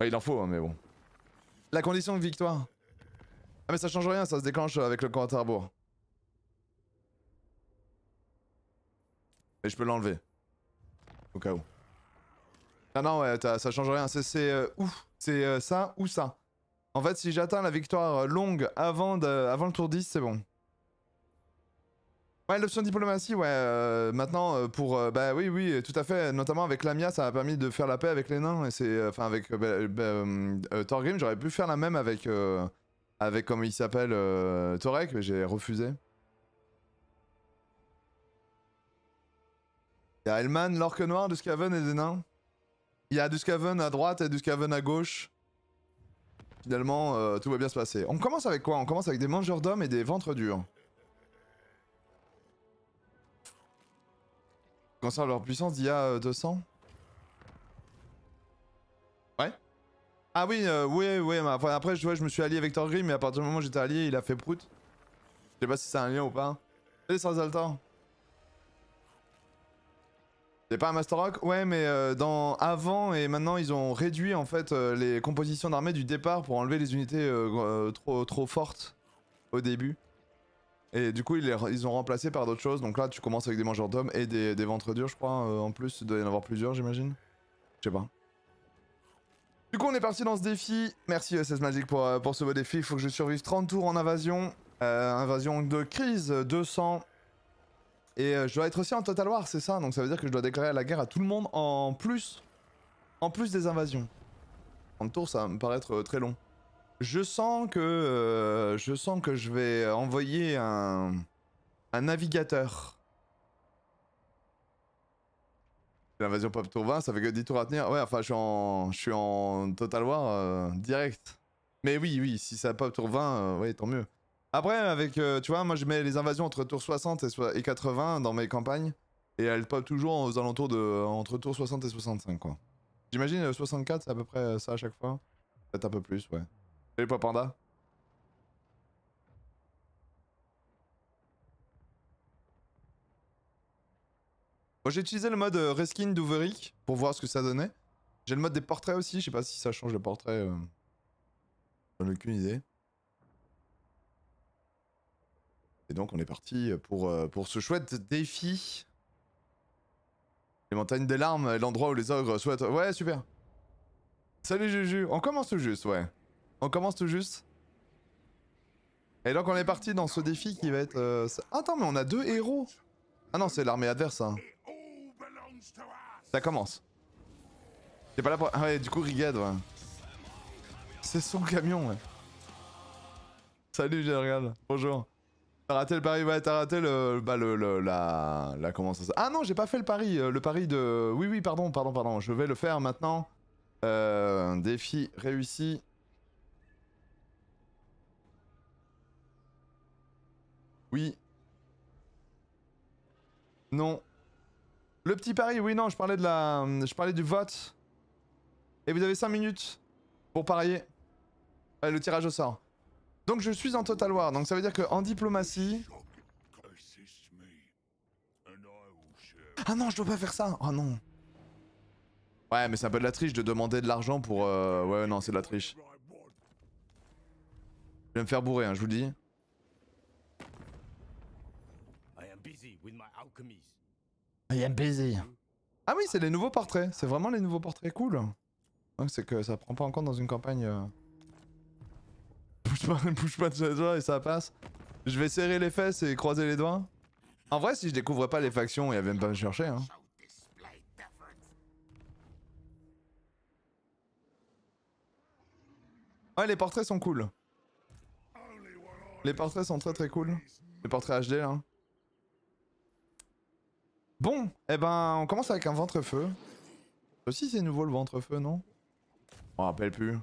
Enfin, il en faut, hein, mais bon. La condition de victoire. Ah mais ça change rien, ça se déclenche avec le compte à rebours. Et je peux l'enlever. Au cas où. Ah non ouais, ça change rien, c'est c'est ça ou ça. En fait si j'atteins la victoire longue avant le tour 10 c'est bon. Ouais l'option diplomatie ouais, maintenant pour... bah oui tout à fait, notamment avec Lamia ça m'a permis de faire la paix avec les nains et c'est... Enfin avec Thorgrim j'aurais pu faire la même avec... avec comment il s'appelle Torek mais j'ai refusé. Il y a Elman, l'orque noir, du Skaven et des nains. Il y a du Skaven à droite et du Skaven à gauche. Finalement, tout va bien se passer. On commence avec quoi? On commence avec des mangeurs d'hommes et des ventres durs. Ils conservent leur puissance d'il y a 200. Ouais. Ah oui, oui, mais après je me suis allié avec Thorgrim, mais à partir du moment où j'étais allié, il a fait prout. Je sais pas si c'est un lien ou pas. Salut Salzaltor. C'est pas un Master Rock? Ouais, mais avant et maintenant ils ont réduit en fait les compositions d'armée du départ pour enlever les unités trop fortes au début. Et du coup ils ont remplacé par d'autres choses. Donc là tu commences avec des mangeurs d'hommes et des ventres durs je crois. En plus il doit y en avoir plusieurs j'imagine. Je sais pas. Du coup on est parti dans ce défi. Merci SS Magic pour ce beau défi. Il faut que je survive 30 tours en invasion. Invasion de crise 200. Et je dois être aussi en Total War, c'est ça, donc ça veut dire que je dois déclarer la guerre à tout le monde en plus des invasions. 30 tours, ça va me paraître très long. Je sens que je vais envoyer un navigateur. L'invasion Pop Tour 20, ça fait que 10 tours à tenir. Ouais, enfin, je suis en Total War direct. Mais oui, si ça Pop Tour 20, ouais, tant mieux. Après, avec, tu vois, moi je mets les invasions entre tour 60 et 80 dans mes campagnes. Et elles pop toujours aux alentours de... entre tour 60 et 65, quoi. J'imagine 64, c'est à peu près ça à chaque fois. Peut-être un peu plus, ouais. Salut Panda. Moi j'ai utilisé le mode reskin d'Uveric pour voir ce que ça donnait. J'ai le mode des portraits aussi, je sais pas si ça change le portrait. J'en ai aucune idée. Et donc on est parti pour ce chouette défi. Les montagnes des larmes, l'endroit où les ogres souhaitent... Ouais, super. Salut Juju, on commence tout juste, ouais. On commence tout juste. Et donc on est parti dans ce défi qui va être... Attends, mais on a 2 héros. Ah non, c'est l'armée adverse, hein. Ça commence. C'est pas là pour... Ah ouais, du coup, Rigad, ouais. C'est son camion, ouais. Salut, Gergal. Bonjour. T'as raté le pari, ouais, t'as raté le... Bah, la... Comment ça... Ah non, j'ai pas fait le pari. Le pari de... Oui, pardon. Je vais le faire maintenant. Défi réussi. Oui. Non. Le petit pari, oui, non, je parlais de la... Je parlais du vote. Et vous avez 5 minutes pour parier. Le tirage au sort. Donc je suis en Total War, donc ça veut dire que en diplomatie... Ah non, je dois pas faire ça. Oh non. Ouais, mais c'est un peu de la triche de demander de l'argent pour... Ouais, non, c'est de la triche. Je vais me faire bourrer, hein, je vous le dis. I am busy. Ah oui, c'est les nouveaux portraits. C'est vraiment les nouveaux portraits cool. Donc c'est que ça prend pas en compte dans une campagne... Bouge pas de chez toi et ça passe. Je vais serrer les fesses et croiser les doigts. En vrai, si je découvrais pas les factions, il y avait même pas à me chercher, hein. Ouais, les portraits sont cool. Les portraits sont très cool. Les portraits HD, là. Bon, eh ben, on commence avec un ventre-feu. Aussi, c'est nouveau le ventre-feu, non? On rappelle plus.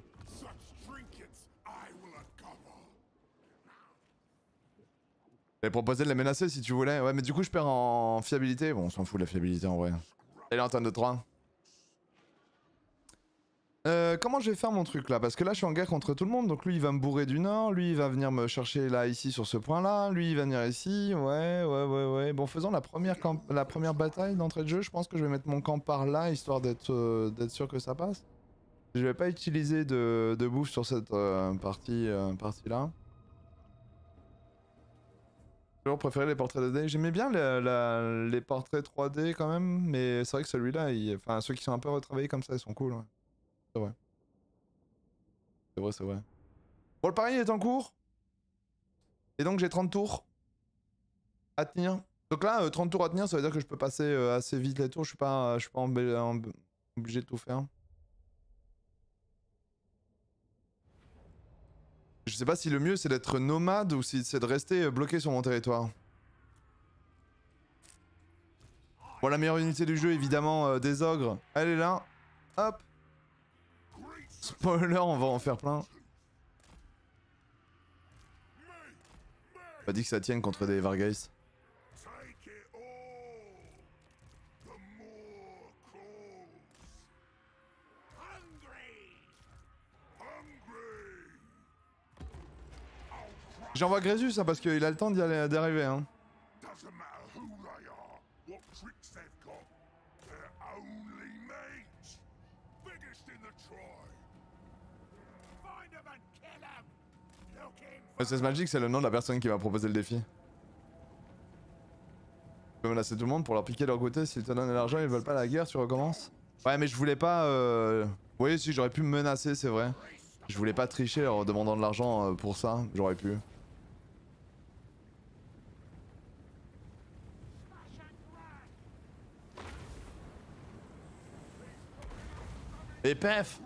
J'avais proposé de les menacer si tu voulais. Ouais, mais du coup, je perds en fiabilité. Bon, on s'en fout de la fiabilité en vrai. Allez, Antoine de 3. Comment je vais faire mon truc là? Parce que là je suis en guerre contre tout le monde, donc lui il va me bourrer du nord, lui il va venir me chercher là ici sur ce point là, lui il va venir ici, ouais. Bon, faisons la première bataille d'entrée de jeu, je pense que je vais mettre mon camp par là histoire d'être sûr que ça passe. Je vais pas utiliser de bouffe sur cette partie là. J'ai toujours préféré les portraits 2D. J'aimais bien les portraits 3D quand même, mais c'est vrai que celui-là, enfin ceux qui sont un peu retravaillés comme ça, ils sont cool. Ouais. C'est vrai. C'est vrai, c'est vrai. Bon, le pari est en cours. Et donc j'ai 30 tours à tenir. Donc là, 30 tours à tenir, ça veut dire que je peux passer assez vite les tours. Je suis pas obligé de tout faire. Je sais pas si le mieux c'est d'être nomade ou si c'est de rester bloqué sur mon territoire. Bon, la meilleure unité du jeu, évidemment, des ogres. Elle est là. Hop. Spoiler, on va en faire plein. Pas dit que ça tienne contre des Vargeist. J'envoie Grésus hein, parce qu'il a le temps d'arriver. Hein. SS Magic, c'est le nom de la personne qui m'a proposé le défi. Tu peux menacer tout le monde pour leur piquer leur côté. S'ils te donnent de l'argent, ils veulent pas la guerre, tu recommences. Ouais, mais je voulais pas. Oui, si, j'aurais pu me menacer, c'est vrai. Je voulais pas tricher en demandant de l'argent pour ça, j'aurais pu. Et pef!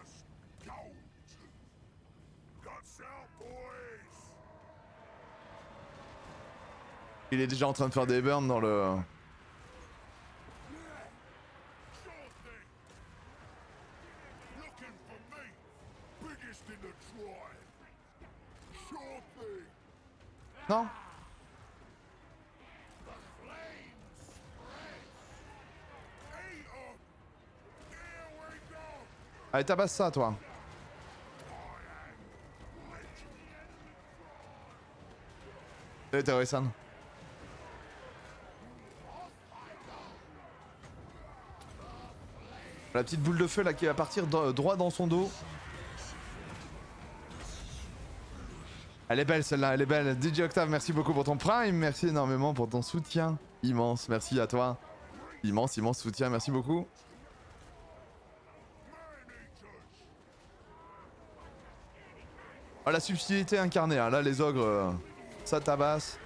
Il est déjà en train de faire des burns dans le... Non? Allez, tabasse ça, toi. Salut, Terrorissan. La petite boule de feu là qui va partir droit dans son dos. Elle est belle celle-là, elle est belle. DJ Octave, merci beaucoup pour ton prime. Merci énormément pour ton soutien. Immense, merci à toi. Immense, immense soutien, merci beaucoup. Oh, la subtilité incarnée, hein. Là les ogres, ça tabasse.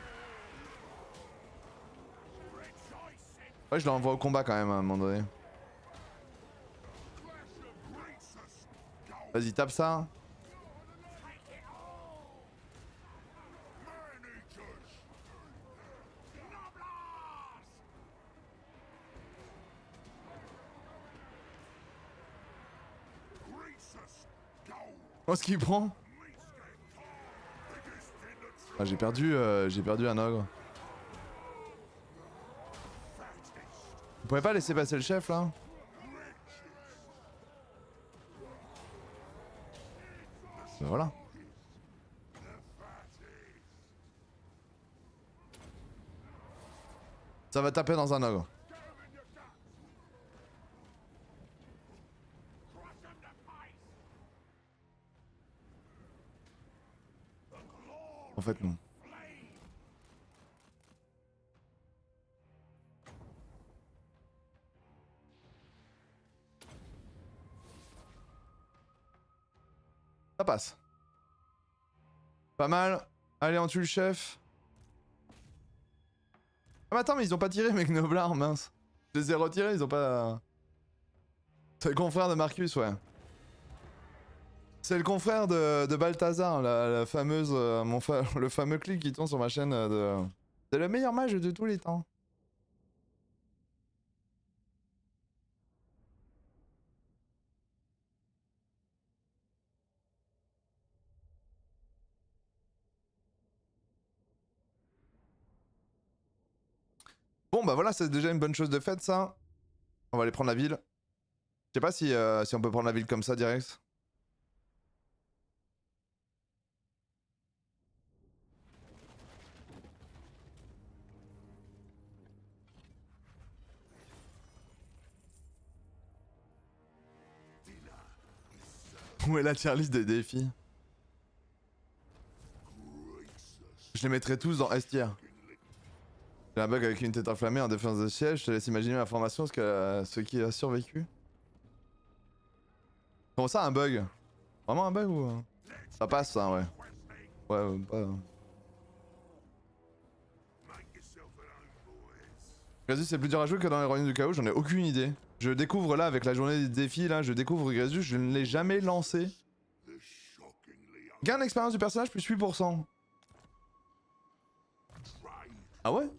Ouais, je l'envoie au combat quand même à un moment donné. Vas-y, tape ça. Oh, ce qu'il prend. Ah, j'ai perdu un ogre. Vous pouvez pas laisser passer le chef là? Ben voilà. Ça va taper dans un ogre. En fait non. Ça passe. Pas mal. Allez, on tue le chef. Ah mais attends, mais ils ont pas tiré mes gnoblards, mince. Je les ai retirés, ils ont pas... C'est le confrère de Marcus, ouais. C'est le confrère de Balthazar, la fameuse... le fameux clip qui tourne sur ma chaîne de... C'est le meilleur mage de tous les temps. Bon bah voilà, c'est déjà une bonne chose de faite ça. On va aller prendre la ville. Je sais pas si on peut prendre la ville comme ça direct. Où est la tier list des défis? Je les mettrai tous dans S tier. J'ai un bug avec une tête enflammée en défense de siège, je te laisse imaginer la formation ce qui a survécu. Comment ça un bug? Vraiment un bug ou... Ça passe ça ouais. Ouais pas... Grésus c'est plus dur à jouer que dans les royaumes du chaos, j'en ai aucune idée. Je découvre là avec la journée des défis là, je découvre Grésus, je ne l'ai jamais lancé. Gain d'expérience du personnage plus 8%. Ah ouais?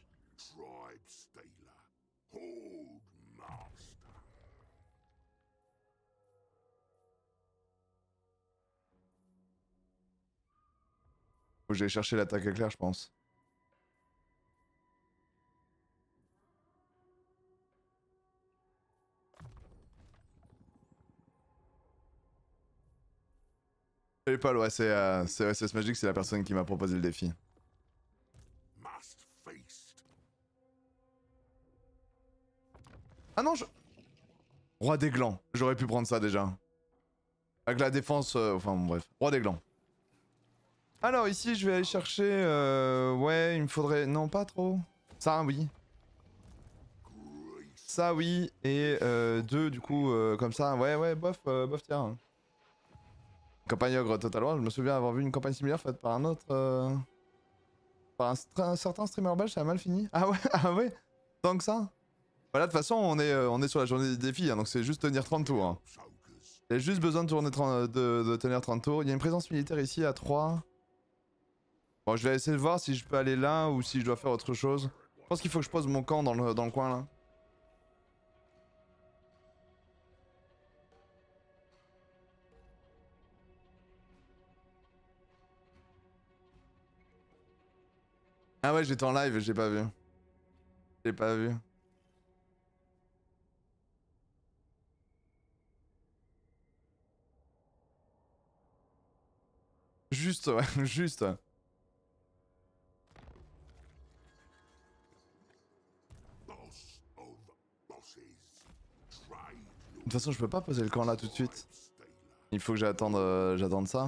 Faut que j'aille chercher l'attaque éclair je pense. Salut Paul, ouais c'est SS Magic, c'est la personne qui m'a proposé le défi. Ah non je... Roi des glands, j'aurais pu prendre ça déjà. Avec la défense, enfin bon, bref. Roi des glands. Alors ici je vais aller chercher... ouais il me faudrait... Non pas trop. Ça oui. Ça oui. Et deux du coup comme ça. Ouais bof tiens. Campagne ogre Total War, je me souviens avoir vu une campagne similaire faite par un autre... par un certain streamer belge, ça a mal fini. Ah ouais, ah ouais. Tant que ça. Voilà de toute façon on est sur la journée des défis hein, donc c'est juste tenir 30 tours. Hein. Il y a juste besoin de, de tenir 30 tours. Il y a une présence militaire ici à 3. Bon, je vais essayer de voir si je peux aller là ou si je dois faire autre chose. Je pense qu'il faut que je pose mon camp dans le coin là. Ah ouais, j'étais en live, j'ai pas vu. J'ai pas vu. Juste, ouais, juste. De toute façon, je peux pas poser le camp là tout de suite. Il faut que j'attende ça.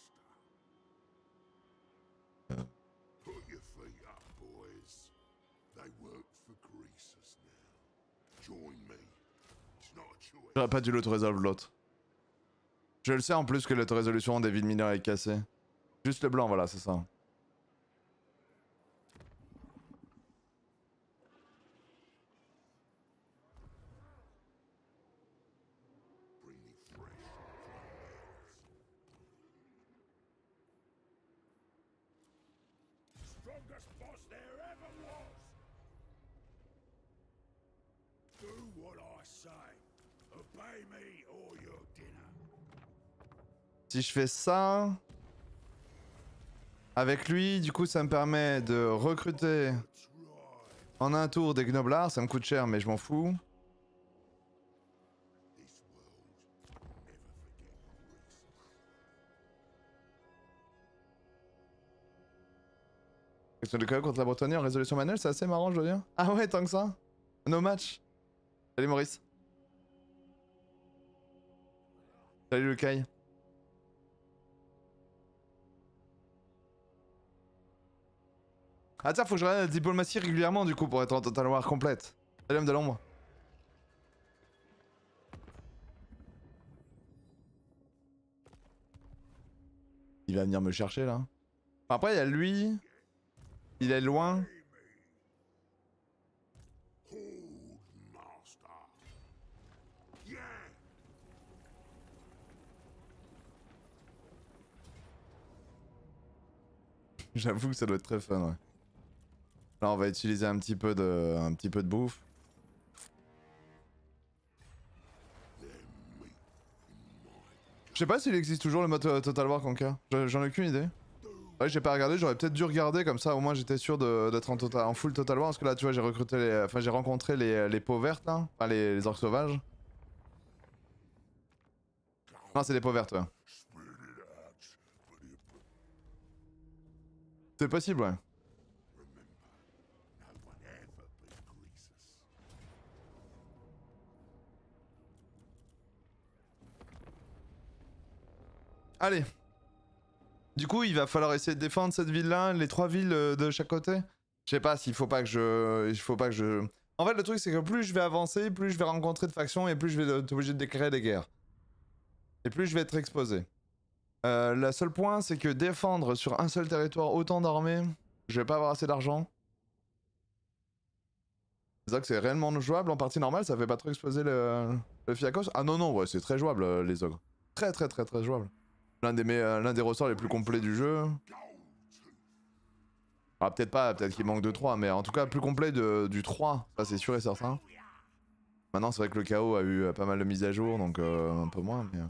J'aurais pas dû l'auto-résolve l'autre. Je le sais en plus que l'auto-résolution des villes mineures est cassée. Juste le blanc, voilà, c'est ça. Si je fais ça... Avec lui, du coup ça me permet de recruter en un tour des gnoblards, ça me coûte cher mais je m'en fous. Question de KO contre la Bretagne en résolution manuelle, c'est assez marrant je dois dire. Ah ouais, tant que ça. No match. Salut Maurice. Salut le Kai. Ah tiens, faut que je regarde la diplomatie régulièrement du coup pour être en Total War complète. Salut homme de l'ombre. Il va venir me chercher là. Après il y a lui. Il est loin. J'avoue que ça doit être très fun ouais. Là on va utiliser un petit peu de bouffe. Je sais pas s'il existe toujours le mode Total War Conquer. J'en ai aucune idée. Ouais, j'ai pas regardé, j'aurais peut-être dû regarder comme ça au moins j'étais sûr d'être en full Total War parce que là tu vois j'ai recruté les... Enfin j'ai rencontré les peaux vertes là, enfin les orques sauvages. Non c'est les peaux vertes ouais. C'est possible ouais. Allez. Du coup, il va falloir essayer de défendre cette ville-là, les 3 villes de chaque côté. Je sais pas s'il faut pas que je... Il faut pas que je... En fait, le truc, c'est que plus je vais avancer, plus je vais rencontrer de factions et plus je vais être obligé de déclarer des guerres. Et plus je vais être exposé. Le seul point, c'est que défendre sur un seul territoire autant d'armées, je vais pas avoir assez d'argent. C'est ça que c'est réellement jouable en partie normale, ça fait pas trop exploser le Fiakos. Ah non, non, ouais, c'est très jouable les ogres. Très jouable. L'un des ressorts les plus complets du jeu. Ah, peut-être pas, peut-être qu'il manque de 3, mais en tout cas plus complet du 3, ça c'est sûr et certain. Maintenant c'est vrai que le chaos a eu pas mal de mises à jour, donc un peu moins, mais...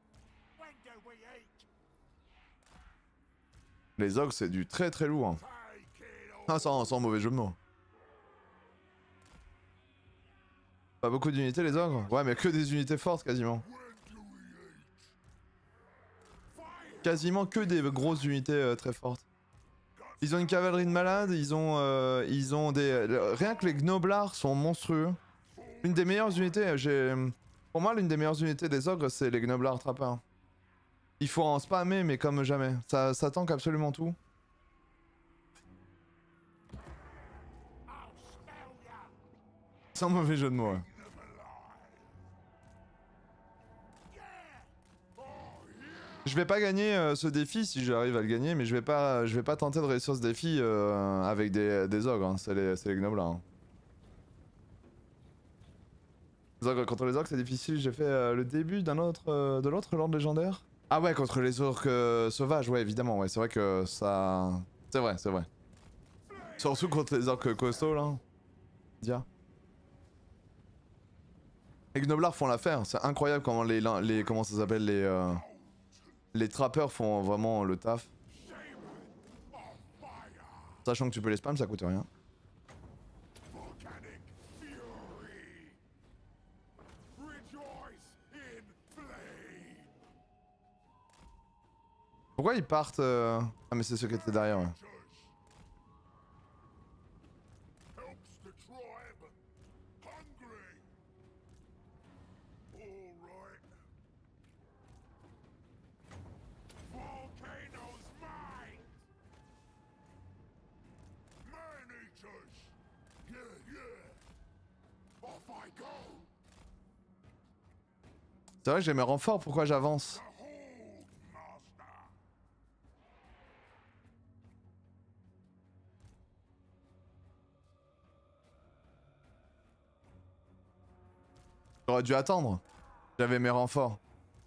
Les ogres c'est du très lourd. Hein. Ah, sans mauvais jeu de mots. Pas beaucoup d'unités les ogres? Ouais, mais que des unités fortes quasiment. Quasiment que des grosses unités très fortes. Ils ont une cavalerie de malades, ils ont des... Rien que les gnoblards sont monstrueux. Une des meilleures unités, pour moi l'une des meilleures unités des ogres c'est les gnoblards trappeurs. Il faut en spammer mais comme jamais, ça tank absolument tout. Sans mauvais jeu de mots. Ouais. Je vais pas gagner ce défi si j'arrive à le gagner, mais je vais pas tenter de réussir ce défi avec des ogres, hein. C'est les gnoblards. Hein. Les ogres contre les ogres c'est difficile, j'ai fait le début de l'autre lord légendaire. Ah ouais, contre les orques sauvages, ouais évidemment, ouais, c'est vrai que ça... C'est vrai. Surtout contre les orques costauds là. Dia. Les gnoblards font l'affaire, c'est incroyable comment comment ça s'appelle, les trappeurs font vraiment le taf. Sachant que tu peux les spam, ça coûte rien. Pourquoi ils partent Ah mais c'est ceux qui étaient derrière, ouais. C'est vrai que j'ai mes renforts, pourquoi j'avance? J'aurais dû attendre. J'avais mes renforts.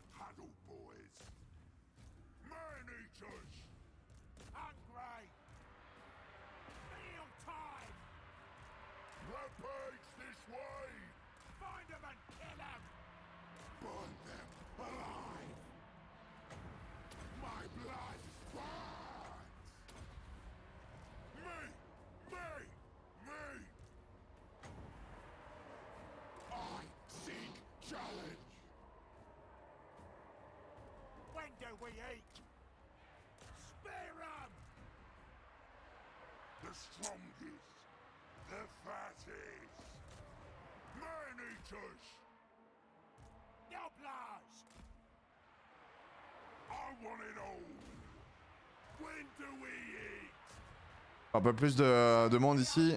Un peu plus de monde ici.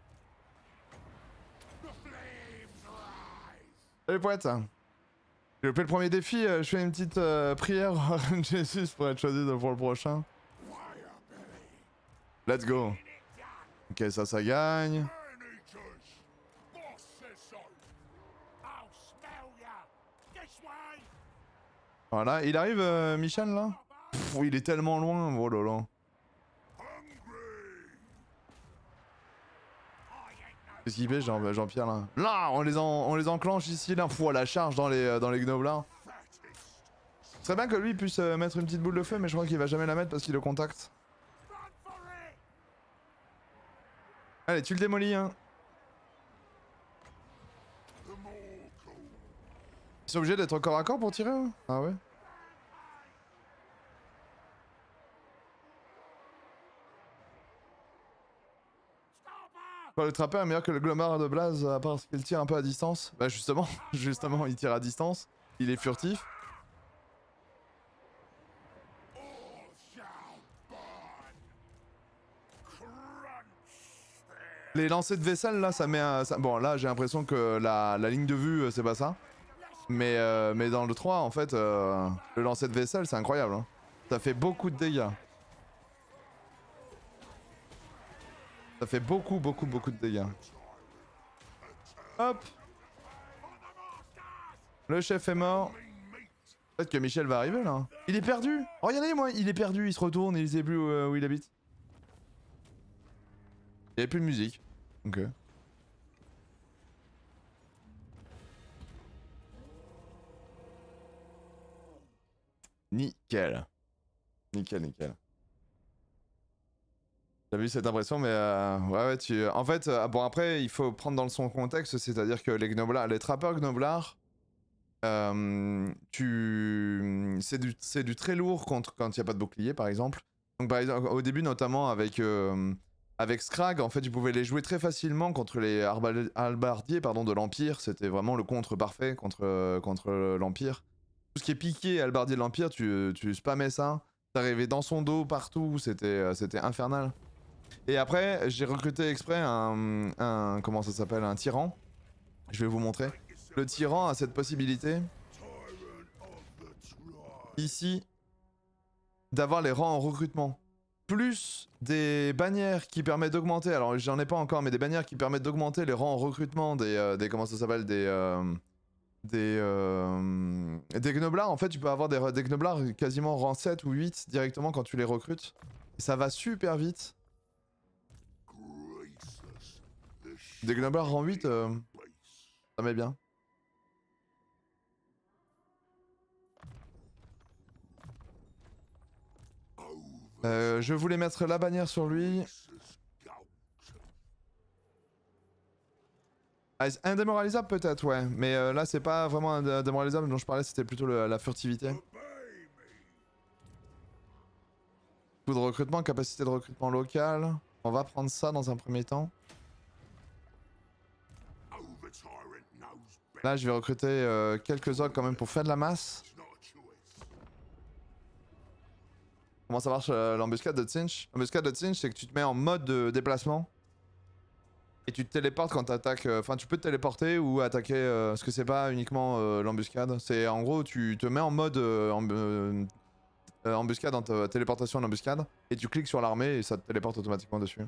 Salut poète. J'ai loupé le premier défi, je fais une petite prière Jésus pour être choisi pour le prochain. Let's go. Ok, ça gagne. Voilà, il arrive Michel là. Pff, il est tellement loin, oh là là. Qu'est-ce qu'il fait Jean-Pierre là? Là, on les enclenche ici là, pff, la charge dans les gnoblards. Ce serait bien que lui puisse mettre une petite boule de feu, mais je crois qu'il va jamais la mettre parce qu'il le contacte. Allez, tu le démolis hein. Ils sont obligés d'être corps à corps pour tirer hein? Ah ouais. Le trappeur est meilleur que le glomard de Blaze à part qu'il tire un peu à distance. Bah justement, il tire à distance. Il est furtif. Les lancers de vaisselle là, ça met un... Bon là j'ai l'impression que la ligne de vue c'est pas ça. Mais dans le 3 en fait, le lancer de vaisselle c'est incroyable. Hein. Ça fait beaucoup de dégâts. Ça fait beaucoup de dégâts. Hop. Le chef est mort. Peut-être que Michel va arriver là. Il est perdu. Oh regardez moi, il est perdu, il se retourne et il sait plus où il habite. Il n'y avait plus de musique. Ok. Nickel. Nickel. T'as vu cette impression, mais ouais, tu... En fait, bon après, il faut prendre dans son contexte, c'est-à-dire que les gnoblards, les trappeurs gnoblards, c'est du très lourd contre quand il n'y a pas de bouclier, par exemple. Donc par exemple, au début, notamment avec Scrag, en fait, tu pouvais les jouer très facilement contre les halbardiers de l'Empire. C'était vraiment le contre parfait contre l'Empire. Tout ce qui est piqué halbardier de l'Empire, tu spammais ça. T'arrivais dans son dos, partout, c'était infernal. Et après, j'ai recruté exprès un comment ça s'appelle, un tyran. Je vais vous montrer. Le tyran a cette possibilité, ici, d'avoir les rangs en recrutement. Plus des bannières qui permettent d'augmenter, alors j'en ai pas encore, mais des bannières qui permettent d'augmenter les rangs en recrutement des comment ça s'appelle, des gnoblards. En fait, tu peux avoir des gnoblards quasiment rang 7 ou 8 directement quand tu les recrutes. Et ça va super vite. Des gnoblards rang 8, ça met bien. Je voulais mettre la bannière sur lui. Ah, indémoralisable peut-être, ouais. Mais là, c'est pas vraiment indémoralisable dont je parlais, c'était plutôt la furtivité. Coup de recrutement, capacité de recrutement locale. On va prendre ça dans un premier temps. Là, je vais recruter quelques ogres quand même pour faire de la masse. Comment ça marche l'embuscade de Tzinch? L'embuscade de Tzinch, c'est que tu te mets en mode de déplacement. Et tu te téléportes quand t'attaques. Enfin, tu peux te téléporter ou attaquer. Parce que c'est pas uniquement l'embuscade. C'est en gros, tu te mets en mode embuscade, en téléportation en embuscade. Et tu cliques sur l'armée et ça te téléporte automatiquement dessus.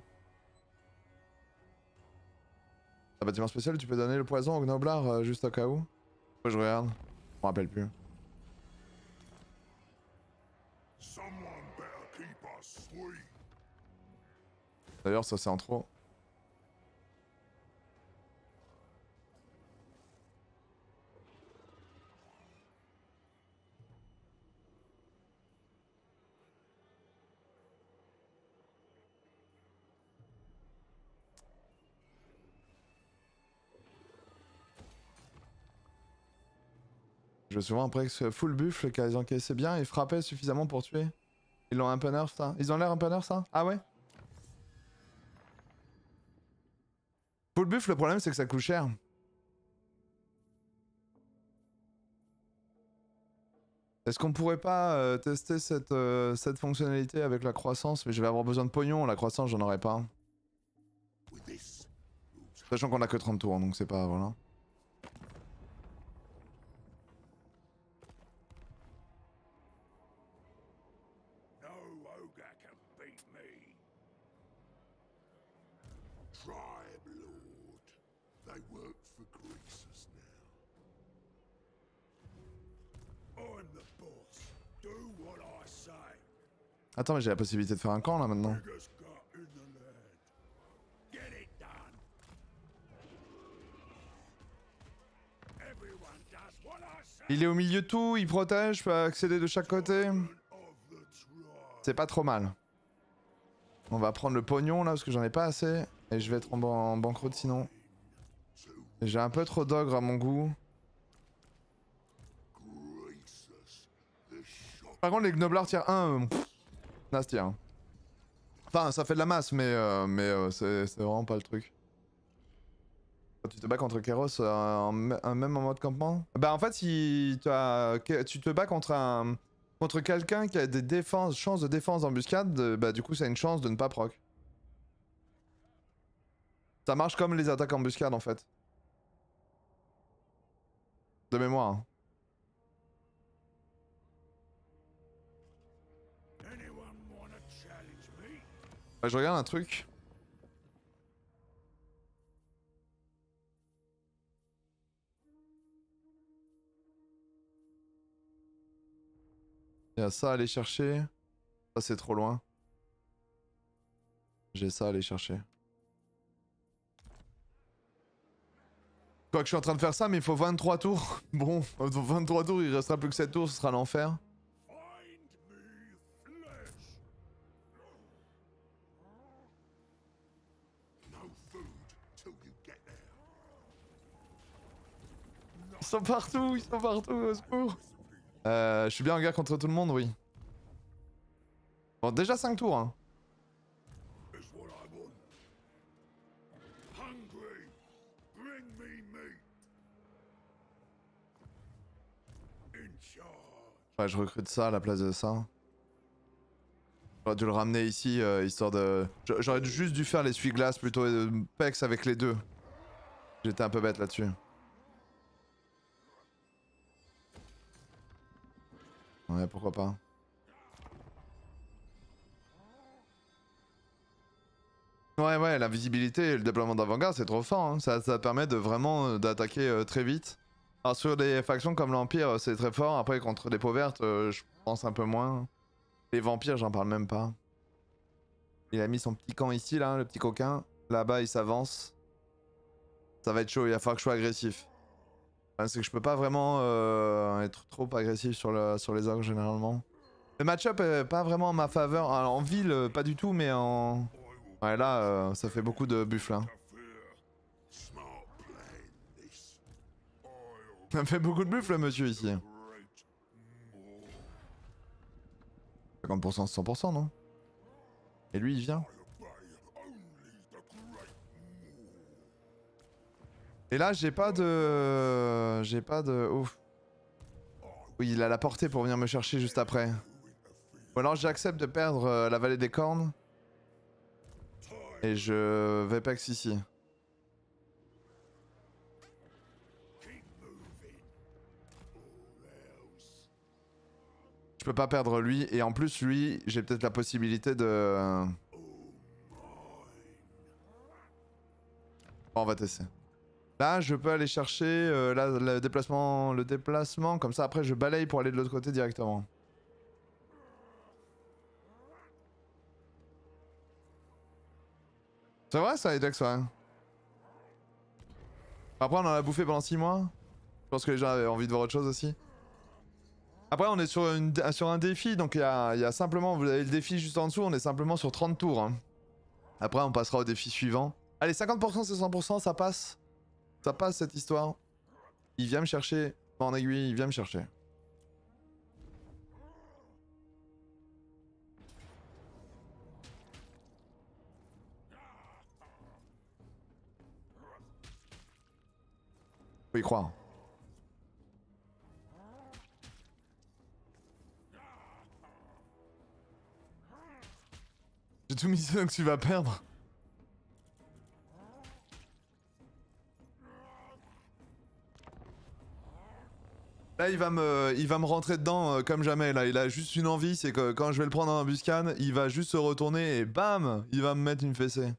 Un bâtiment spécial, tu peux donner le poison au gnoblard juste au cas où. Faut que je regarde. Je me rappelle plus. D'ailleurs, ça c'est en trop. Je veux souvent après que full buffle qu'ils encaissaient bien et frappaient suffisamment pour tuer. Ils l'ont un peu nerf ça. Ils ont l'air un peu nerf ça? Ah ouais? Full buff, le problème c'est que ça coûte cher. Est-ce qu'on pourrait pas tester cette fonctionnalité avec la croissance? Mais je vais avoir besoin de pognon, la croissance j'en aurai pas. Sachant qu'on a que 30 tours donc c'est pas... voilà. Attends, mais j'ai la possibilité de faire un camp là maintenant. Il est au milieu de tout, il protège, je peux accéder de chaque côté. C'est pas trop mal. On va prendre le pognon là parce que j'en ai pas assez. Et je vais être en banqueroute sinon. J'ai un peu trop d'ogres à mon goût. Par contre les gnoblards tier 1, naze tier. Enfin ça fait de la masse mais c'est vraiment pas le truc. Quand tu te bats contre Keros même en mode campement? Bah en fait si tu te bats contre quelqu'un qui a des chances de défense d'embuscade, bah du coup ça a une chance de ne pas proc. Ça marche comme les attaques embuscades en fait. De mémoire. Hein. Ouais, je regarde un truc. Il y a ça à aller chercher. Ça c'est trop loin. J'ai ça à aller chercher. Quoi que je suis en train de faire ça, mais il faut 23 tours. Bon, 23 tours, il restera plus que 7 tours, ce sera l'enfer. Ils sont partout, au secours. Je suis bien en guerre contre tout le monde, oui. Bon, déjà 5 tours, hein. Ouais, je recrute ça à la place de ça. J'aurais dû le ramener ici, histoire de... J'aurais juste dû faire l'essuie-glace plutôt pex avec les deux. J'étais un peu bête là-dessus. Ouais, pourquoi pas. Ouais, la visibilité et le déploiement d'avant-garde, c'est trop fort. Hein. Ça permet de vraiment d'attaquer très vite. Alors sur des factions comme l'Empire, c'est très fort. Après, contre les peaux vertes, je pense un peu moins. Les vampires, j'en parle même pas. Il a mis son petit camp ici, là, le petit coquin. Là-bas, il s'avance. Ça va être chaud, il va falloir que je sois agressif. C'est que je peux pas vraiment être trop agressif sur les orques généralement. Le match-up est pas vraiment en ma faveur. Alors, en ville, pas du tout, mais en... Ouais, là, ça fait beaucoup de buffles. Hein. Ça fait beaucoup de buffles, monsieur, ici. 50%, 100%, non? Et lui, il vient. Et là, j'ai pas de... J'ai pas de... Ouf. Oui, il a la portée pour venir me chercher juste après. Ou alors j'accepte de perdre la vallée des cornes. Et je vais pex ici. Je peux pas perdre lui, et en plus lui, j'ai peut-être la possibilité de... Bon, on va tester. Là, je peux aller chercher là, le déplacement, comme ça après je balaye pour aller de l'autre côté directement. C'est vrai ça, Edex, ouais. Après, on en a bouffé pendant 6 mois. Je pense que les gens avaient envie de voir autre chose aussi. Après, on est sur un défi, donc il y a simplement, vous avez le défi juste en dessous, on est simplement sur 30 tours. Hein. Après, on passera au défi suivant. Allez, 50% c'est 100%, ça passe. Ça passe cette histoire. Il vient me chercher, en aiguille, il vient me chercher. Faut y croire. J'ai tout mis que tu vas perdre. Là, il va me rentrer dedans comme jamais. Là, il a juste une envie, c'est que quand je vais le prendre en embuscade, il va juste se retourner et bam, il va me mettre une fessée.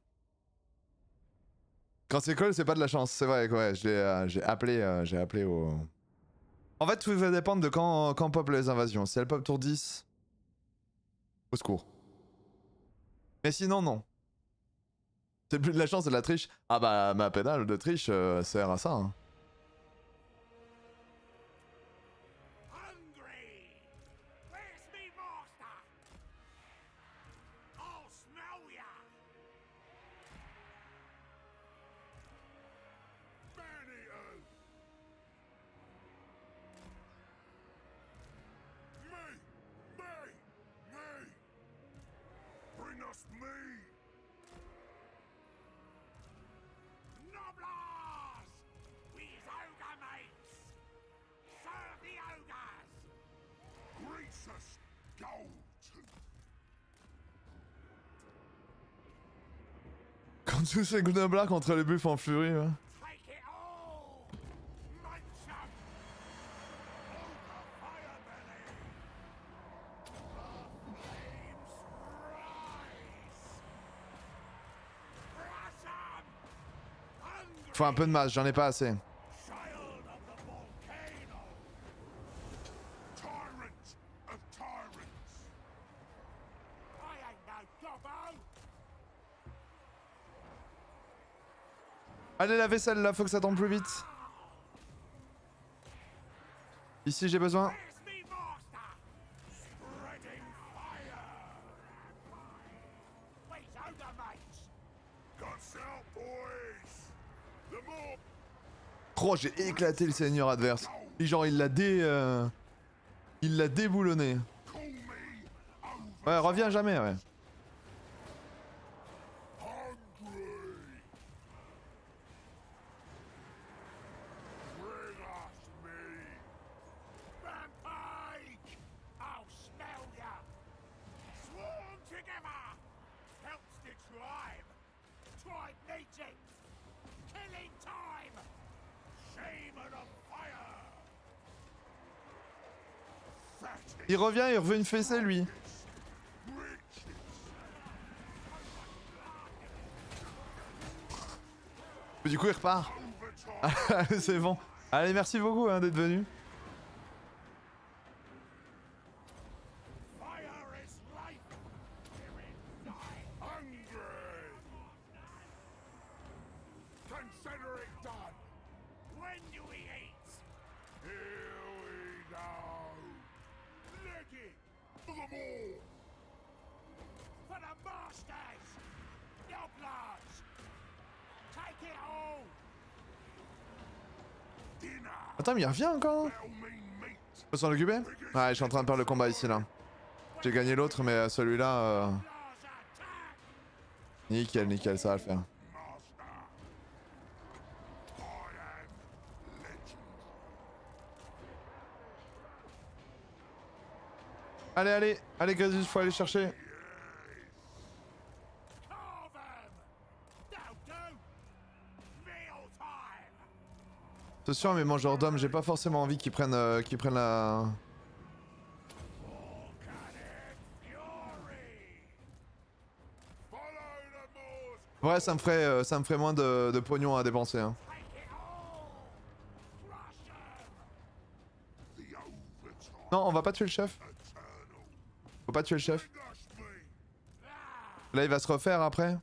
Quand c'est call, c'est pas de la chance. C'est vrai, ouais, j'ai appelé au... En fait, tout va dépendre de quand pop les invasions. Si elles pop tour 10, au secours. Mais sinon, non. C'est plus de la chance, c'est de la triche. Ah bah, ma pédale de triche sert à ça. Hein. Tous ces gnoblins contre les buffs en furie. Ouais. Faut un peu de masse, j'en ai pas assez. Allez, la vaisselle là, faut que ça tombe plus vite. Ici, j'ai besoin. Oh, j'ai éclaté le seigneur adverse. Et genre, il l'a déboulonné. Ouais, reviens jamais, ouais. Il revient, il veut une fessée lui. Du coup il repart. C'est bon. Allez, merci beaucoup hein, d'être venu. Attends, mais il revient encore. Faut s'en occuper? Ouais, je suis en train de perdre le combat ici là. J'ai gagné l'autre, mais celui-là... Nickel, nickel, ça va le faire. Allez, allez, allez Grésus, faut aller chercher. C'est sûr, mais mangeurs d'hommes, j'ai pas forcément envie qu'ils prennent la... Ouais, ça me ferait moins de pognon à dépenser. Hein. Non, on va pas tuer le chef. Faut pas tuer le chef. Là, il va se refaire après.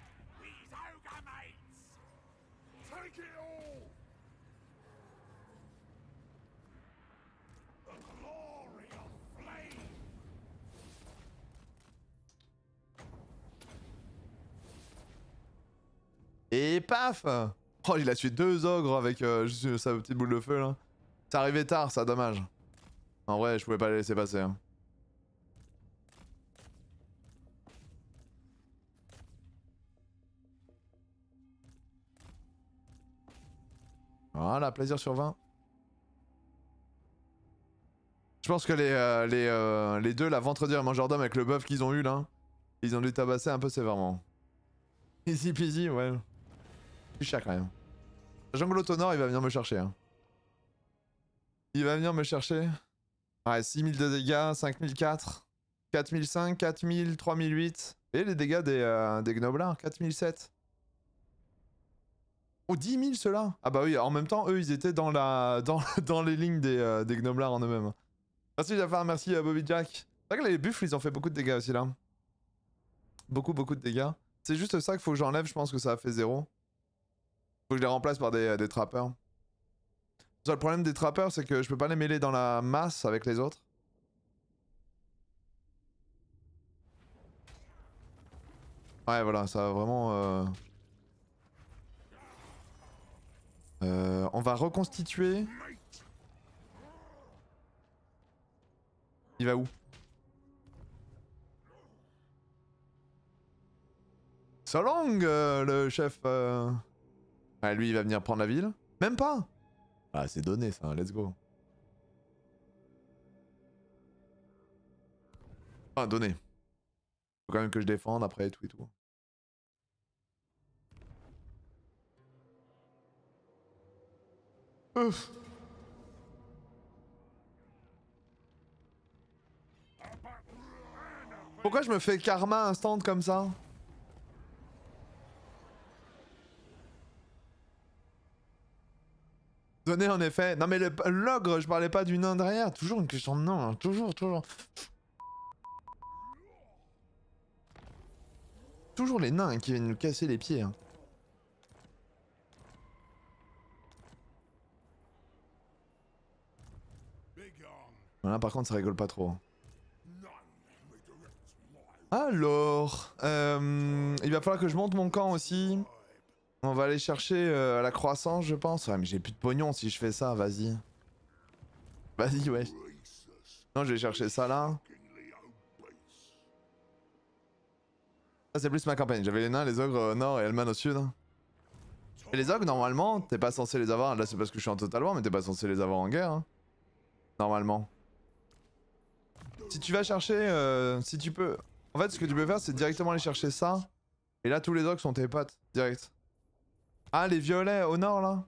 Et paf! Oh, il a tué 2 ogres avec juste sa petite boule de feu là. C'est arrivé tard, ça, dommage. En vrai, je pouvais pas les laisser passer. Hein. Voilà, plaisir sur 20. Je pense que les deux, la ventre-dire et mangeur d'homme avec le buff qu'ils ont eu là, ils ont dû tabasser un peu sévèrement. Easy peasy, ouais. Plus cher quand même. Jungle Autonor, il va venir me chercher. Hein. Il va venir me chercher. Ouais, 6000 de dégâts, 5004, 4005, 4000, 3008. Et les dégâts des gnoblards, 4007. Oh, 10 000 ceux-là. Ah bah oui, en même temps, eux, ils étaient dans les lignes des gnoblards en eux-mêmes. Merci Jafar, merci Bobby Jack. C'est vrai que les buffles, ils ont fait beaucoup de dégâts aussi là. Beaucoup de dégâts. C'est juste ça qu'il faut que j'enlève, je pense que ça a fait 0. Faut que je les remplace par des trappeurs. Le problème des trappeurs, c'est que je peux pas les mêler dans la masse avec les autres. Ouais, voilà, ça va vraiment... on va reconstituer... Il va où? Solong, le chef... Ouais, lui, il va venir prendre la ville. Même pas! Ah, c'est donné ça, let's go. Enfin, donné. Faut quand même que je défende après et tout et tout. Ouf. Pourquoi je me fais karma instant comme ça? Donner en effet. Non mais l'ogre, je parlais pas du nain derrière. Toujours une question de nain, hein. Toujours. Toujours les nains qui viennent nous casser les pieds. Hein. Voilà, par contre, ça rigole pas trop. Alors, il va falloir que je monte mon camp aussi. On va aller chercher la croissance, je pense. Ouais, mais j'ai plus de pognon si je fais ça, vas-y. Vas-y, ouais. Non, je vais chercher ça là. Ça, c'est plus ma campagne. J'avais les nains, les ogres au nord et Elman au sud. Et les ogres, normalement, t'es pas censé les avoir. Là, c'est parce que je suis en Total War, mais t'es pas censé les avoir en guerre. Hein. Normalement. Si tu vas chercher, si tu peux... En fait, ce que tu peux faire, c'est directement aller chercher ça. Et là, tous les ogres sont tes potes, direct. Ah, les violets au nord, là.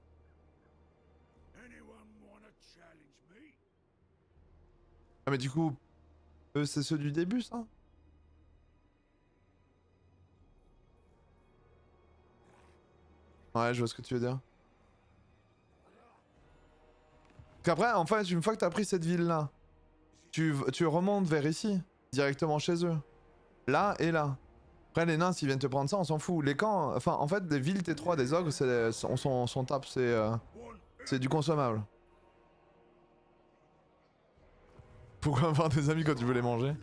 Ah, mais du coup, eux, c'est ceux du début, ça? Ouais, je vois ce que tu veux dire. Qu'après, en fait, une fois que t'as pris cette ville-là, tu remontes vers ici, directement chez eux. Là et là. Après, les nains, s'ils viennent te prendre ça, on s'en fout. Les camps, enfin, en fait, des villes T3, des ogres, on s'en tape, c'est du consommable. Pourquoi avoir des amis quand tu veux les manger?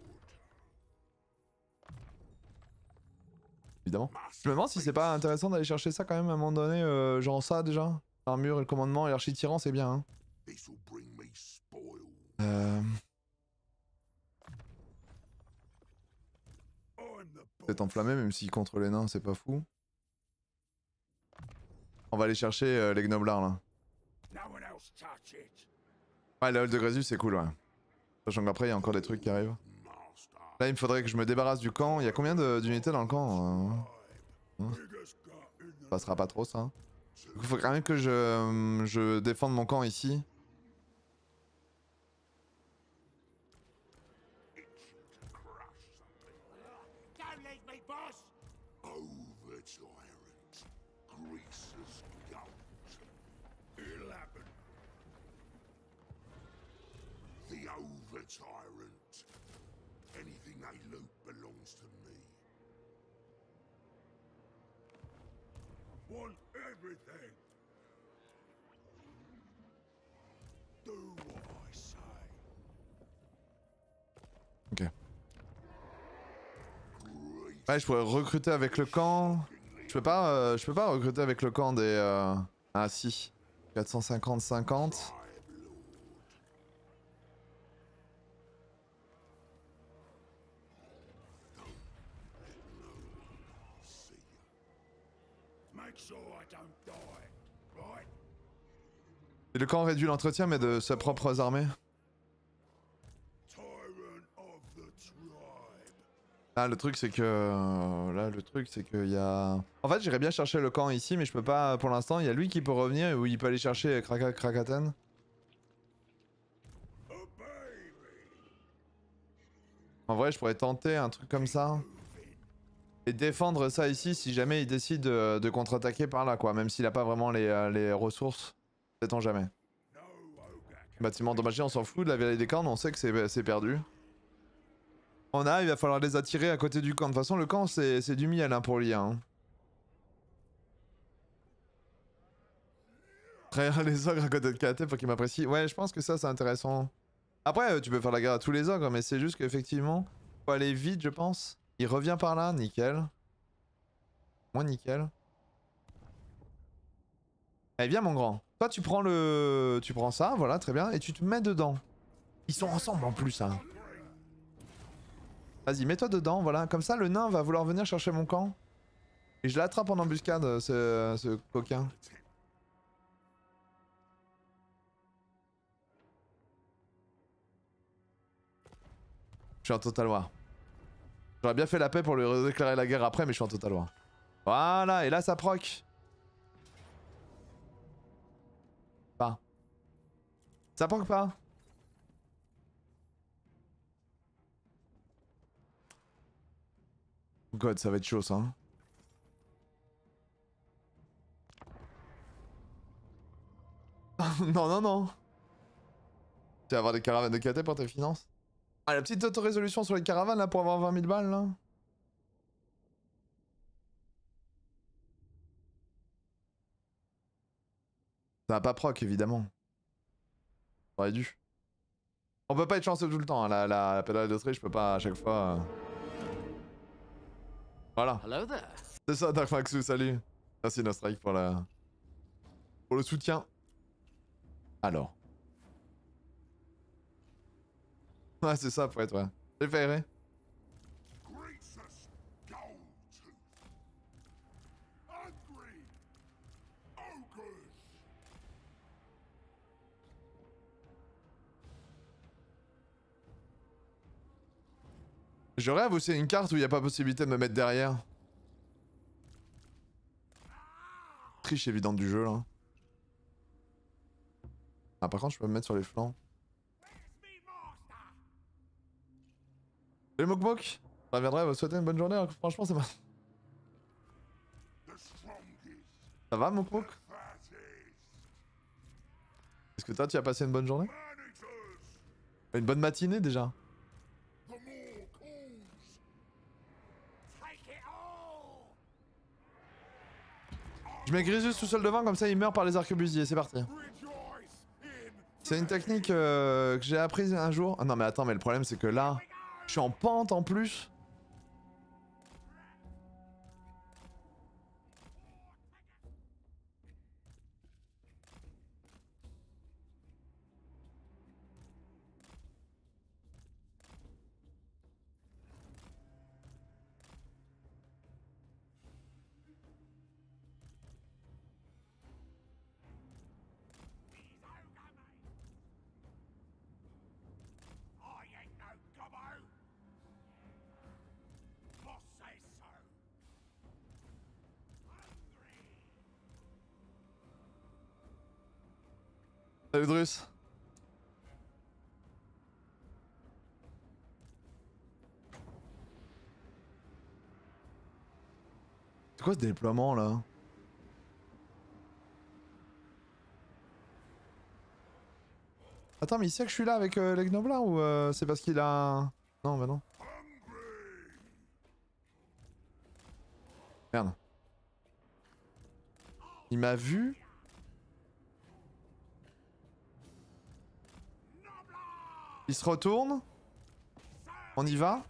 Évidemment. Je me demande si c'est pas intéressant d'aller chercher ça quand même à un moment donné, genre ça déjà. L'armure et le commandement et l'archi-tyran, c'est bien. Hein. Peut-être enflammé, même si contre les nains, c'est pas fou. On va aller chercher les gnoblards là. Ouais, la hall de Grésus, c'est cool, ouais. Sachant qu'après, il y a encore des trucs qui arrivent. Là, il me faudrait que je me débarrasse du camp. Il y a combien d'unités dans le camp hein ça passera pas trop, ça. Il faut quand même que je défende mon camp ici. Ok. Ouais, je pourrais recruter avec le camp. Je peux pas recruter avec le camp des... Ah si. 450-50. Et le camp réduit l'entretien mais de ses propres armées. Ah le truc c'est que... Là le truc c'est qu'il y a... En fait j'irais bien chercher le camp ici mais je peux pas pour l'instant. Il y a lui qui peut revenir ou il peut aller chercher Krakaten. En vrai je pourrais tenter un truc comme ça. Et défendre ça ici si jamais il décide de contre-attaquer par là quoi. Même s'il a pas vraiment les ressources. Sait-on jamais. Bâtiment endommagé on s'en fout. De la vallée des cornes on sait que c'est perdu. On a, il va falloir les attirer à côté du camp. De toute façon, le camp, c'est du miel hein, pour l'IA. Hein. Trahir les ogres à côté de KT pour qu'ils m'apprécient. Ouais, je pense que ça, c'est intéressant. Après, tu peux faire la guerre à tous les ogres, mais c'est juste qu'effectivement, faut aller vite, je pense. Il revient par là, nickel. Moins nickel. Allez, viens, mon grand. Toi, tu prends le... Tu prends ça, voilà, très bien, et tu te mets dedans. Ils sont ensemble en plus, hein. Vas-y, mets-toi dedans, voilà. Comme ça, le nain va vouloir venir chercher mon camp. Et je l'attrape en embuscade, ce coquin. Je suis en Total War. J'aurais bien fait la paix pour lui déclarer la guerre après, mais je suis en Total War. Voilà, et là, ça proc. Ça proc pas? God, ça va être chaud ça. Hein. Non, non, non. Tu vas avoir des caravanes de KT pour tes finances. Ah, la petite auto-résolution sur les caravanes là pour avoir 20 000 balles là. Ça va pas proc évidemment. J'aurais dû. On peut pas être chanceux tout le temps, hein. La pédale d'Autriche, je peux pas à chaque fois. Voilà. C'est ça, Dark Maxu, salut. Merci Nostrike pour le soutien. Alors. Ouais, c'est ça, pour être ouais. J'ai fait errer. Je rêve aussi une carte où il n'y a pas possibilité de me mettre derrière. Triche évidente du jeu là. Ah par contre je peux me mettre sur les flancs. Salut Mokmok. Je reviendrai vous souhaiter une bonne journée, alors que franchement c'est pas... Ça va Mokmok? Est-ce que toi tu as passé une bonne journée? Une bonne matinée déjà? Je mets Grisus tout seul devant, comme ça il meurt par les arquebusiers, c'est parti. C'est une technique que j'ai apprise un jour. Ah non mais attends, mais le problème c'est que là, je suis en pente en plus. Salut Drus. C'est quoi ce déploiement là? Attends mais il sait que je suis là avec les Gnoblins ou c'est parce qu'il a... Non bah non. Merde. Il m'a vu. Il se retourne. On y va.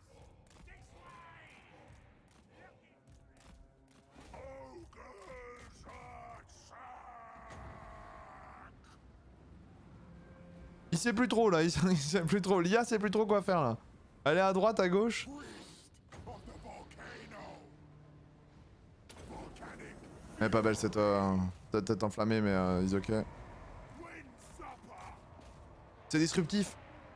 Il sait plus trop là, il sait plus trop. L'IA sait plus trop quoi faire là. Elle est à droite, à gauche. Elle est pas belle cette tête enflammée mais is ok. C'est disruptif.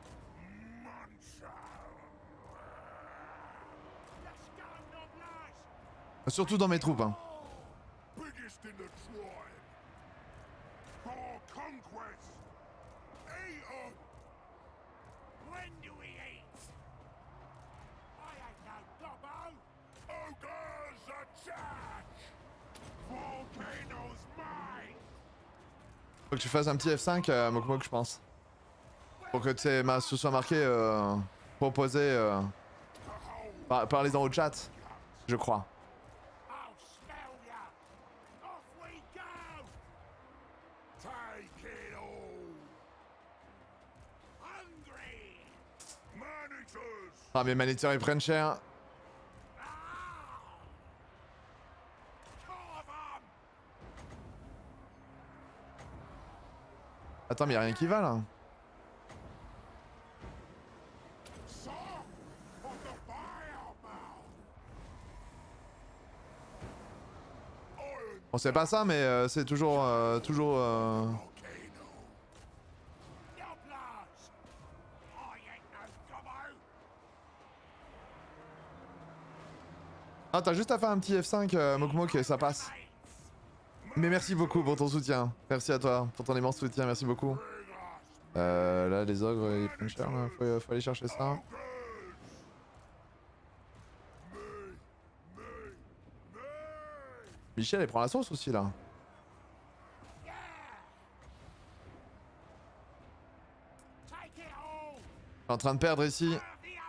Surtout dans mes troupes hein. Faut que tu fasses un petit F5 Mokmok je pense. Pour que ce soit marqué proposé par les gens au chat, je crois. Ah mes maniteurs ils prennent cher. Attends mais y'a rien qui va là. Bon c'est pas ça mais c'est toujours... Ah t'as juste à faire un petit F5 Mokmok et ça passe. Mais merci beaucoup pour ton soutien. Merci à toi pour ton immense soutien, merci beaucoup. Là les ogres ils prennent cher, là. Faut aller chercher ça. Michel il prend la sauce aussi là. Je suis en train de perdre ici.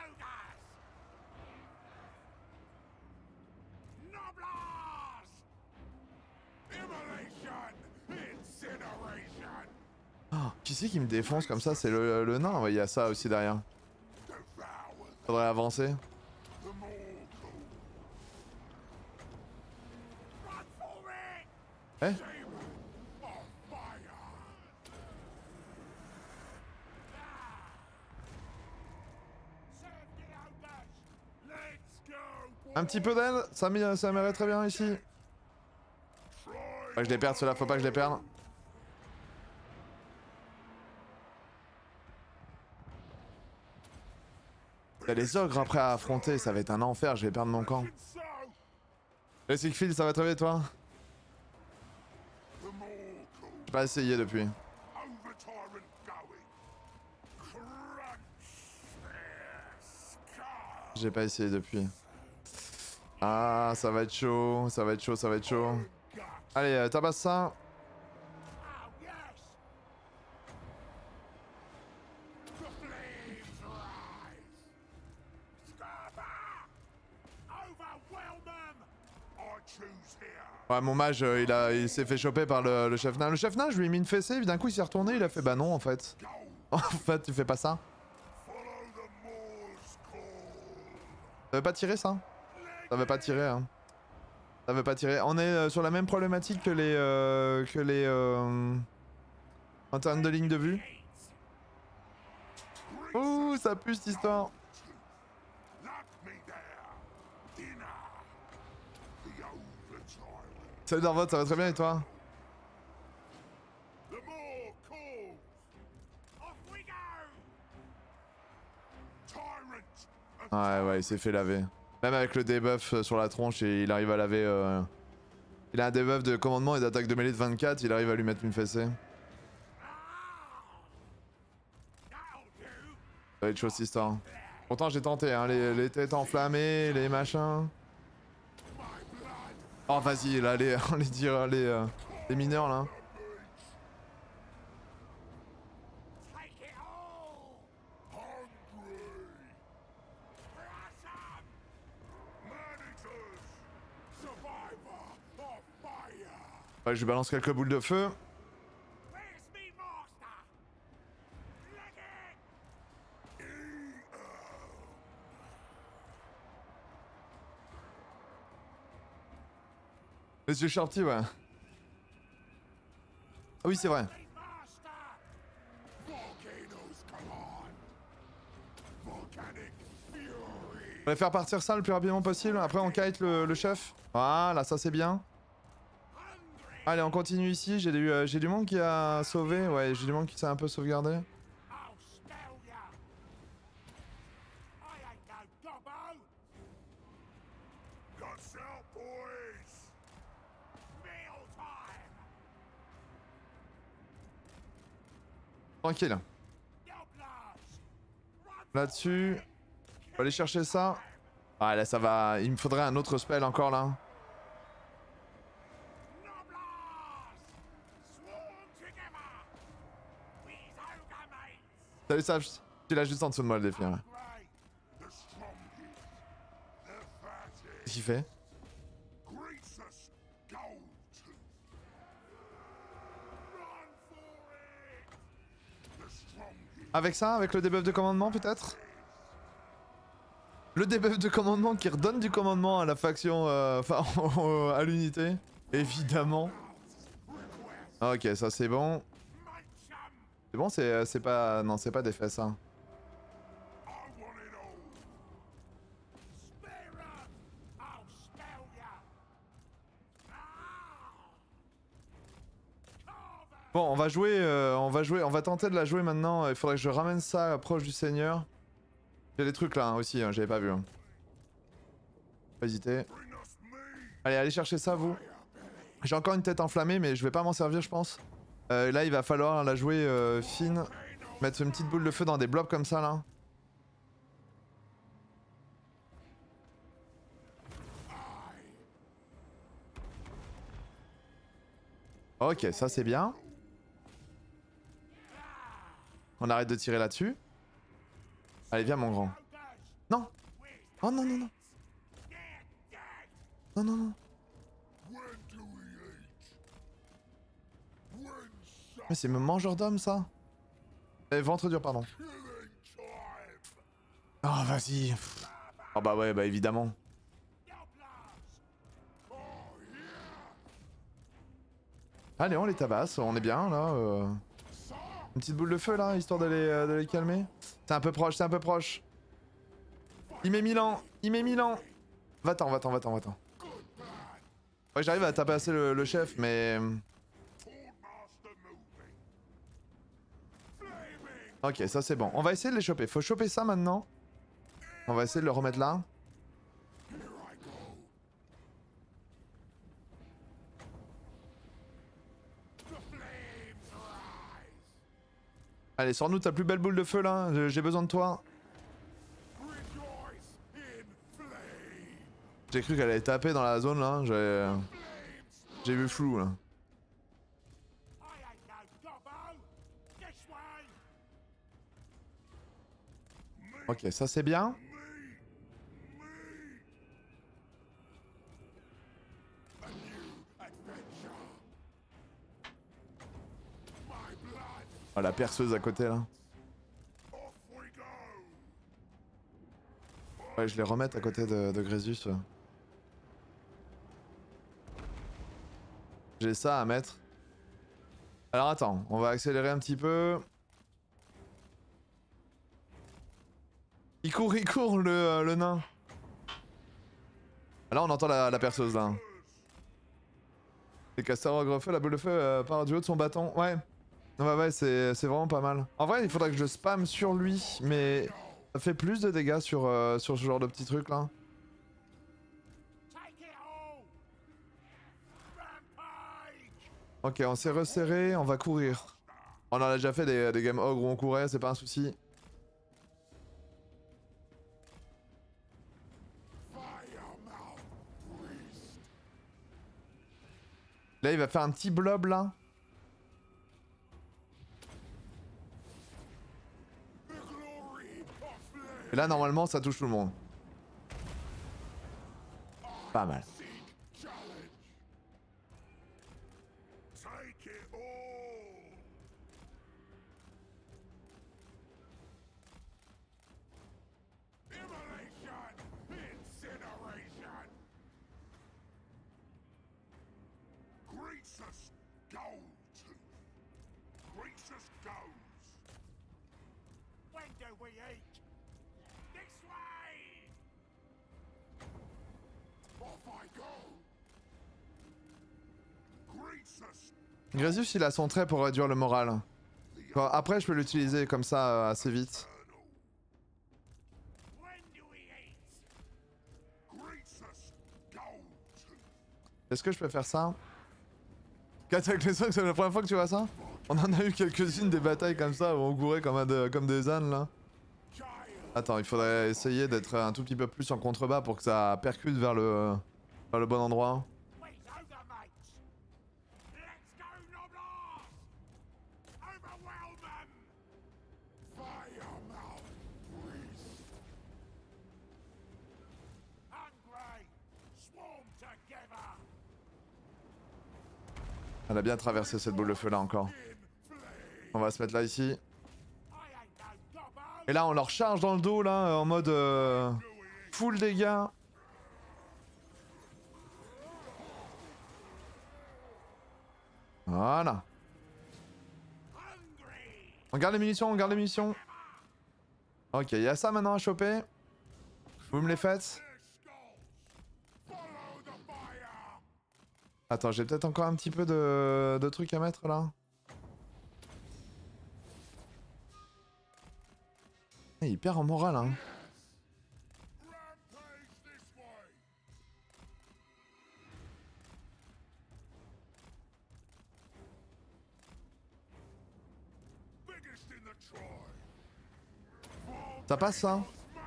Oh, qui c'est qui me défonce comme ça? C'est le nain? Ouais, il y a ça aussi derrière. Faudrait avancer. Eh? Un petit peu d'aide, ça m'irait très bien ici. Faut pas que je les perde ceux-là, faut pas que je les perde. Il y a les ogres après à affronter, ça va être un enfer, je vais perdre mon camp. Et Siegfried, ça va très bien toi? J'ai pas essayé depuis. J'ai pas essayé depuis. Ah, ça va être chaud, ça va être chaud, ça va être chaud. Allez, tabasse ça. Ouais, mon mage, il s'est fait choper par le chef nain. Le chef nain, je lui ai mis une fessée, d'un coup il s'est retourné, il a fait bah non en fait. En fait, tu fais pas ça. Ça veut pas tirer ça? Ça veut pas tirer hein. Ça veut pas tirer. On est sur la même problématique que les en termes de ligne de vue. Ouh, ça pue cette histoire. Salut Darvot, ça va très bien et toi? Ouais, il s'est fait laver. Même avec le debuff sur la tronche, et il arrive à laver. Il a un debuff de commandement et d'attaque de mêlée de 24, il arrive à lui mettre une fessée. Ça va être chaud cette histoire. Pourtant j'ai tenté, hein, les têtes enflammées, les machins. Oh vas-y, là, les mineurs là. Ouais, je lui balance quelques boules de feu. Les yeux shorty, ouais. Ah oui, c'est vrai. On va faire partir ça le plus rapidement possible. Après, on kite le chef. Voilà, ça c'est bien. Allez, on continue ici. J'ai du monde qui a sauvé. Ouais, j'ai du monde qui s'est un peu sauvegardé. Tranquille. Là-dessus. On va aller chercher ça. Ah là ça va. Il me faudrait un autre spell encore là. Salut Sage. Tu l'as juste en dessous de moi le défi. Ouais. Qu'est-ce qu'il fait? Avec ça? Avec le debuff de commandement peut-être? Le debuff de commandement qui redonne du commandement à la faction, enfin à l'unité, évidemment. Ok, ça c'est bon. C'est bon, c'est pas, non c'est pas des faits ça. Bon, on va tenter de la jouer maintenant. Il faudrait que je ramène ça proche du seigneur. Il y a des trucs là hein, aussi, hein, j'avais pas vu. Hein. Pas hésiter. Allez chercher ça vous. J'ai encore une tête enflammée mais je vais pas m'en servir je pense. Là il va falloir la jouer fine. Mettre une petite boule de feu dans des blobs comme ça là. Ok, ça c'est bien. On arrête de tirer là-dessus. Allez, viens mon grand. Non. Oh non, non, non. Non, non, non. Mais c'est me mangeur d'homme ça. Ventre dur, pardon. Oh, vas-y. Oh bah ouais, bah évidemment. Allez, on les tabasse, on est bien là. Une petite boule de feu là, histoire de les calmer. C'est un peu proche, c'est un peu proche. Il met 1000 ans, il met 1000 ans. Va-t'en, va-t'en, va-t'en, va-t'en. Ouais, j'arrive à tabasser le chef, mais... Ok, ça c'est bon. On va essayer de les choper. Faut choper ça maintenant. On va essayer de le remettre là. Allez, sors-nous ta plus belle boule de feu là. J'ai besoin de toi. J'ai cru qu'elle allait taper dans la zone là. J'ai vu flou là. Ok, ça c'est bien. Oh, la perceuse à côté là. Ouais, je les remette à côté de Grésus. J'ai ça à mettre. Alors attends, on va accélérer un petit peu. Il court le nain. Là on entend la perceuse là. Les casteurs au feu, la boule de feu part du haut de son bâton. Ouais. Ouais, c'est vraiment pas mal. En vrai, il faudrait que je spam sur lui, mais ça fait plus de dégâts sur ce genre de petits trucs là. Ok, on s'est resserré, on va courir. On en a déjà fait des game ogre où on courait, c'est pas un souci. Là, il va faire un petit blob là. Et là, normalement, ça touche tout le monde. Pas mal. Grésus, il a son trait pour réduire le moral. Bon, après, je peux l'utiliser comme ça assez vite. Est-ce que je peux faire ça? 4 avec les 5, c'est la première fois que tu vois ça? On en a eu quelques-unes des batailles comme ça où on courait comme des ânes là. Attends, il faudrait essayer d'être un tout petit peu plus en contrebas pour que ça percute vers le bon endroit. Elle a bien traversé cette boule de feu là encore. On va se mettre là ici. Et là on leur charge dans le dos là en mode full dégâts. Voilà. On garde les munitions, on garde les munitions. Ok, il y a ça maintenant à choper. Vous me les faites. Attends, j'ai peut-être encore un petit peu de trucs à mettre là. Il perd en moral hein. Ça passe ça?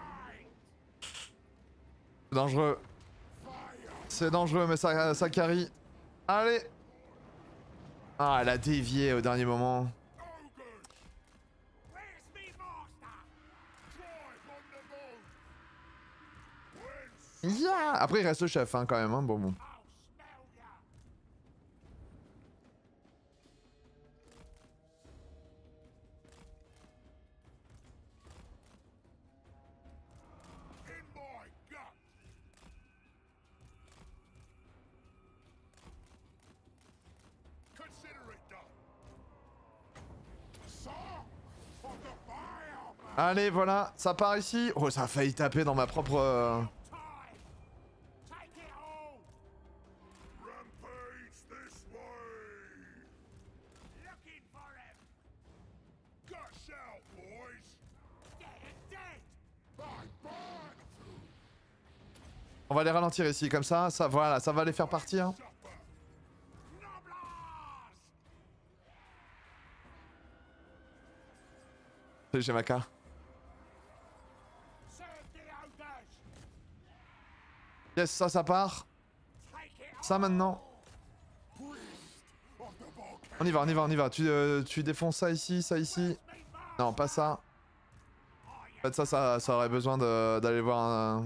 C'est dangereux. C'est dangereux mais ça carry. Allez. Ah elle a dévié au dernier moment. Yeah. Après il reste le chef hein, quand même hein. Bon. Allez voilà, ça part ici. Oh ça a failli taper dans ma propre... On va les ralentir ici, comme ça, voilà, ça va les faire partir. J'ai ma carte. Yes, ça part. Ça maintenant. On y va. Tu défonces ça ici. Non, pas ça. En fait, ça aurait besoin d'aller voir un...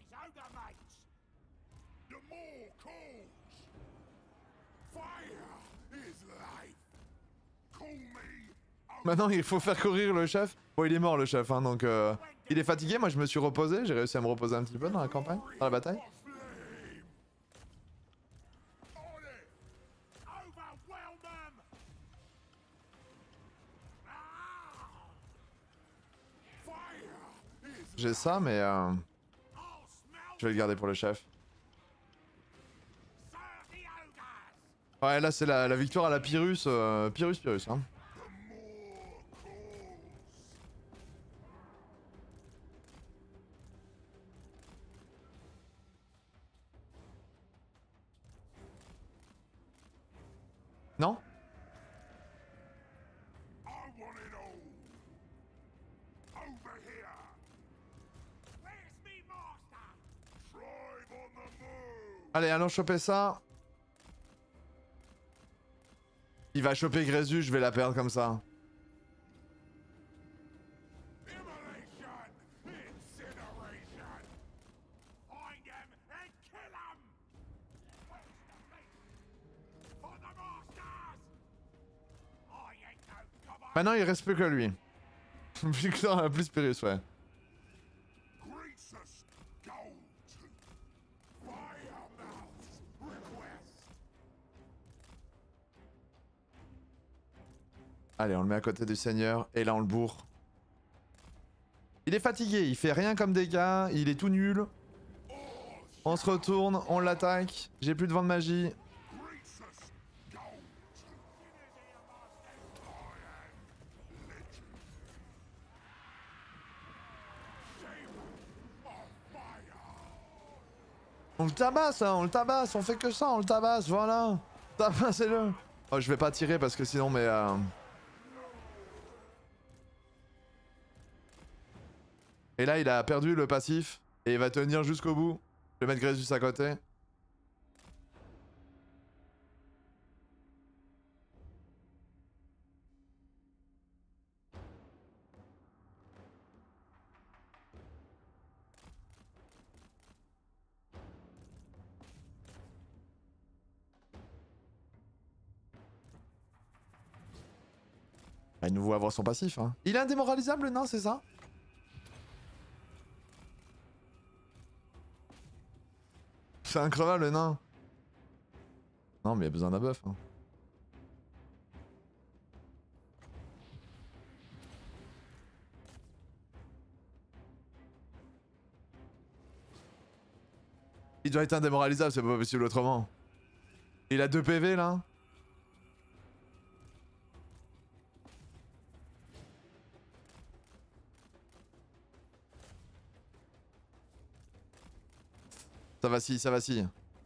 Maintenant, il faut faire courir le chef. Bon, il est mort le chef, hein, donc... Il est fatigué, moi je me suis reposé. J'ai réussi à me reposer un petit peu dans la campagne, dans la bataille. J'ai ça, mais... Je vais le garder pour le chef. Ouais, là c'est la victoire à la Pyrrhus. Pyrrhus, hein. Non? Allez, allons choper ça. Il va choper Grésus, je vais la perdre comme ça. Maintenant il reste plus que lui. Victor a plus Pyrrhus, ouais. Allez, on le met à côté du seigneur et là on le bourre. Il est fatigué, il fait rien comme dégâts, il est tout nul. On se retourne, on l'attaque. J'ai plus de vent de magie. On le tabasse, hein, on le tabasse, on fait que ça, on le tabasse, voilà. Tabassez-le. Oh, je vais pas tirer parce que sinon, mais... Et là, il a perdu le passif. Et il va tenir jusqu'au bout. Je vais mettre Grésus à côté. Il nous voit avoir son passif, hein. Il est indémoralisable, non, c'est ça? C'est increvable, le nain. Non, mais il y a besoin d'un buff, hein. Il doit être indémoralisable, c'est pas possible autrement. Il a 2 PV, là. Ça vacille, ça vacille.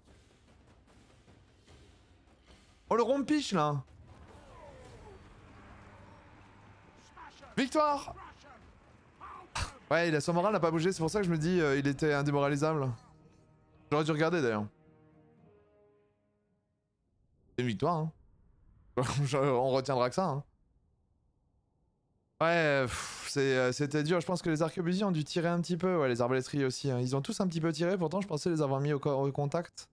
Oh le rompiche là. Victoire. Ouais, son moral n'a pas bougé, c'est pour ça que je me dis il était indémoralisable. J'aurais dû regarder d'ailleurs. C'est une victoire, hein. On retiendra que ça, hein. Ouais, c'était dur. Je pense que les arquebusiers ont dû tirer un petit peu. Ouais, les arbalétriers aussi. Hein. Ils ont tous un petit peu tiré. Pourtant, je pensais les avoir mis au contact.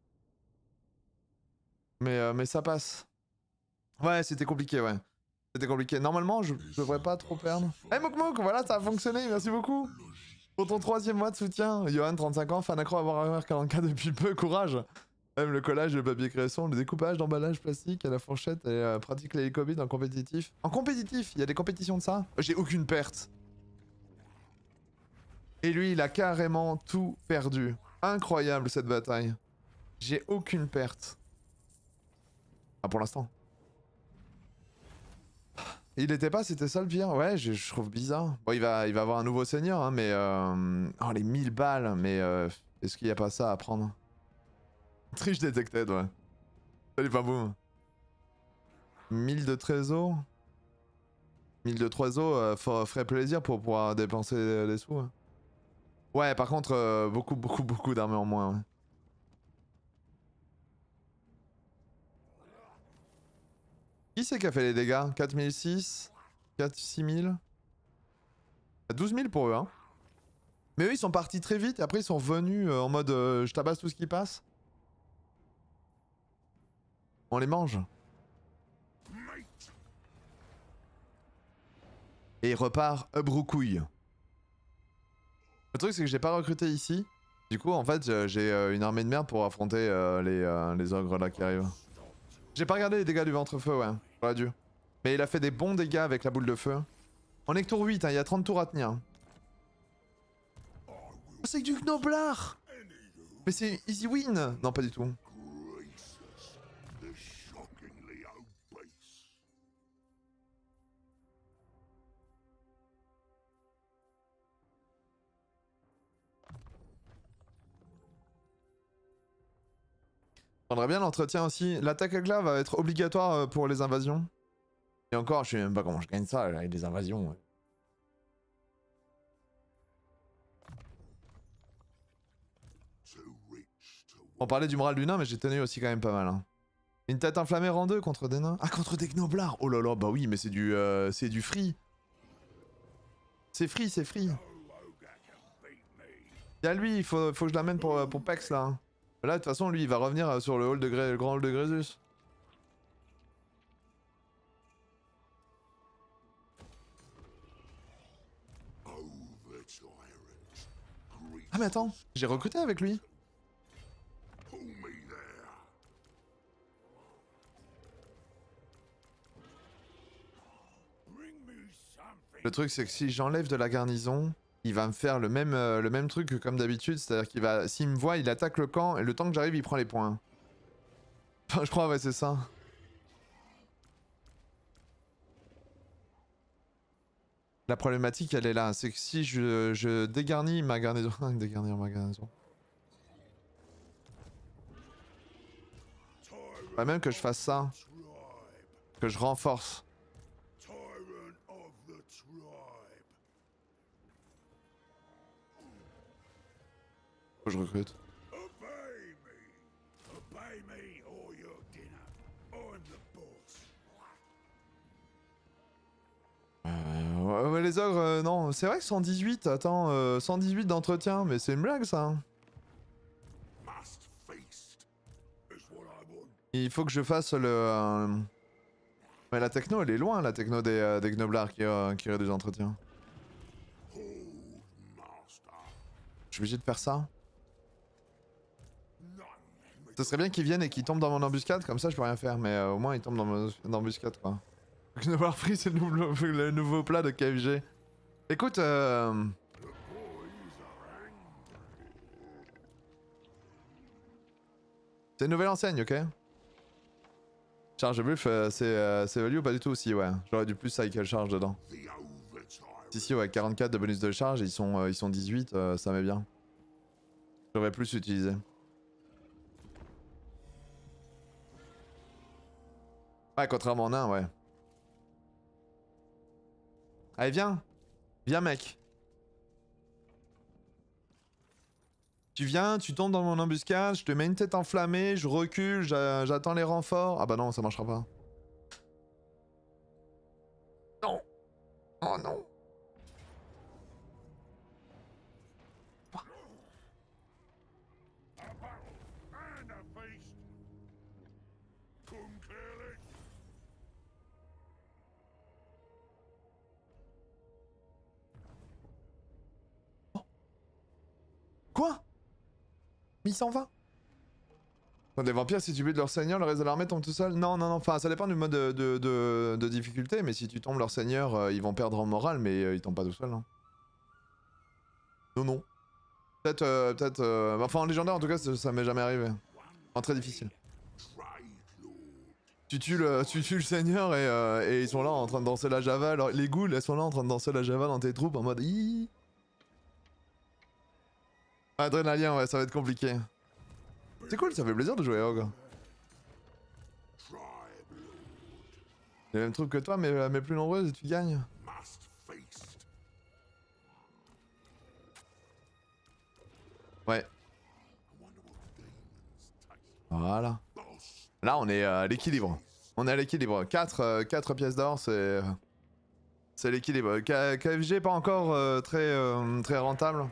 Mais ça passe. Ouais, c'était compliqué, ouais. C'était compliqué. Normalement, je devrais pas trop perdre. Eh, hey, Mokmok, voilà, ça a fonctionné. Merci beaucoup. Pour ton 3e mois de soutien. Johan, 35 ans, fan accro à Warhammer 40K depuis peu. Courage. Même le collage, le papier création, le découpage d'emballage plastique à la fourchette et pratique l'hélicobide en compétitif. En compétitif, il y a des compétitions de ça. J'ai aucune perte. Et lui, il a carrément tout perdu. Incroyable cette bataille. J'ai aucune perte. Ah, pour l'instant. Il était pas, c'était ça le pire. Ouais, je trouve bizarre. Bon, il va avoir un nouveau seigneur, hein, mais... Oh, les 1000 balles, mais... Est-ce qu'il n'y a pas ça à prendre? Triche detected, ouais. Salut, pas boum. 1000 de trésor. 1000 de trésor ferait plaisir pour pouvoir dépenser des sous. Hein. Ouais, par contre, beaucoup d'armées en moins. Ouais. Qui c'est qui a fait les dégâts? 4006 6000 12 000 pour eux, hein. Mais eux, ils sont partis très vite et après, ils sont revenus en mode je tabasse tout ce qui passe. On les mange. Et il repart broucouille. Le truc, c'est que j'ai pas recruté ici. Du coup, en fait, j'ai une armée de merde pour affronter les ogres là qui arrivent. J'ai pas regardé les dégâts du ventre-feu, ouais. J'aurais dû. Mais il a fait des bons dégâts avec la boule de feu. On est que tour 8, hein, il y a 30 tours à tenir. Oh, c'est que du Gnoblar! Mais c'est easy win! Non, pas du tout. Prendrait bien l'entretien aussi. L'attaque à glas va être obligatoire pour les invasions. Et encore, je sais même pas comment je gagne ça avec des invasions. Ouais. On parlait du moral du nain, mais j'ai tenu aussi quand même pas mal. Hein. Une tête inflammée rang 2 contre des nains. Ah, contre des gnoblards. Oh là là, bah oui, mais c'est du free. C'est free, c'est free. Y'a lui, il faut que je l'amène pour Pex là. Là, de toute façon, lui, il va revenir sur le hall de le grand hall de Grésus. Ah mais attends, j'ai recruté avec lui. Le truc c'est que si j'enlève de la garnison, il va me faire le même truc que comme d'habitude, c'est-à-dire qu'il va, s'il me voit, il attaque le camp et le temps que j'arrive, il prend les points. Enfin, je crois, ouais, c'est ça. La problématique, elle est là, c'est que si je dégarnis ma garnison, dégarnir ma garnison. Bah, même que je fasse ça, que je renforce. Faut que je recrute. Ouais, les ogres, non. C'est vrai que 118, attends, 118 d'entretien, mais c'est une blague ça. Il faut que je fasse le... Mais la techno, elle est loin, la techno des gnoblards qui réduit des entretiens. Je suis obligé de faire ça. Ce serait bien qu'ils viennent et qu'ils tombent dans mon embuscade, comme ça je peux rien faire, mais au moins ils tombent dans mon embuscade quoi. Gnoblar free, c'est le nouveau plat de KFG. Écoute, c'est une nouvelle enseigne, ok? Charge de buff, c'est value ou pas du tout aussi, ouais. J'aurais dû plus cycle charge dedans. Si, ouais, 44 de bonus de charge, ils sont 18, ça m'est bien. J'aurais plus utilisé. Ouais, contrairement en un, ouais. Allez, viens. Viens, mec. Tu viens, tu tombes dans mon embuscade, je te mets une tête enflammée, je recule, j'attends les renforts. Ah bah non, ça marchera pas. Non. Oh non. Quoi? Mais il s'en va. Les vampires, si tu butes leur seigneur, le reste de l'armée tombe tout seul. Non, non, non, enfin ça dépend du mode de difficulté, mais si tu tombes leur seigneur, ils vont perdre en morale, mais ils tombent pas tout seuls. Hein. Non, non. Peut-être, enfin en légendaire en tout cas, ça m'est jamais arrivé. En très difficile. Tu tues le seigneur et ils sont là en train de danser la java. Alors, les ghouls, elles sont là en train de danser la java dans tes troupes en mode Hi. Adrénalien, ouais, ça va être compliqué. C'est cool, ça fait plaisir de jouer à Ogre. Les mêmes troupes que toi, mais plus nombreuses et tu gagnes. Ouais. Voilà. Là, on est à l'équilibre. On est à l'équilibre. 4 pièces d'or, c'est l'équilibre. KFG, pas encore très rentable.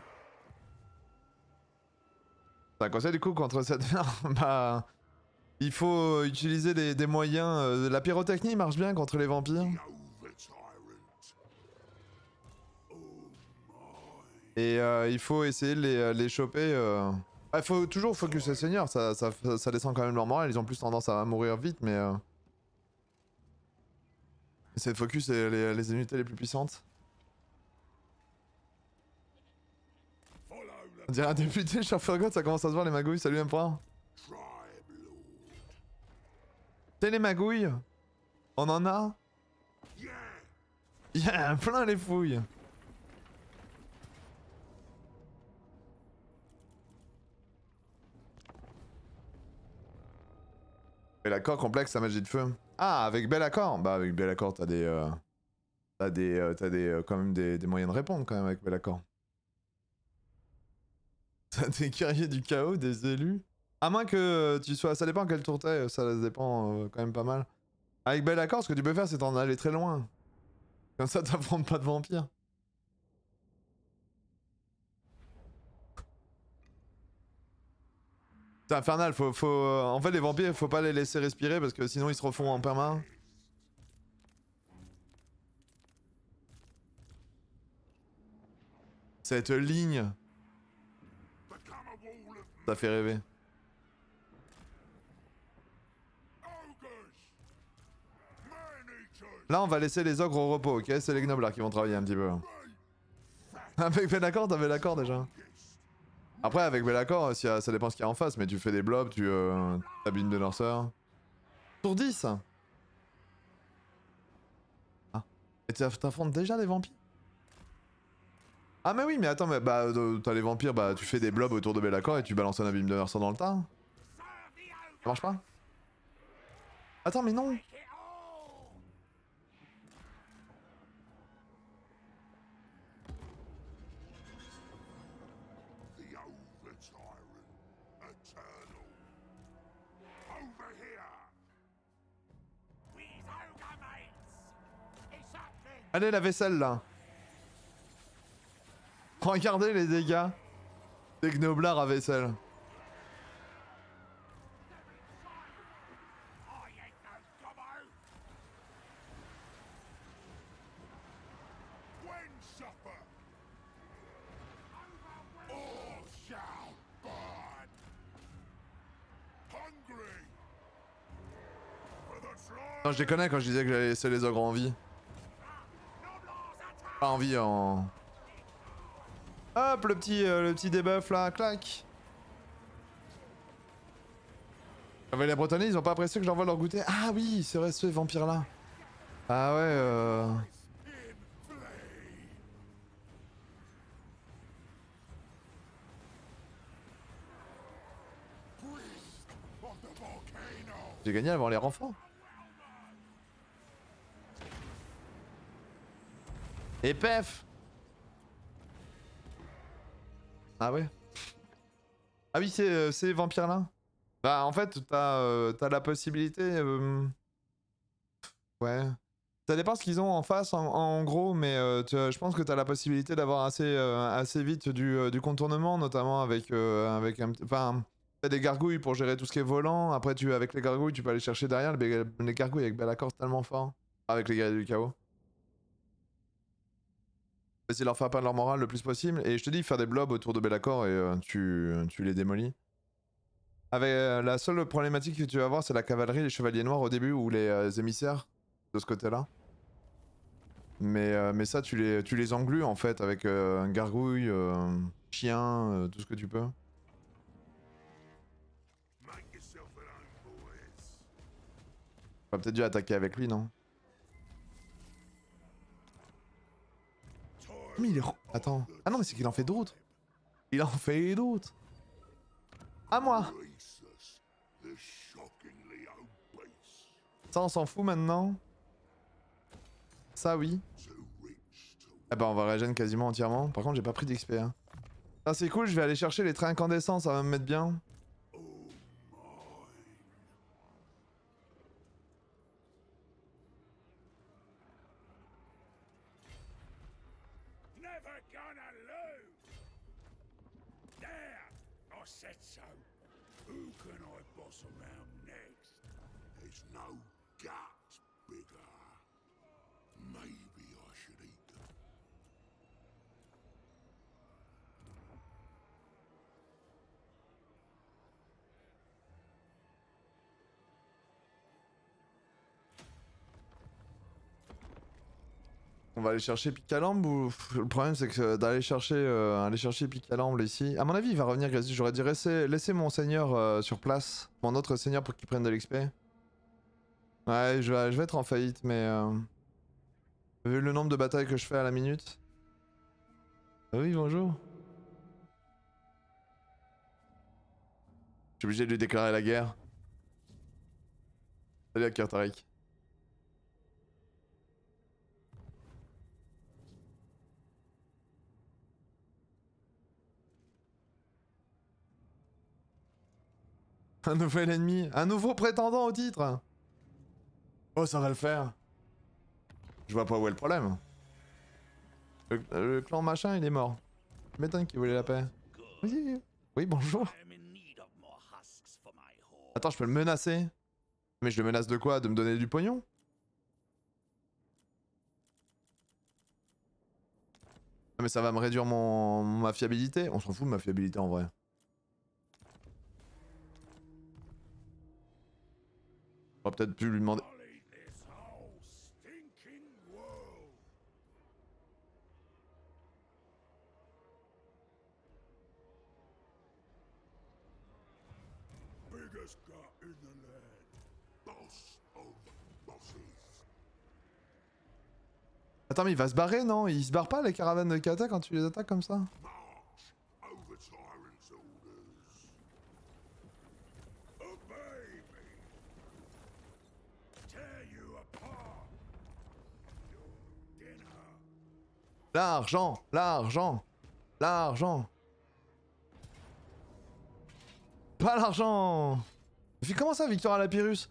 C'est un conseil du coup contre cette merde. Bah. Il faut utiliser des moyens. La pyrotechnie marche bien contre les vampires. Et il faut essayer de les choper. Il faut toujours focus les seigneurs, ça descend quand même leur morale, ils ont plus tendance à mourir vite, mais... Essayer de focus les unités les plus puissantes. On dirait un député, cher Fergot, ça commence à se voir les magouilles, salut Empereur. T'es les magouilles? On en a? Yeah, plein les fouilles. Bel accord complexe à magie de feu. Ah, avec bel accord. Bah avec bel accord, t'as quand même des moyens de répondre quand même avec bel accord. T'as des guerriers du chaos, des élus. À moins que tu sois... Ça dépend quel tour t'es, ça dépend quand même pas mal. Avec bel accord, ce que tu peux faire c'est t'en aller très loin. Comme ça t'affrontes pas de vampires. C'est infernal, en fait les vampires faut pas les laisser respirer parce que sinon ils se refont en perma. Cette ligne. Ça fait rêver. Là on va laisser les ogres au repos, ok? C'est les gnoblards qui vont travailler un petit peu. Avec Bellacor, t'as Bellacor déjà. Après avec Bellacor, ça dépend ce qu'il y a en face, mais tu fais des blobs, tu t'abîmes de lanceurs. Tour 10. Ah. Et t'affrontes déjà des vampires? Ah mais oui, mais attends, mais bah t'as les vampires, bah tu fais des blobs autour de Bellacor et tu balances un abîme de lanceurs dans le tas. Ça marche pas? Attends mais non. Allez la vaisselle là. Regardez les dégâts des gnoblards à vaisselle. Non, je déconnais quand je disais que j'allais laisser les ogres en vie. Pas en vie, en... Hop, le petit debuff là, clac. Ah, mais les Bretonnais, ils ont pas apprécié que j'envoie leur goûter. Ah oui, c'est vrai, ces vampires là. Ah ouais, J'ai gagné avant les renforts. Et pef. Ah ouais. Ah oui, c'est ces vampires-là. Bah en fait, t'as la possibilité... Ouais. Ça dépend ce qu'ils ont en face, en gros, mais je pense que t'as la possibilité d'avoir assez vite du contournement, notamment avec un petit... Enfin, t'as des gargouilles pour gérer tout ce qui est volant. Après, avec les gargouilles, tu peux aller chercher derrière. Les gargouilles avec Be'lakor, c'est tellement fort. Avec les guerriers du chaos. Essayer de leur faire perdre leur morale le plus possible. Et je te dis, faire des blobs autour de Be'lakor et tu les démolis. Avec, la seule problématique que tu vas avoir, c'est la cavalerie, les chevaliers noirs au début, ou les émissaires de ce côté-là. Mais ça, tu les englues en fait avec un gargouille, chien, tout ce que tu peux. On va peut-être dû attaquer avec lui, non? Mais il est... Attends. Ah non, mais c'est qu'il en fait d'autres. Il en fait d'autres. À moi. Ça, on s'en fout maintenant. Ça, oui. Ah bah on va régénérer quasiment entièrement. Par contre, j'ai pas pris d'XP. Hein. Ça, c'est cool, je vais aller chercher les trains incandescents, ça va me mettre bien. On va aller chercher Picalambe ou... Le problème c'est que d'aller chercher Picalambe ici... À mon avis il va revenir Grésy, j'aurais dû laisser mon seigneur sur place. Mon autre seigneur pour qu'il prenne de l'XP. Ouais, je vais être en faillite mais... Vu le nombre de batailles que je fais à la minute... Oui, bonjour. Je suis obligé de lui déclarer la guerre. Salut Akir Tariq. Un nouvel ennemi, un nouveau prétendant au titre. Oh, ça va le faire. Je vois pas où est le problème. Le clan machin, il est mort. Je m'étonne qu'il voulait la paix. Oui, oui, bonjour. Attends, je peux le menacer. Mais je le menace de quoi? De me donner du pognon? Ah, mais ça va me réduire ma fiabilité. On s'en fout de ma fiabilité en vrai. On va peut-être plus lui demander. Attends, mais il va se barrer, non? Il se barre pas les caravanes de kata quand tu les attaques comme ça? L'argent, l'argent, l'argent. Pas l'argent. Mais comment ça, Victor Lapyrus?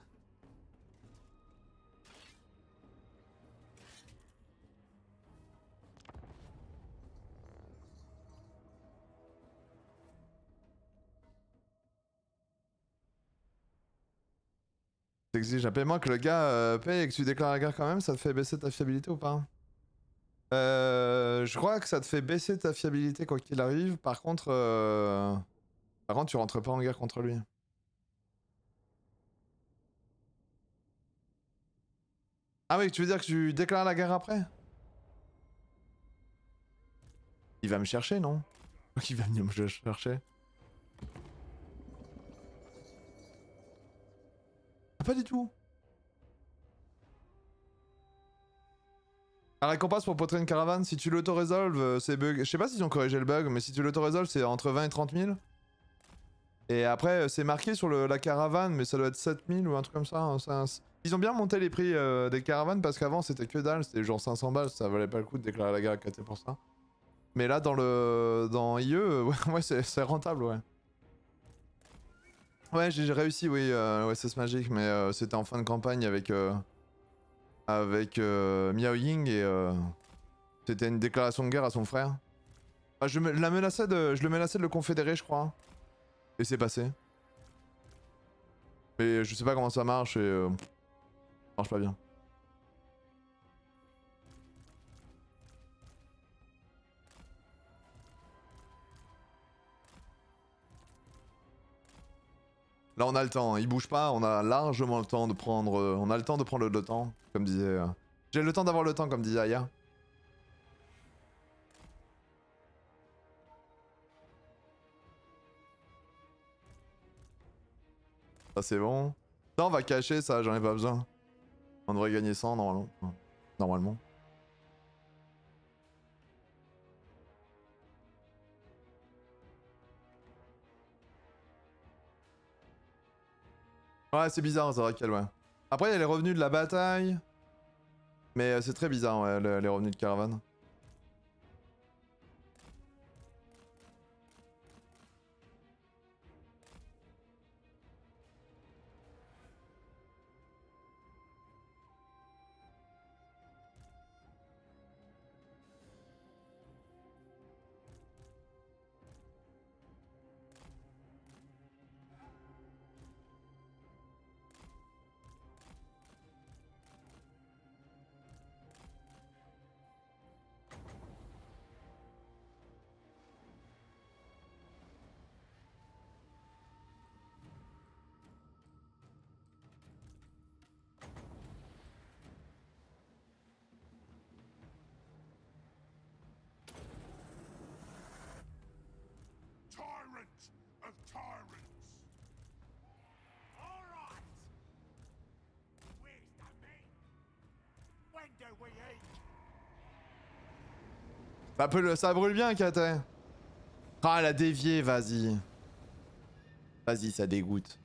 T'exiges un paiement que le gars paye et que tu déclares la guerre quand même, ça te fait baisser ta fiabilité ou pas? Je crois que ça te fait baisser ta fiabilité quoi qu'il arrive. Par contre, tu rentres pas en guerre contre lui. Ah oui, tu veux dire que tu déclares la guerre après? Il va me chercher, non? Il va venir me chercher. Ah, pas du tout. La récompense pour potrer une caravane, si tu l'auto-résolves, c'est bug. Je sais pas s'ils ont corrigé le bug, mais si tu l'auto-résolves, c'est entre 20 et 30 000. Et après, c'est marqué sur la caravane, mais ça doit être 7 000 ou un truc comme ça. Hein, ils ont bien monté les prix des caravanes parce qu'avant c'était que dalle, c'était genre 500 balles, ça valait pas le coup de déclarer la guerre à KT pour ça. Mais là, dans IE, ouais, c'est rentable, ouais. Ouais, j'ai réussi, oui, ouais, c'est magique, mais c'était en fin de campagne avec Miao Ying et c'était une déclaration de guerre à son frère. Ah, je le menaçais de le confédérer, je crois. Et c'est passé. Mais je sais pas comment ça marche et ça marche pas bien. Là on a le temps, il bouge pas, on a largement le temps de prendre. On a le temps de prendre le temps, comme disait. J'ai le temps d'avoir le temps, comme disait Aya. Ça c'est bon. Ça on va cacher ça, j'en ai pas besoin. On devrait gagner 100 normalement. Enfin, normalement. Ouais, c'est bizarre, c'est vrai qu'elle, ouais. Après, il y a les revenus de la bataille. Mais c'est très bizarre, ouais, les revenus de caravane. Ça brûle bien, Kate. Ah, elle a dévié, vas-y. Vas-y, ça dégoûte.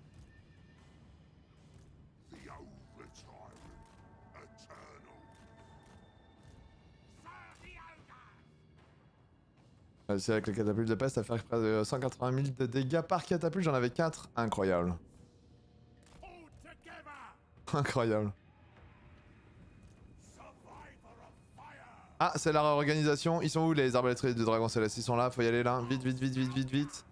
C'est avec la catapulte de peste à faire près de 180 000 de dégâts par catapulte, j'en avais 4. Incroyable. Incroyable. Ah, c'est la réorganisation. Ils sont où les arbalétriers du dragon céleste? Ils sont là, faut y aller là. Vite, vite, vite, vite, vite, vite.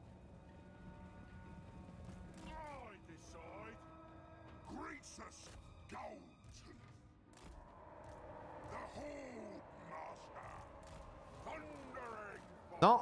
Non.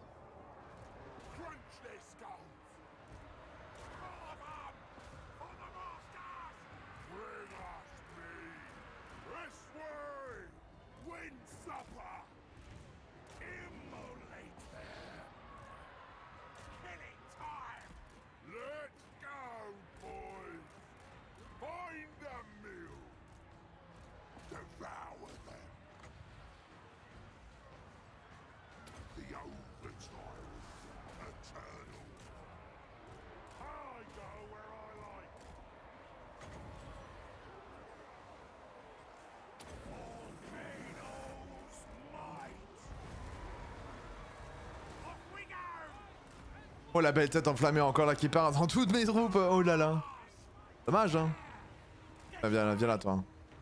Oh la belle tête enflammée encore là qui part dans toutes mes troupes. Oh là là. Dommage hein. Ah, viens là toi.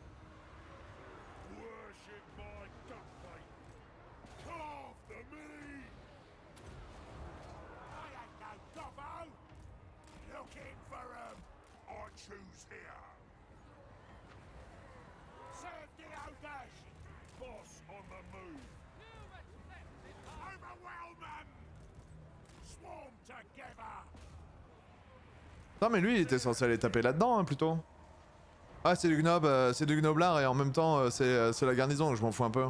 Non mais lui il était censé aller taper là-dedans hein, plutôt. Ah c'est du gnob, c'est du gnoblard et en même temps c'est la garnison donc je m'en fous un peu.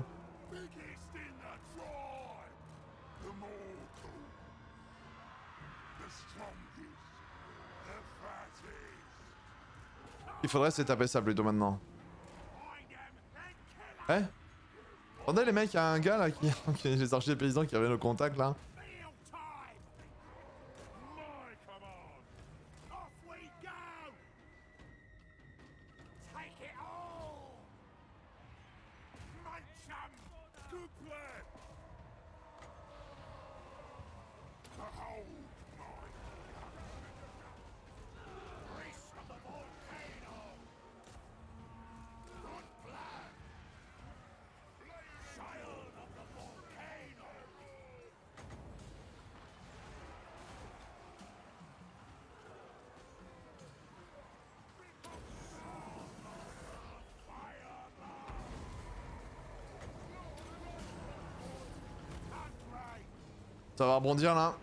Il faudrait se taper ça plutôt maintenant. Eh? Attendez les mecs, il y a un gars là qui... les archers paysans qui avaient nos contacts là. Ça va rebondir là.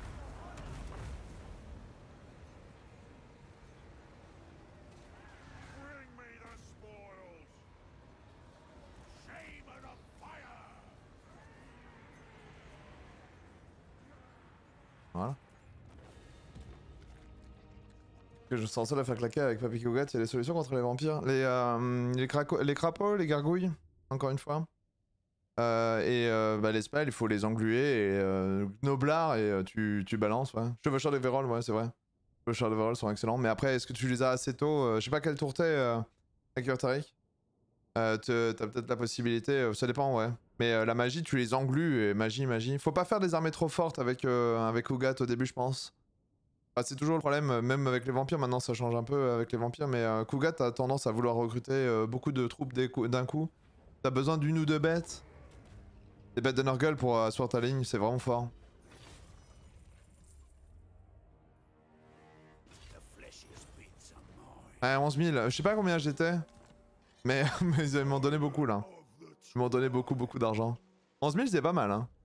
Voilà. Que je sens seul à faire claquer avec Papy Cougat, il y a des solutions contre les vampires. Les crapauds, les gargouilles, encore une fois. Bah, les spells, il faut les engluer et Gnoblar et tu balances, ouais. Chevaucheur de Vérol, ouais, c'est vrai. Chevaucheur de Vérol sont excellents, mais après, est-ce que tu les as assez tôt je sais pas quel tour t'es, avec Urtarik. T'as peut-être la possibilité, ça dépend, ouais. Mais la magie, tu les englues et magie. Faut pas faire des armées trop fortes avec Ougat au début, je pense. Bah, c'est toujours le problème, même avec les vampires, maintenant ça change un peu avec les vampires, mais Cougat a tendance à vouloir recruter beaucoup de troupes d'un coup. T'as besoin d'une ou deux bêtes. Des bêtes de Nurgle pour asseoir ta ligne, c'est vraiment fort. Ouais, 11 000, je sais pas combien j'étais, mais, mais ils m'ont donné beaucoup là. Ils m'ont donné beaucoup d'argent. 11 000 c'est pas mal hein.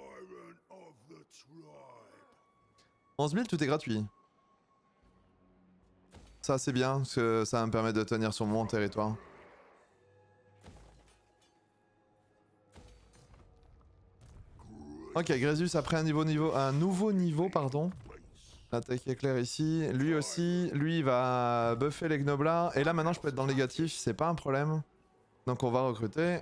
11 000 tout est gratuit. Ça c'est bien, parce que ça va me permettre de tenir sur mon territoire. Ok, Grésus a pris un nouveau niveau, pardon. L'attaque éclair ici. Lui aussi, lui il va buffer les gnoblards. Et là maintenant je peux être dans le négatif, c'est pas un problème. Donc on va recruter.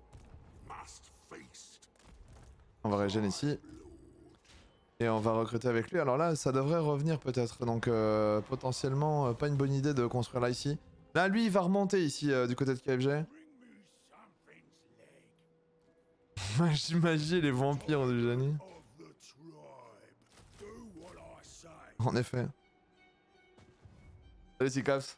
On va régénérer ici. Et on va recruter avec lui. Alors là ça devrait revenir peut-être. Donc potentiellement pas une bonne idée de construire là ici. Là lui il va remonter ici du côté de KFG. J'imagine les vampires du génie. En effet. Salut Cyclops.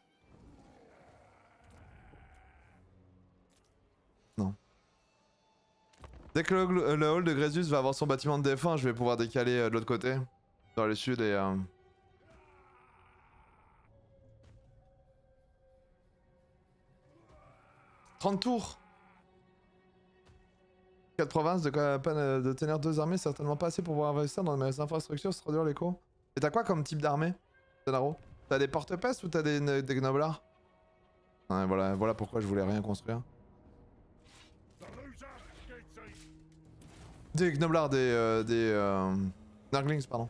Non. Dès que le hall de Grésus va avoir son bâtiment de défense, je vais pouvoir décaler de l'autre côté. Dans le sud et... 30 tours. 4 provinces, de quoi peine de tenir 2 armées, certainement pas assez pour pouvoir investir dans mes infrastructures, c'est trop dur l'écho. Et t'as quoi comme type d'armée, Tenaro? T'as des porte-pestes ou t'as des gnoblards? Ouais, voilà pourquoi je voulais rien construire. Des gnoblards, des Nurglings, pardon.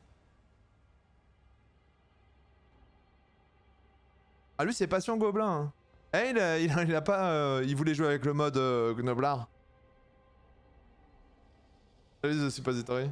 Ah lui c'est passion gobelin. Hein. Eh il a pas... il voulait jouer avec le mode gnoblard. Salut The Suppository.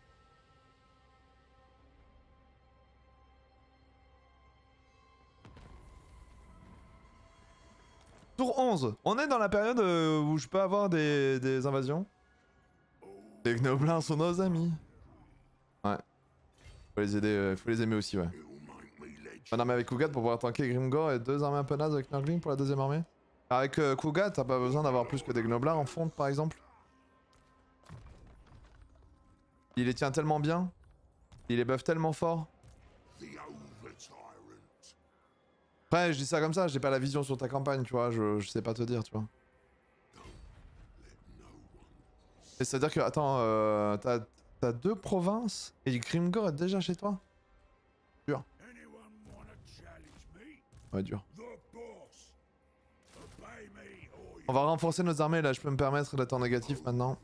Tour 11. On est dans la période où je peux avoir des invasions. Les gnoblins sont nos amis. Ouais. Faut les aider, faut les aimer aussi, ouais. Une armée avec Cougat pour pouvoir tanker Grimgor et 2 armées un peu nazes avec Nurgling pour la deuxième armée. Avec Cougat, t'as pas besoin d'avoir plus que des gnoblins en fonte par exemple. Il les tient tellement bien. Il les buff tellement fort. Après, je dis ça comme ça, j'ai pas la vision sur ta campagne, tu vois, je sais pas te dire, tu vois. Et c'est-à-dire que, attends, t'as 2 provinces et Grimgor est déjà chez toi? Dur. Ouais, dur. On va renforcer nos armées là, je peux me permettre d'être en négatif maintenant.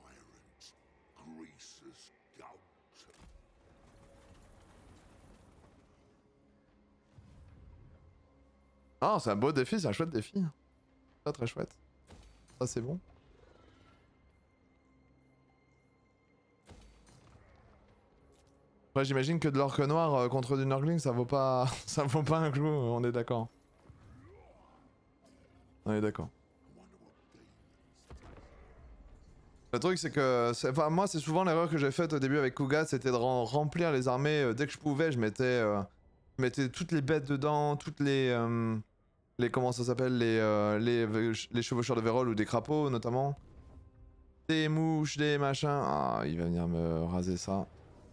Ah, c'est un beau défi, c'est un chouette défi. Très très chouette. Ça c'est bon. Après j'imagine que de l'orque noir contre du Nurgling ça vaut pas ça vaut pas un clou, on est d'accord. On est d'accord. Le truc c'est que, enfin, moi c'est souvent l'erreur que j'ai faite au début avec Cougat, c'était de remplir les armées dès que je pouvais, je mettais toutes les bêtes dedans, toutes les comment ça s'appelle, les chevaucheurs de Vérol ou des crapauds notamment. Des mouches, des machins, ah il va venir me raser ça.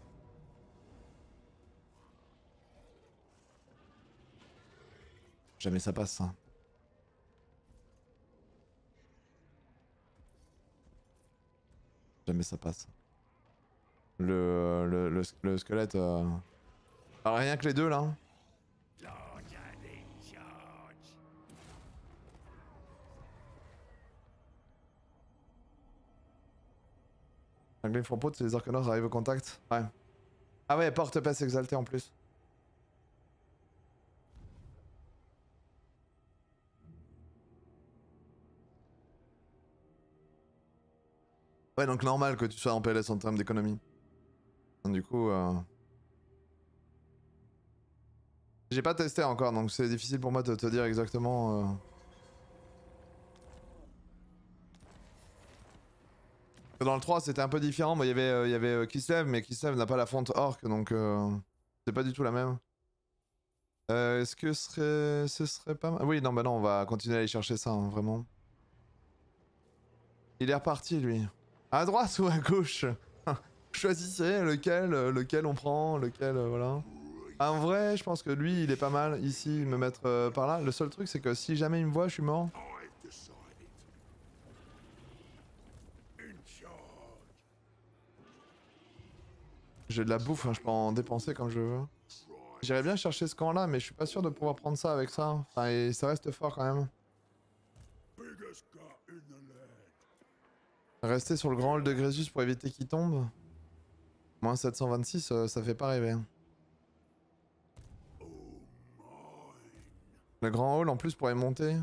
Jamais ça passe ça. Jamais ça passe. Le squelette. Alors, rien que les deux là. Les fourpotes, c'est les arcanors arrivent au contact. Ouais. Ah ouais, porte passe exalté en plus. Ouais, donc normal que tu sois en PLS en termes d'économie. Du coup, j'ai pas testé encore, donc c'est difficile pour moi de te dire exactement. Dans le 3, c'était un peu différent. Bon, il y avait Kislev, mais Kislev n'a pas la fonte orc, donc c'est pas du tout la même. Est-ce que ce serait pas mal? Oui, non, bah non, on va continuer à aller chercher ça, hein, vraiment. Il est reparti, lui. À droite ou à gauche? Choisissez lequel on prend, lequel, voilà. En vrai, je pense que lui, il est pas mal ici, me mettre par là. Le seul truc, c'est que si jamais il me voit, je suis mort. J'ai de la bouffe, hein, je peux en dépenser comme je veux. J'irais bien chercher ce camp-là, mais je suis pas sûr de pouvoir prendre ça avec ça. Enfin, et ça reste fort quand même. Rester sur le grand hall de Grésus pour éviter qu'il tombe. Moins 726, ça fait pas rêver. Le grand hall en plus pour y monter.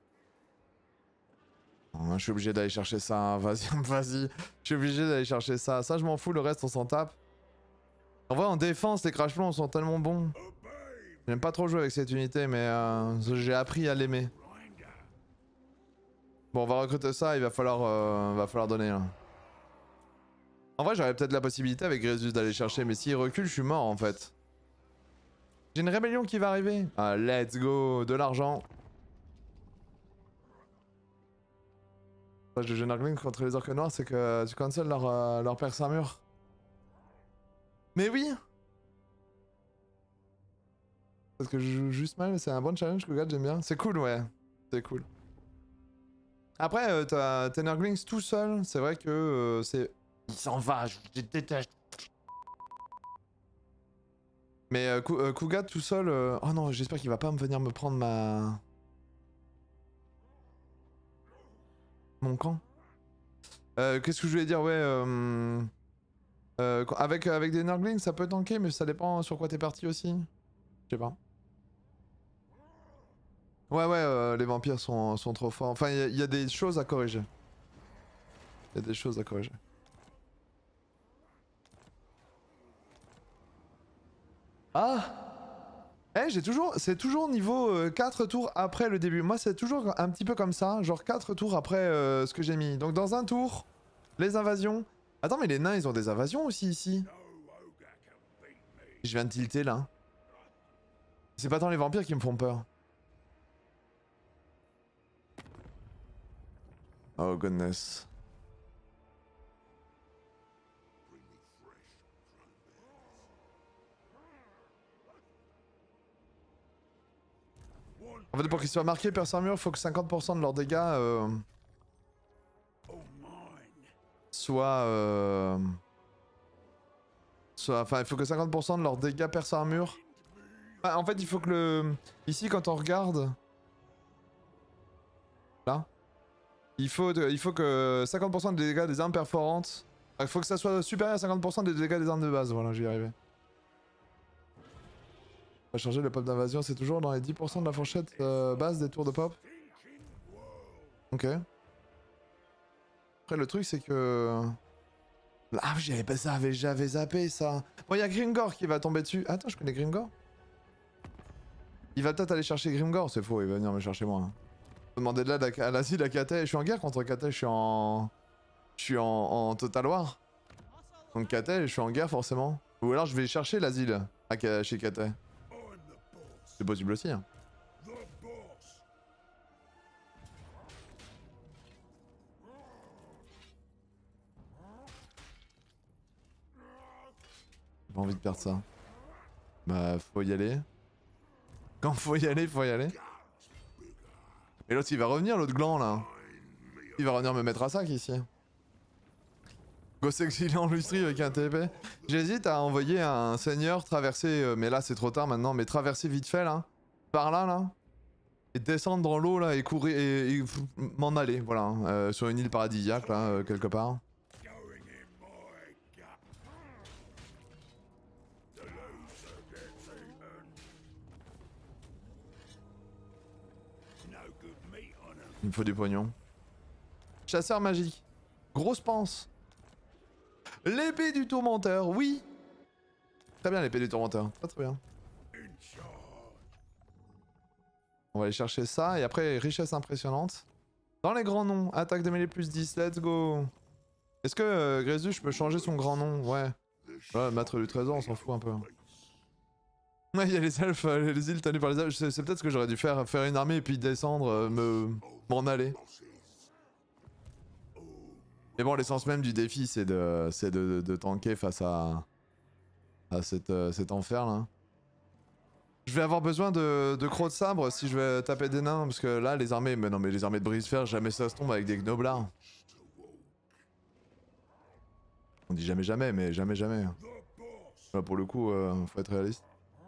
Je suis obligé d'aller chercher ça, vas-y, vas-y. Je suis obligé d'aller chercher ça. Ça, je m'en fous, le reste, on s'en tape. En vrai, en défense, les crash plombs sont tellement bons. J'aime pas trop jouer avec cette unité, mais j'ai appris à l'aimer. Bon, on va recruter ça, il va falloir donner. Là. En vrai, j'aurais peut-être la possibilité avec Grésus d'aller chercher, mais s'il recule, je suis mort en fait. J'ai une rébellion qui va arriver. Ah, let's go, de l'argent. Le jeu Nurgling contre les orques noirs, c'est que tu cancels leur perce armure. Mais oui! Parce que je joue juste mal, mais c'est un bon challenge que j'aime bien. C'est cool, ouais. C'est cool. Après, t'as Nurglings tout seul, c'est vrai que c'est... Il s'en va, je déteste. Mais Kugat tout seul... Oh non, j'espère qu'il va pas venir me prendre ma... Mon camp. Qu'est-ce que je voulais dire? Ouais, avec des Nurglings, ça peut tanker, mais ça dépend sur quoi t'es parti aussi. Je sais pas. Ouais, les vampires sont trop forts. Enfin, il y a des choses à corriger. Il y a des choses à corriger. Ah! Eh, c'est toujours niveau 4 tours après le début. Moi, c'est toujours un petit peu comme ça, genre 4 tours après ce que j'ai mis. Donc dans un tour, les invasions. Attends, mais les nains, ils ont des invasions aussi ici. Je viens de tilter là. C'est pas tant les vampires qui me font peur. Oh goodness. En fait, pour qu'ils soient marqués perce armure, faut que 50% de leurs dégâts soient... Enfin, il faut que 50% de leurs dégâts perce armure... en fait, il faut que le... Ici, quand on regarde... Là. Il faut que 50% des dégâts des armes perforantes... Il faut que ça soit supérieur à 50% des dégâts des armes de base. Voilà, j'y arrivais. On va changer le pop d'invasion, c'est toujours dans les 10% de la fourchette base des tours de pop. Ok. Après, le truc, c'est que... Ah, j'avais zappé ça. Bon, il y a Grimgor qui va tomber dessus. Attends, je connais Grimgor. Il va peut-être aller chercher Grimgor, c'est faux, il va venir me chercher moi. Faut demander de l'aide à l'asile à Kate. Je suis en guerre contre Kate, je suis en Total War. Donc Kate, je suis en guerre forcément. Ou alors je vais chercher l'asile chez Kate. C'est possible aussi. Hein. J'ai pas envie de perdre ça. Bah, faut y aller. Quand faut y aller, faut y aller. Et l'autre, il va revenir, l'autre gland là. Il va revenir me mettre à sac ici. Ghost exilé en lustrie avec un TP. J'hésite à envoyer un seigneur traverser, mais là c'est trop tard maintenant, mais traverser vite fait là, par là là, et descendre dans l'eau là et courir et m'en aller, voilà, sur une île paradisiaque là, quelque part. Il me faut du pognon. Chasseur magique. Grosse panse. L'épée du tourmenteur, oui. Très bien l'épée du tourmenteur, très très bien. On va aller chercher ça et après richesse impressionnante. Dans les grands noms, attaque de mêlée plus 10, let's go. Est-ce que Grésus peut changer son grand nom? Ouais. Voilà, maître du trésor, on s'en fout un peu. Ouais, il y a les elfes, les îles tenues par les elfes. C'est peut-être ce que j'aurais dû faire une armée et puis descendre, m'en aller. Mais bon, l'essence même du défi, c'est de tanker face à cet enfer là. Je vais avoir besoin de crocs de sabre si je vais taper des nains, parce que là, les armées, mais non, mais les armées de brise-fer, jamais ça se tombe avec des gnoblards. On dit jamais jamais, mais jamais jamais. Là, pour le coup, faut être réaliste.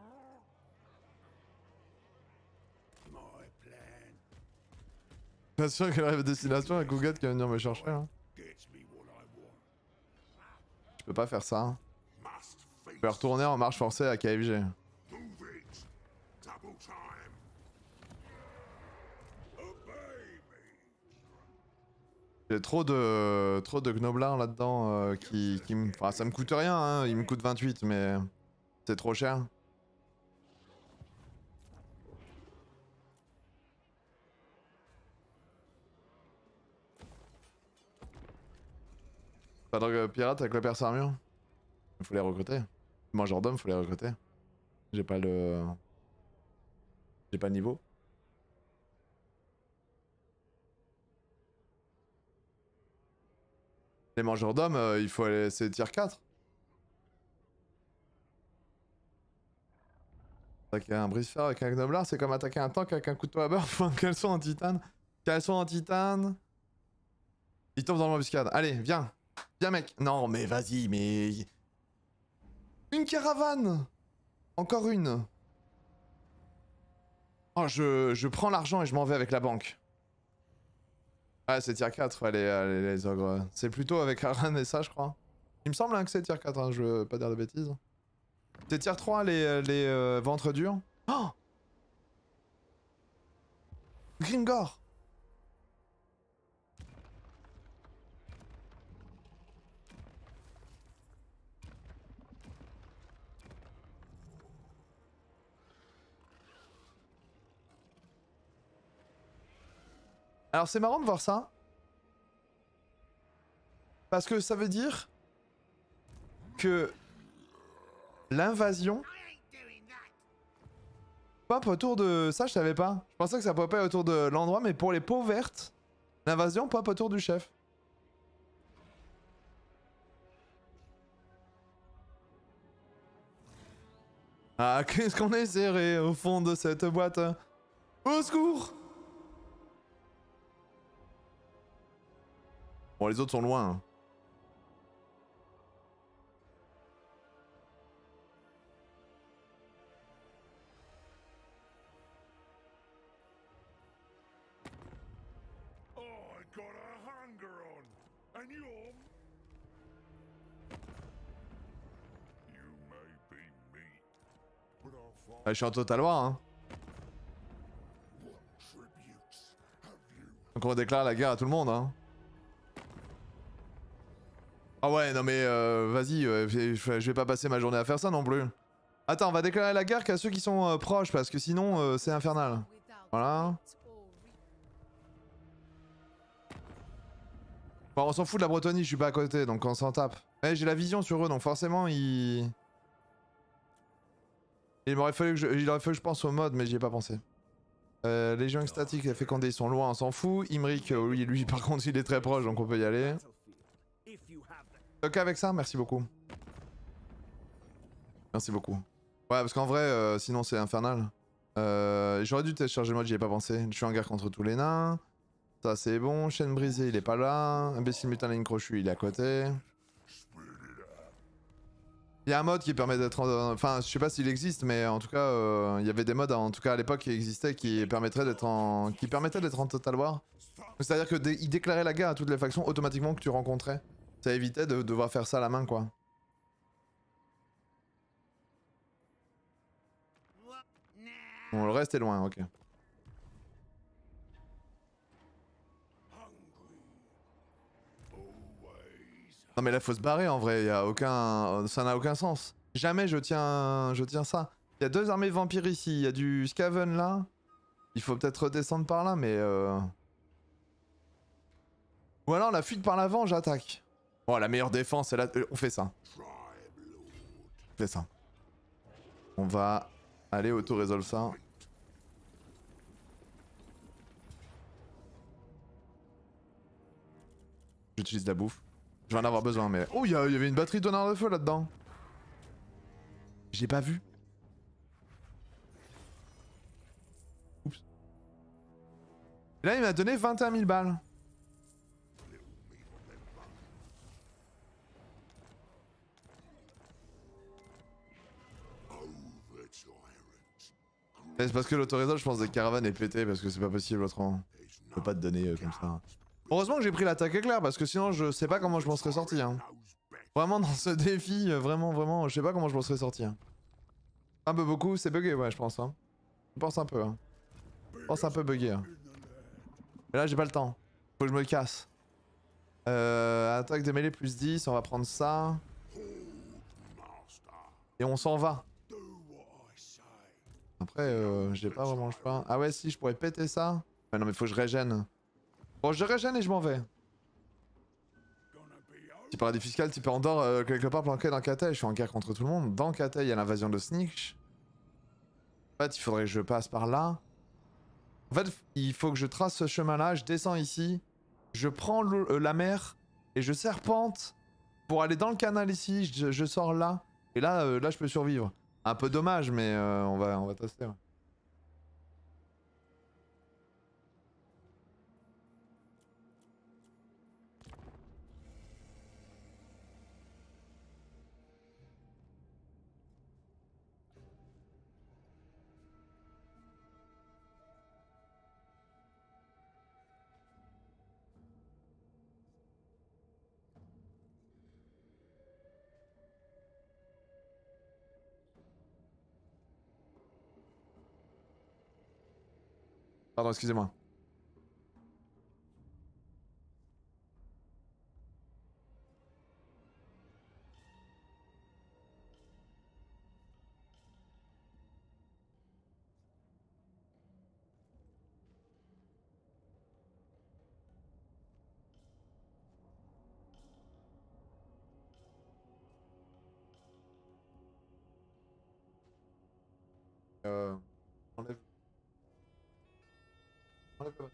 Bien sûr qu'elle arrive à destination, la Cougat qui va venir me chercher là. Je peux pas faire ça. Je vais retourner en marche forcée à KFG. J'ai trop de gnoblards là-dedans qui me... Enfin, ça me coûte rien, hein. Il me coûte 28, mais c'est trop cher. Pas de pirate avec le perce armure. Il faut les recruter. Majordome, faut les recruter. J'ai pas le... J'ai pas le niveau. Les majordomes, il faut aller... C'est tier 4. Attaquer un brise-fer avec un gnoblard, c'est comme attaquer un tank avec un couteau à beurre ou un caleçon en titane. Caleçon en titane. Il tombe dans l'embuscade. Allez, viens. Viens mec. Non mais vas-y, mais... Une caravane. Encore une. Oh, je prends l'argent et je m'en vais avec la banque. Ouais, c'est tier 4, ouais, les ogres. C'est plutôt avec Aran et ça, je crois. Il me semble hein, que c'est tier 4, hein, je veux pas dire de bêtises. C'est tier 3, les ventres durs. Oh, Grimgor. Alors c'est marrant de voir ça. Parce que ça veut dire que l'invasion pop autour de... Ça je savais pas. Je pensais que ça popait autour de l'endroit, mais pour les peaux vertes, l'invasion pop autour du chef. Ah, qu'est-ce qu'on est serré au fond de cette boîte. Au secours. Bon, les autres sont loin. Hein. Ah, je suis en total war, hein. Donc on déclare la guerre à tout le monde, hein. Ah ouais, non mais vas-y, je vais pas passer ma journée à faire ça non plus. Attends, on va déclarer la guerre qu'à ceux qui sont proches, parce que sinon c'est infernal. Voilà. Bon, on s'en fout de la Bretonie, je suis pas à côté, donc on s'en tape. Mais j'ai la vision sur eux, donc forcément il... Il aurait fallu que je pense au mode, mais j'y ai pas pensé. Légion extatique et fécondé, ils sont loin, on s'en fout. Imric, lui par contre il est très proche, donc on peut y aller. Ok avec ça, merci beaucoup. Merci beaucoup. Ouais, parce qu'en vrai, sinon c'est infernal. J'aurais dû télécharger le mode, j'y ai pas pensé. Je suis en guerre contre tous les nains. Ça c'est bon, chaîne brisée, il est pas là. Imbécile mutin ligne crochue, il est à côté. Il y a un mode qui permet d'être... Enfin, je sais pas s'il existe, mais en tout cas, il y avait des modes, en tout cas à l'époque, qui existaient, qui permettraient d'être en... qui permettaient d'être en Total War. C'est-à-dire que il déclarait la guerre à toutes les factions automatiquement que tu rencontrais. Ça évitait de devoir faire ça à la main, quoi. Bon, le reste est loin, ok. Non mais là faut se barrer en vrai, y a aucun... ça n'a aucun sens. Jamais je tiens ça. Il y a 2 armées de vampires ici, il y a du Skaven là. Il faut peut-être redescendre par là mais Ou alors la fuite par l'avant, j'attaque. Bon la meilleure défense c'est là... on fait ça. On fait ça. On va aller auto-résolve ça. J'utilise la bouffe. Je vais en avoir besoin mais... Oh il y avait une batterie de donneur de feu là-dedans. J'ai pas vu. Oups. Et là il m'a donné 21 000 balles. Et c'est parce que l'autorésolve je pense des caravanes est pété parce que c'est pas possible autrement. Je peux pas te donner comme ça. Heureusement que j'ai pris l'attaque éclair parce que sinon je sais pas comment je m'en serais sorti hein. Vraiment dans ce défi, vraiment, je sais pas comment je m'en serais sorti hein. Un peu beaucoup, c'est bugué ouais je pense hein. Je pense un peu hein. Je pense un peu bugué hein. Mais là j'ai pas le temps. Faut que je me casse. Attaque de mêlée plus 10, on va prendre ça. Et on s'en va. Après j'ai pas vraiment le choix. Ah ouais si je pourrais péter ça. Ouais non mais faut que je régène. Bon je régène et je m'en vais. Petit paradis fiscal, type Andorre, quelque part planqué dans Cathay. Je suis en guerre contre tout le monde. Dans Cathay, il y a l'invasion de Snitch. En fait, il faudrait que je passe par là. En fait, il faut que je trace ce chemin-là. Je descends ici. Je prends la mer. Et je serpente pour aller dans le canal ici. Je sors là. Et là, là, je peux survivre. Un peu dommage, mais on va tester. Ouais. Pardon, excusez-moi. Enlève. Enlève le...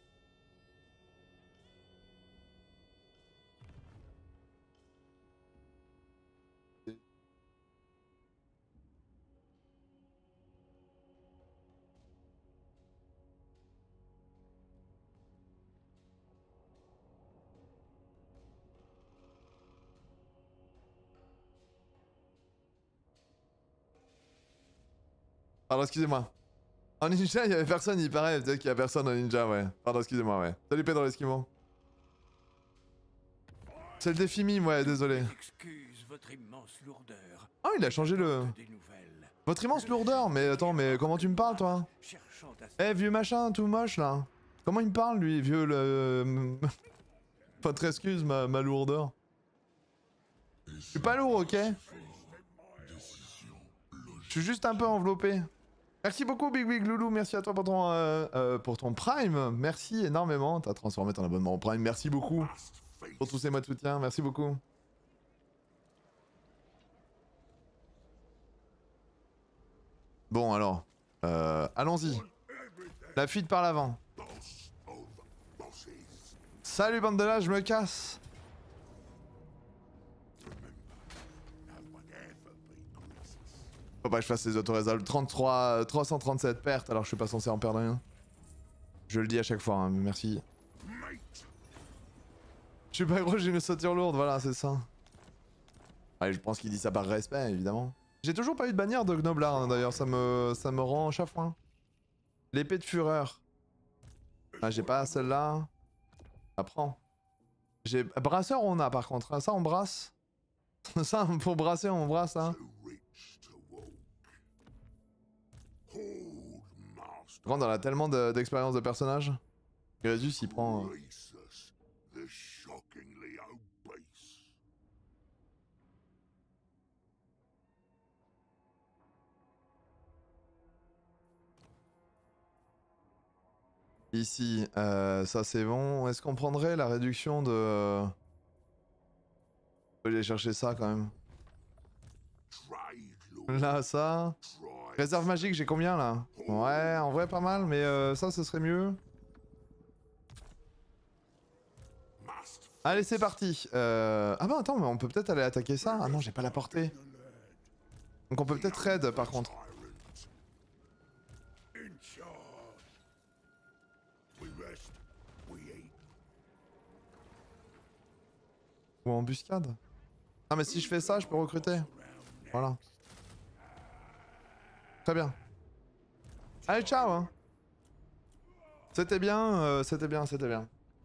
Pardon, excusez-moi. En ninja, il y avait personne, il paraît. Peut-être qu'il y a personne en ninja, ouais. Pardon, excusez-moi, ouais. Salut Pedro Esquimau. C'est le défi mime, ouais, désolé. Excuse votre immense lourdeur. Ah, il a changé le... Votre immense lourdeur. Mais attends, mais comment tu me parles, toi? Eh, vieux machin, tout moche, là. Comment il me parle, lui, vieux le... Votre excuse, ma lourdeur. Je suis pas lourd, ok? Je suis juste un peu enveloppé. Merci beaucoup Big Big Loulou, merci à toi pour ton Prime, merci énormément, t'as transformé ton abonnement en Prime, merci beaucoup pour tous ces mois de soutien, merci beaucoup. Bon alors, allons-y, la fuite par l'avant. Salut bande de là, je me casse. Faut pas que je fasse les autorésolves. 337 pertes, alors je suis pas censé en perdre rien. Je le dis à chaque fois, hein, merci. Je suis pas gros, j'ai une ossature lourde, voilà, c'est ça. Allez, je pense qu'il dit ça par respect, évidemment. J'ai toujours pas eu de bannière de Gnoblar, hein, d'ailleurs, ça me rend chafouin. L'épée de fureur. Ah, j'ai pas celle-là. Apprends. J'ai... Brasseur, on a par contre, hein. Ça, on brasse. Ça, pour brasser, on brasse, hein. Par contre, on a tellement d'expérience de personnage. Grésus, il prend... Ici, ça c'est bon. Est-ce qu'on prendrait la réduction de... On peut aller chercher ça quand même. Là, ça... Réserve magique, j'ai combien là? Ouais, en vrai pas mal, mais ça, ce serait mieux. Allez, c'est parti. Ah bah attends, mais on peut peut-être aller attaquer ça. Ah non, j'ai pas la portée. Donc on peut peut-être raid par contre. Ou embuscade. Ah mais si je fais ça, je peux recruter. Voilà. Très bien. Allez, ciao hein. C'était bien, c'était bien, c'était bien.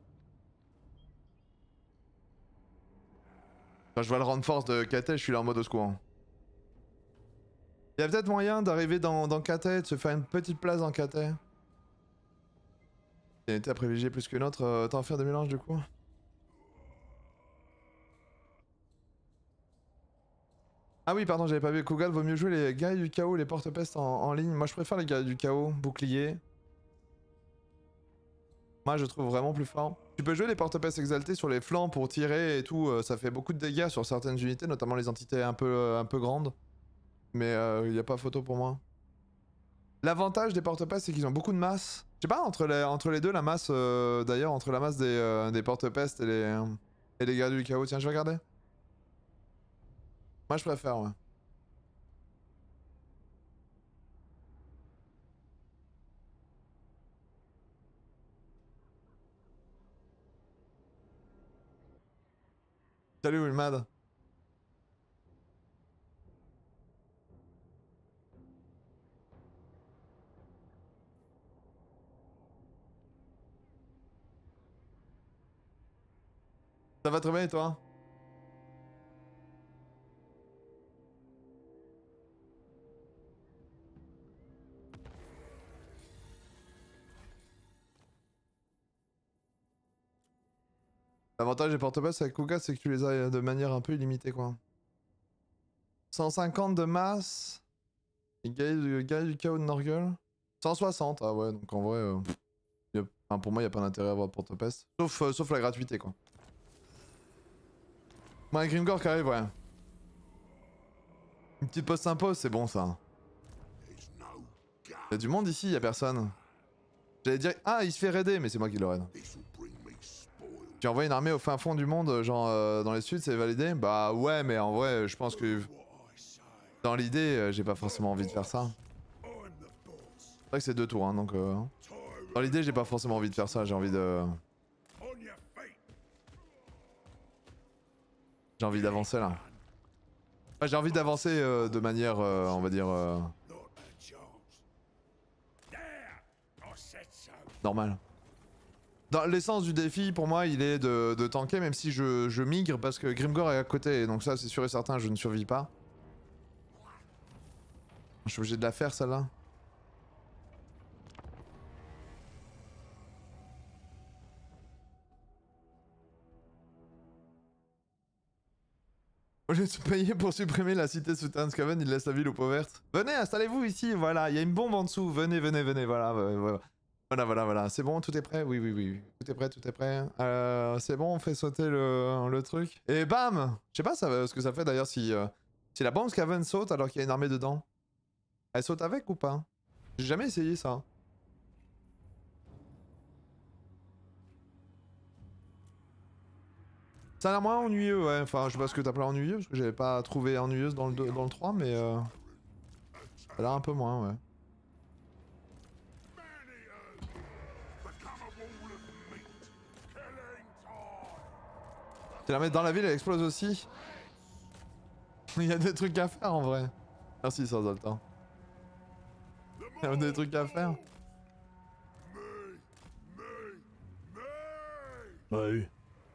Quand je vois le renforce de KT, je suis là en mode au secours. Il y a peut-être moyen d'arriver dans KT, de se faire une petite place dans KT. Il y a été à privilégier plus que l'autre, t'en faire des mélanges du coup. Ah oui, pardon, j'avais pas vu. Kougal, vaut mieux jouer les guerriers du chaos, les porte-peste en ligne. Moi, je préfère les guerriers du chaos, bouclier. Moi, je trouve vraiment plus fort. Tu peux jouer les porte-peste exaltés sur les flancs pour tirer et tout. Ça fait beaucoup de dégâts sur certaines unités, notamment les entités un peu grandes. Mais y a pas photo pour moi. L'avantage des porte-peste, c'est qu'ils ont beaucoup de masse. Je sais pas, entre les deux, la masse, d'ailleurs, entre la masse des porte-peste et les guerriers du chaos. Tiens, je vais regarder. Moi, je préfère, ouais. Salut, Wilmad. Ça va très bien et toi? L'avantage des porte-peste avec Kuga, c'est que tu les as de manière un peu illimitée, quoi. 150 de masse. Et guerrier du chaos de Norgul. 160, ah ouais, donc en vrai, enfin, pour moi, y a pas d'intérêt à avoir de porte-peste. Sauf la gratuité, quoi. Ouais, Grimgore qui arrive, ouais. Une petite post s'impose, c'est bon ça. Y'a du monde ici, y'a personne. J'allais dire, ah, il se fait raider, mais c'est moi qui le raid. Tu envoies une armée au fin fond du monde, genre dans les suds, c'est validé? Bah ouais, mais en vrai, je pense que dans l'idée, j'ai pas forcément envie de faire ça. C'est vrai que c'est 2 tours, hein, donc... Dans l'idée, j'ai pas forcément envie de faire ça, j'ai envie de... J'ai envie d'avancer là. Ouais, j'ai envie d'avancer de manière, on va dire... normale. Dans l'essence du défi, pour moi, il est de tanker, même si je migre, parce que Grimgore est à côté, donc ça, c'est sûr et certain, je ne survis pas. Je suis obligé de la faire, celle-là. Au lieu de se payer pour supprimer la cité souterraine Skaven, il laisse la ville aux peaux vertes. Venez, installez-vous ici, voilà, il y a une bombe en dessous, venez, venez, venez, voilà, voilà. Voilà, c'est bon, tout est prêt? Oui, oui, oui, tout est prêt, tout est prêt. C'est bon, on fait sauter le truc. Et bam! Je sais pas ce que ça fait d'ailleurs si la bombe Skaven saute alors qu'il y a une armée dedans. Elle saute avec ou pas? J'ai jamais essayé ça. Ça a l'air moins ennuyeux, ouais. Enfin, je sais pas ce que t'appelles ennuyeux, parce que j'avais pas trouvé ennuyeuse dans le 3, mais ça a l'air un peu moins, ouais. Tu la mets dans la ville, elle explose aussi. Il y a des trucs à faire en vrai. Merci sans le temps. Il y a des trucs à faire. Ouais.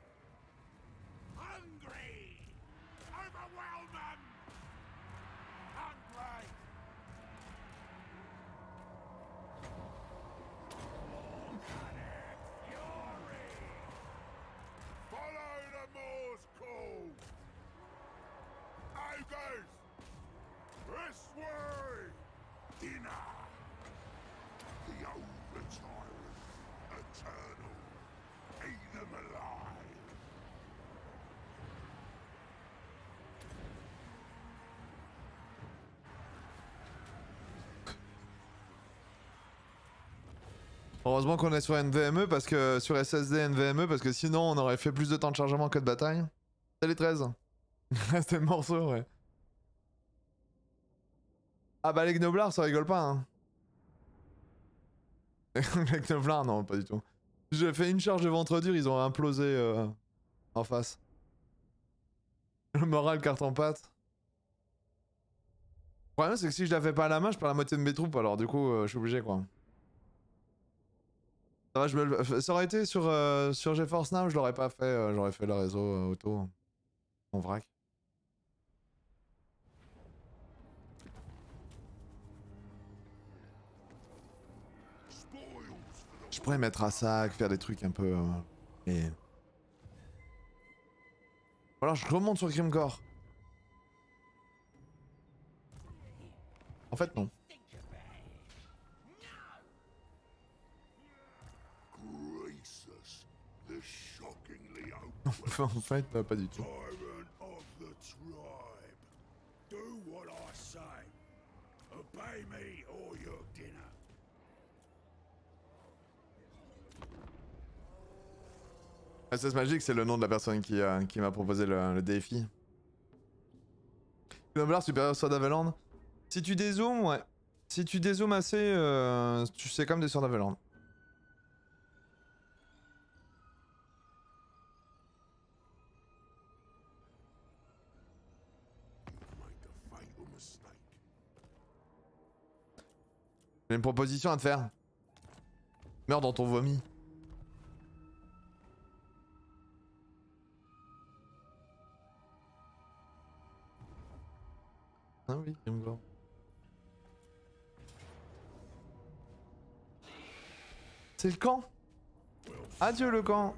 Heureusement qu'on est sur NVMe parce que sur SSD NVMe parce que sinon on aurait fait plus de temps de chargement que de bataille. C'est les 13. C'était le morceau, ouais. Ah bah les gnoblards ça rigole pas hein. Les gnoblards non pas du tout. J'ai fait une charge de ventre dur, ils ont implosé en face. Le moral carte en pâte. Le problème c'est que si je la fais pas à la main je perds la moitié de mes troupes alors du coup je suis obligé quoi. Ça va, ça aurait été sur GeForce Now, je l'aurais pas fait, j'aurais fait le réseau auto en vrac. Je pourrais mettre à sac, faire des trucs un peu... et... Ou alors je remonte sur Grimgore. En fait non. En fait pas du tout. SS Magic c'est le nom de la personne qui m'a proposé le défi. Gnoblar supérieur Sword Aveland. Si tu dézoomes, ouais. Si tu dézoomes assez, tu sais comme des Sword Aveland. J'ai une proposition à te faire. Meurs dans ton vomi. Ah oui, Grimgore. C'est le camp. Adieu le camp.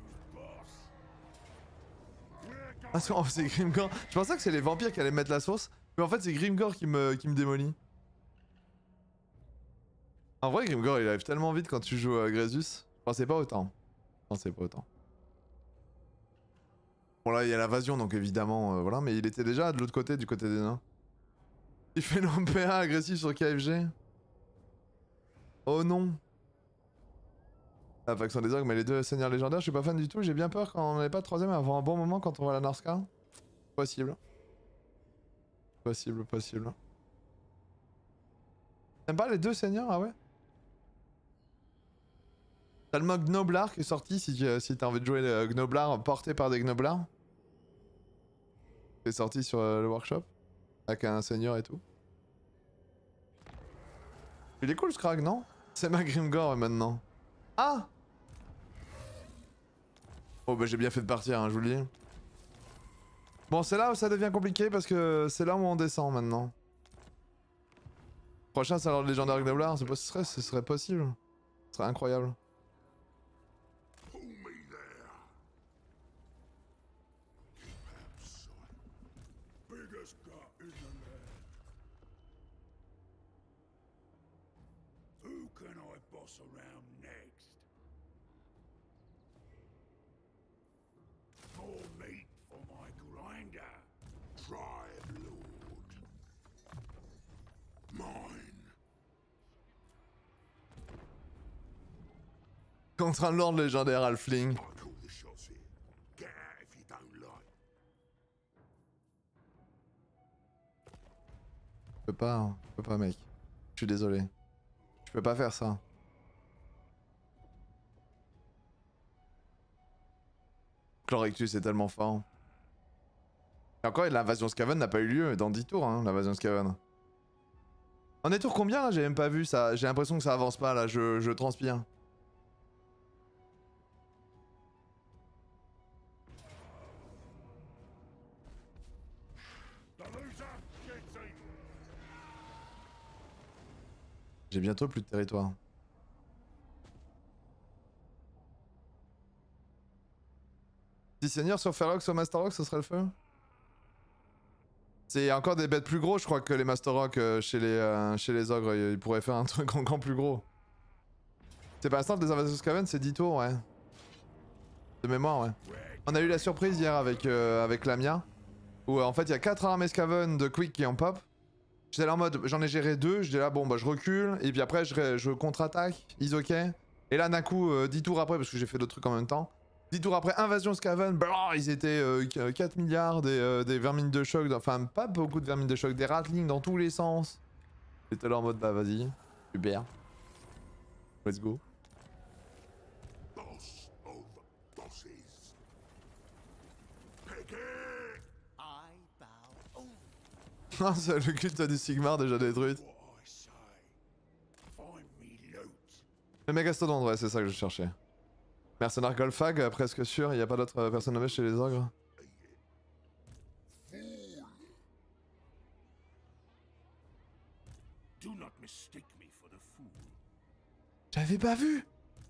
Ah c'est Grimgore. Je pensais que c'est les vampires qui allaient mettre la sauce. Mais en fait c'est Grimgore qui me démolit. En vrai Grimgore il arrive tellement vite quand tu joues à Grésus. Je pensais pas autant. Je pensais pas autant. Bon là il y a l'invasion donc évidemment voilà, mais il était déjà de l'autre côté, du côté des nains. Il fait l'OPA agressif sur KFG. Oh non. La faction des ogres mais les deux seigneurs légendaires je suis pas fan du tout, j'ai bien peur quand on n'avait pas de troisième avant un bon moment quand on voit la Narska. Possible. Possible. T'aimes pas les deux seigneurs? Ah ouais? T'as le mode Gnoblar qui est sorti si t'as envie de jouer le Gnoblar porté par des Gnoblards. C'est sorti sur le workshop. Avec un seigneur et tout. Il est cool ce crack, non? C'est ma Grimgore maintenant. Ah! Oh bah j'ai bien fait de partir, hein, je vous le dis. Bon c'est là où ça devient compliqué parce que c'est là où on descend maintenant. Prochain c'est alors le légendaire Gnoblar, ce serait possible. Ce serait incroyable. Contre un lord légendaire Halfling. Je peux pas mec. Je suis désolé. Je peux pas faire ça. Chlorictus est tellement fort. Et encore, l'invasion Skaven n'a pas eu lieu dans 10 tours, hein, l'invasion Skaven. On est tour combien là? J'ai même pas vu ça. J'ai l'impression que ça avance pas là, je transpire. J'ai bientôt plus de territoire. Si seigneur sur Ferox ou Masterrock, ce serait le feu? C'est encore des bêtes plus gros, je crois, que les Masterrock chez les ogres. Ils pourraient faire un truc encore plus gros. C'est pas instant des invasions Skaven, c'est 10 tours, ouais. De mémoire, ouais. On a eu la surprise hier avec Lamia. Où en fait il y a 4 armées Skaven de Quick qui en pop. J'étais là en mode, j'en ai géré 2, j'étais là bon bah je recule, et puis après je contre-attaque, ils ok. Et là d'un coup, 10 tours après, parce que j'ai fait d'autres trucs en même temps, 10 tours après, invasion Skaven, bah, ils étaient 4 milliards, des vermines de choc, enfin pas beaucoup de vermines de choc, des ratlings dans tous les sens. J'étais là en mode bah vas-y, super. Let's go. Ah, c'est le culte du Sigmar déjà détruite. Le mégastodonte, ouais, c'est ça que je cherchais. Mercenaire Golfag, presque sûr, il n'y a pas d'autres personnes nommées chez les ogres. J'avais pas vu!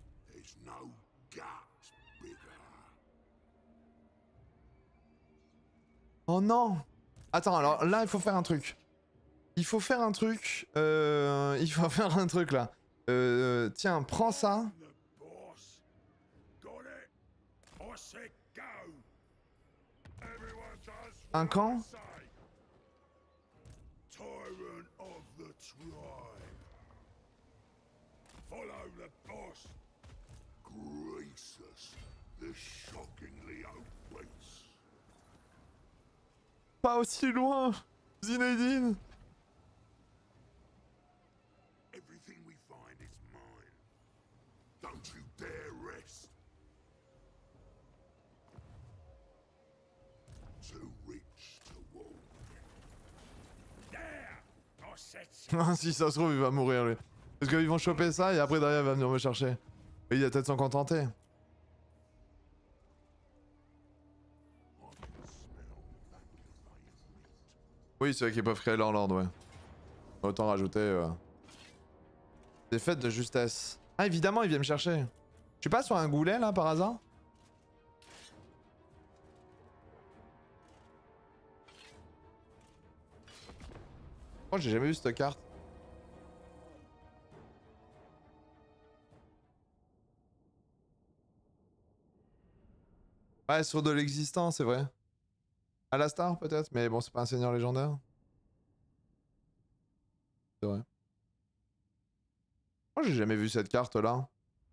Oh non! Attends, alors là, il faut faire un truc. Il faut faire un truc. Il faut faire un truc là. Tiens, prends ça. Un camp. Pas aussi loin, Zinedine. Si ça se trouve, il va mourir lui. Parce qu'ils vont choper ça et après derrière il va venir me chercher. Et il a peut-être s'en contenter. Oui, c'est vrai qu'ils peuvent créer leur lord, ouais. Autant rajouter des fêtes de justesse. Ah, évidemment, il vient me chercher. Je suis pas sur un goulet là par hasard? Oh, j'ai jamais vu cette carte. Ouais, sur de l'existant, c'est vrai. Alastar peut-être, mais bon, c'est pas un seigneur légendaire. C'est vrai. Moi, j'ai jamais vu cette carte là.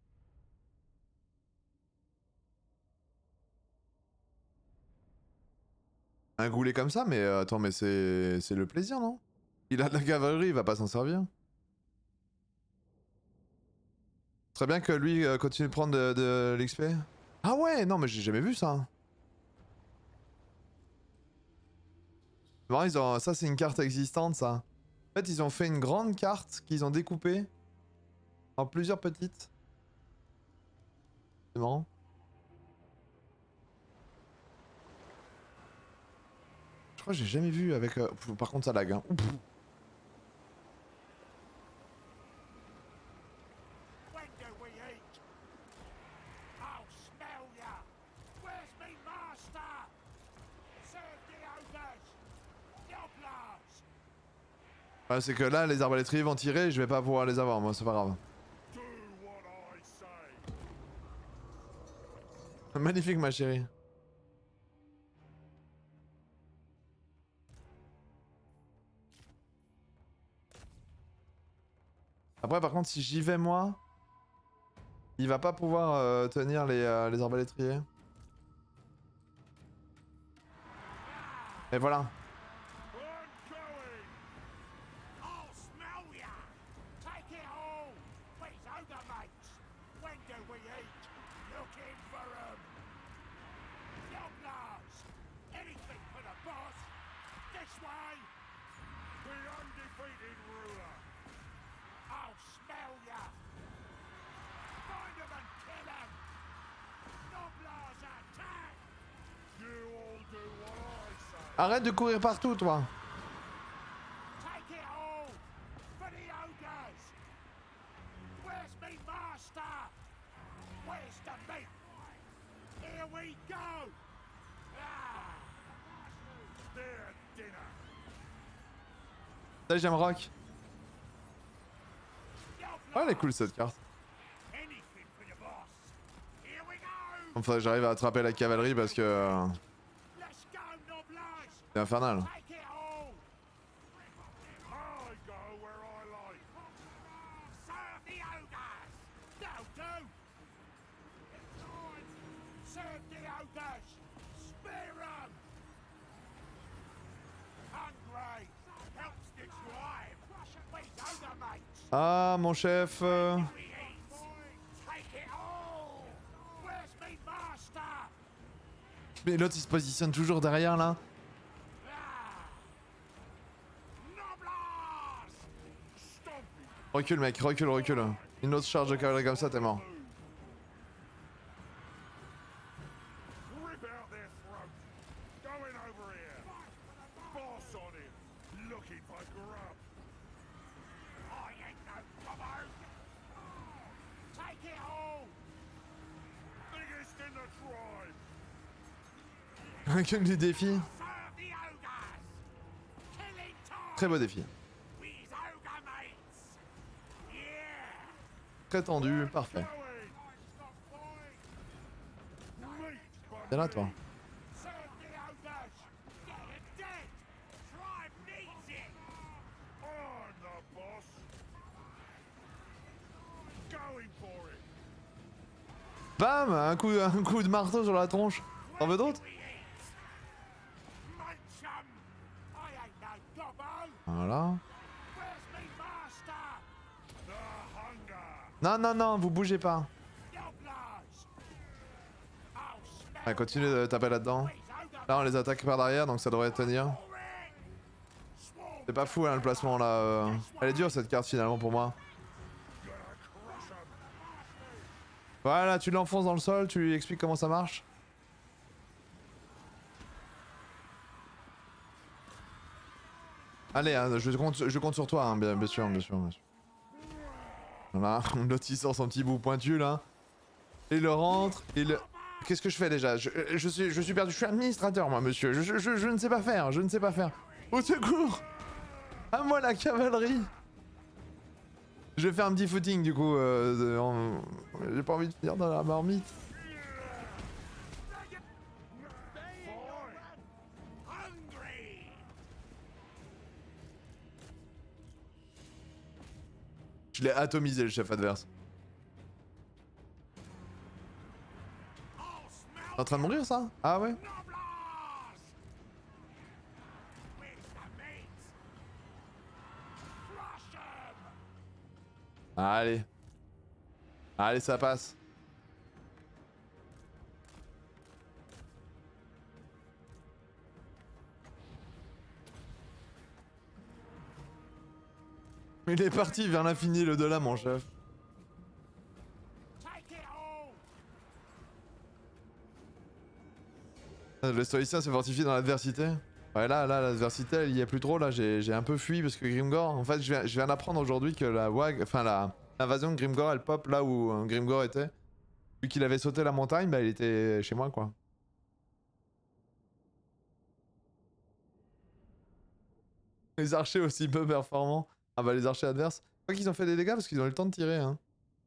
Un goulet comme ça, mais attends, mais c'est le plaisir, non? Il a de la cavalerie, il va pas s'en servir. Très bien que lui continue de prendre de l'XP. Ah ouais, non, mais j'ai jamais vu ça. Bon, ça, c'est une carte existante, ça. En fait, ils ont fait une grande carte qu'ils ont découpée en plusieurs petites. C'est marrant. Je crois que j'ai jamais vu avec... Par contre, ça lag, hein. Ouais, c'est que là, les arbalétriers vont tirer, je vais pas pouvoir les avoir, moi, c'est pas grave. Magnifique, ma chérie. Après, par contre, si j'y vais, moi, il va pas pouvoir tenir les arbalétriers. Et voilà. Arrête de courir partout, toi. Take it all for the ogres. Where's me master? Where's the meat? Here we go. Ah, their dinner. Salut Jamrock. Your Oh, elle est blood. cool cette carte. Anything for your boss. Here we go. Enfin, j'arrive à attraper la cavalerie parce que Let's go, noblesse. c'est infernal. Take it all. I go where I like. Serve the ogres. They'll do. Serve the ogres. Spear 'em. Hungry. Helps the tribe. These ogre mates. Ah, mon chef. We eat. Take it all. Where's me master? Mais l'autre il se positionne toujours derrière là. Noblesse. Stomp it. Recule mec, recule, recule. Une autre charge de cavalerie comme ça, t'es mort. Rip out their throat. Going over here. Boss on him. Looking for grub. I ain't no grubber. Take it all. Biggest in the tribe. Recule du défi. Serve the ogres. Killing time. Très beau défi. With ogre mates. Yeah. Très tendu, parfait. Viens là toi. Serve the ogres. Get it dead. Tribe needs it. I'm the boss. Going for it. Bam, un coup de marteau sur la tronche. T'en veux d'autres? We eat. Munch 'em. I ain't no gobbo. Voilà. Where's me master? The hunger. Non, non, non, vous bougez pas. Noblesse. I'll smell Allez, continue de taper là-dedans. these ogre Là, on les attaque par derrière, donc ça devrait tenir. for it. Swarm. C'est pas fou hein, le placement là. Elle est dure cette carte finalement pour moi. Gonna crush 'em. Voilà, tu l'enfonces dans le sol, tu lui expliques comment ça marche. Allez, hein, je compte sur toi, hein, bien sûr, bien sûr, bien sûr. Voilà, l'autre il sort son petit bout pointu là. Il le rentre, Qu'est-ce que je fais déjà je suis perdu, je suis administrateur moi monsieur, je ne sais pas faire, je ne sais pas faire. Au secours! À moi la cavalerie! Je vais faire un petit footing du coup, j'ai pas envie de finir dans la marmite. Hungry. Je l'ai atomisé le chef adverse. I'll smell T'es en train de mourir ça? Ah ouais? noblesse. Where's the meat? Crush 'em. Allez. Allez, ça passe. Il est parti vers l'infini, l'au-delà, mon chef. Take it all. Le stoïcien se fortifie dans l'adversité. Ouais, là, l'adversité, elle y est plus trop. Là, j'ai un peu fui parce que Grimgor. En fait, je viens d'apprendre aujourd'hui que la WAG, enfin, l'invasion de Grimgor, elle pop là où Grimgor était. Vu qu'il avait sauté la montagne, bah, il était chez moi, quoi. Les archers aussi peu performants. Ah, bah, les archers adverses. Je crois qu'ils ont fait des dégâts parce qu'ils ont eu le temps de tirer, hein.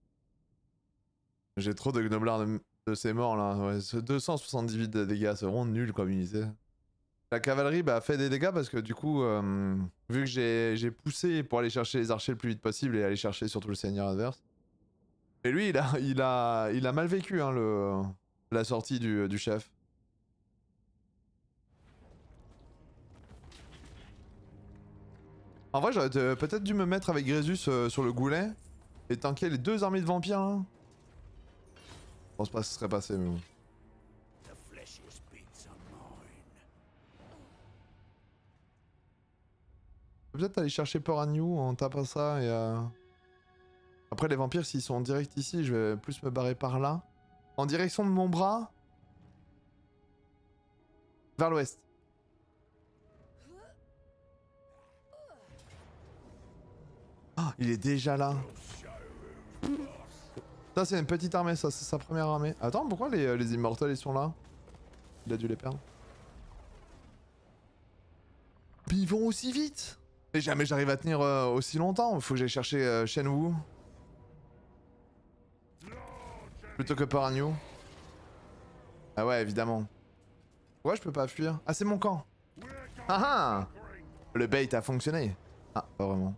J'ai trop de gnoblards de ces morts là. Ouais, 278 de dégâts, c'est vraiment nul comme unité. La cavalerie bah, fait des dégâts parce que du coup, vu que j'ai poussé pour aller chercher les archers le plus vite possible et aller chercher surtout le seigneur adverse. Et lui, il a mal vécu hein, la sortie du chef. En vrai, j'aurais peut-être dû me mettre avec Grésus sur le goulet et tanker les deux armées de vampires là. Je pense pas que ce serait passé, mais bon. The fleshiest bits are mine. Peut-être aller chercher Port à New, on tape ça et après les vampires s'ils sont en direct ici, je vais plus me barrer par là. En direction de mon bras. Vers l'ouest. il est déjà là. Ça c'est une petite armée, ça c'est sa première armée. Attends, pourquoi les immortels ils sont là? Il a dû les perdre. Puis ils vont aussi vite. Mais jamais j'arrive à tenir aussi longtemps. Faut que j'aille chercher Shenwu. Plutôt que Paranyu. Ah ouais, évidemment. Pourquoi je peux pas fuir? Ah, c'est mon camp. Ah ah! Le bait a fonctionné. Ah, pas vraiment.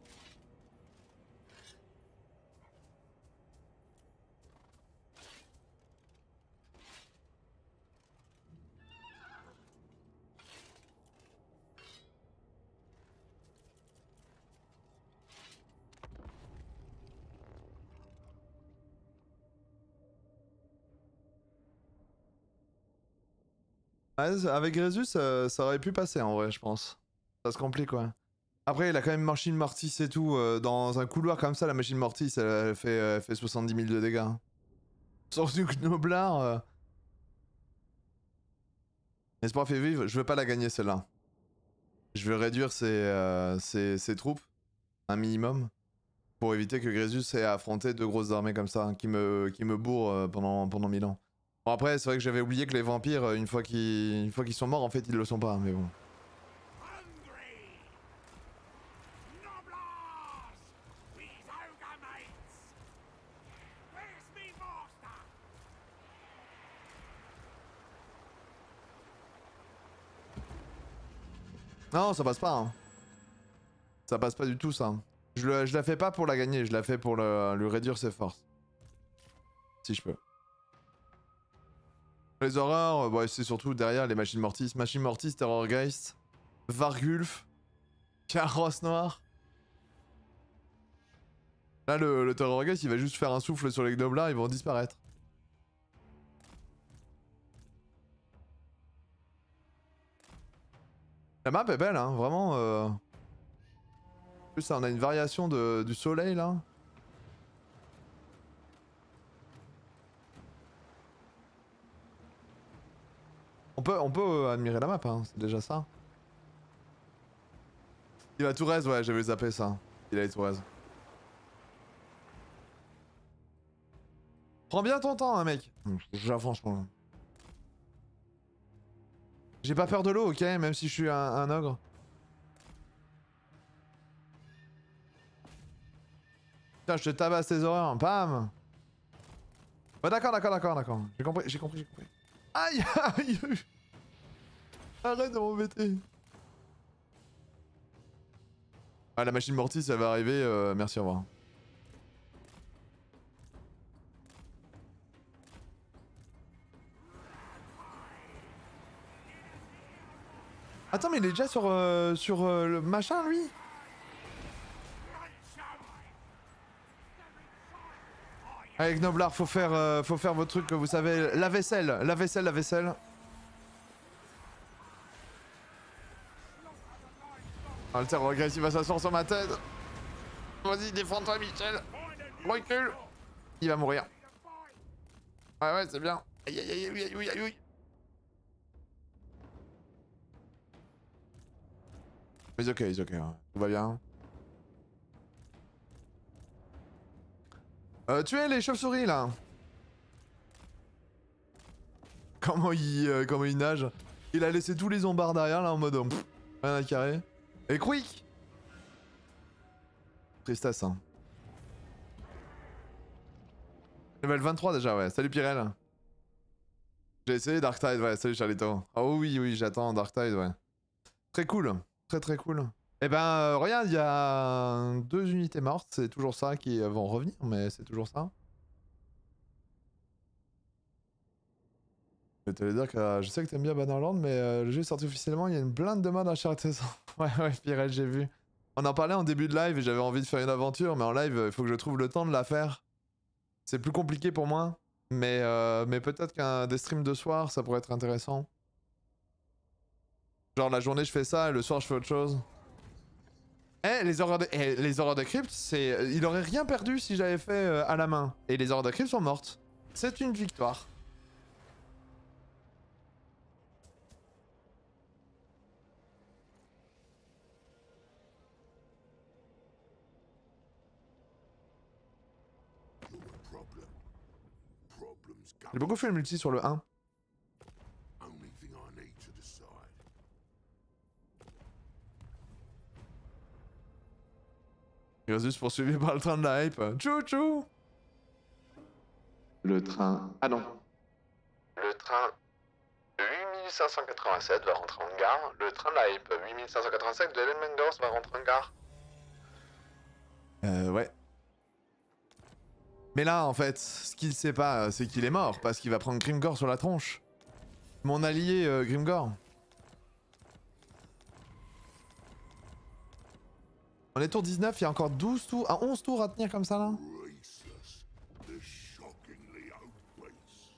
Ouais, avec Grésus, ça aurait pu passer en vrai, je pense. Ça se complique, ouais. Après, il a quand même machine Mortis et tout. Dans un couloir comme ça, la machine Mortis, elle fait 70 000 de dégâts. Surtout que Noblar. Espoir fait vivre, je veux pas la gagner celle-là. Je veux réduire ses troupes, un minimum, pour éviter que Grésus ait à affronter deux grosses armées comme ça, qui me bourrent pendant 1000 ans. Bon après, c'est vrai que j'avais oublié que les vampires, une fois qu'ils sont morts, en fait, ils le sont pas, mais bon. Hungry! Noblars! These ogre mates! Where's me master? Non, ça passe pas, hein. Ça passe pas du tout, ça. Je la fais pas pour la gagner, je la fais pour lui réduire ses forces. Si je peux. Les horreurs, ouais, c'est surtout derrière les machines Mortis. Machine Mortis, Terrorgeist, Vargulf, Carrosse Noire. Là, le Terrorgeist, il va juste faire un souffle sur les Gnoblars, ils vont disparaître. La map est belle, hein, vraiment. En plus, on a une variation du soleil, là. On peut admirer la map, hein, c'est déjà ça. Il a Tourez, ouais, j'avais zappé ça. Il a les Tourez. Prends bien ton temps, hein, mec. Franchement. J'ai pas peur de l'eau, ok, même si je suis un ogre. Putain, je te tabasse tes horreurs, bam. Ouais, d'accord. J'ai compris. Aïe, aïe. Arrête de m'embêter. Ah, la machine Mortis, elle va arriver, merci, au revoir. Attends, mais il est déjà sur le machin, lui? Avec Noblar, faut faire vos trucs que vous savez. La vaisselle. Ah, le terror agressif va s'asseoir sur ma tête. Vas-y, défends-toi, Michel. Recule. Il va mourir. Ouais, c'est bien. Aïe. Mais ok, hein. Tout va bien. Tuez les chauves-souris là. Comment il nage? Il a laissé tous les zombards derrière là en mode rien à carrer. Et quick. Tristesse, hein. Level 23 déjà, ouais. Salut Pirel. J'ai essayé Darktide, ouais. Salut Charlito. Oh oui, j'attends Darktide, ouais. Très cool. Très cool. Eh ben, regarde, il y a 2 unités mortes. C'est toujours ça qui vont revenir, mais c'est toujours ça. Je vais te le dire que je sais que t'aimes bien Bannerland, mais le jeu est sorti officiellement. Il y a une blinde de modes à chaque saison. ouais, Pirel, j'ai vu. On en parlait en début de live et j'avais envie de faire une aventure, mais en live, il faut que je trouve le temps de la faire. C'est plus compliqué pour moi, mais peut-être qu'un des streams de soir, ça pourrait être intéressant. Genre la journée je fais ça et le soir je fais autre chose. Les horreurs de crypt, c'est... Il aurait rien perdu si j'avais fait à la main. Et les horreurs de crypt sont mortes. C'est une victoire. problem. Problems J'ai beaucoup fait le multi sur le 1. only thing I need to decide. Grasus poursuivi par le train de la hype. Tchou-tchou. Le train... Ah non. Le train 8587 va rentrer en gare. Le train de la hype 8585 de Helen Menders va rentrer en gare. Ouais. Mais là, en fait, ce qu'il sait pas, c'est qu'il est mort, parce qu'il va prendre Grimgor sur la tronche. Mon allié Grimgor. On est tour 19, il y a encore 12 tours, 11 tours à tenir comme ça là. Graceless. The shockingly obese.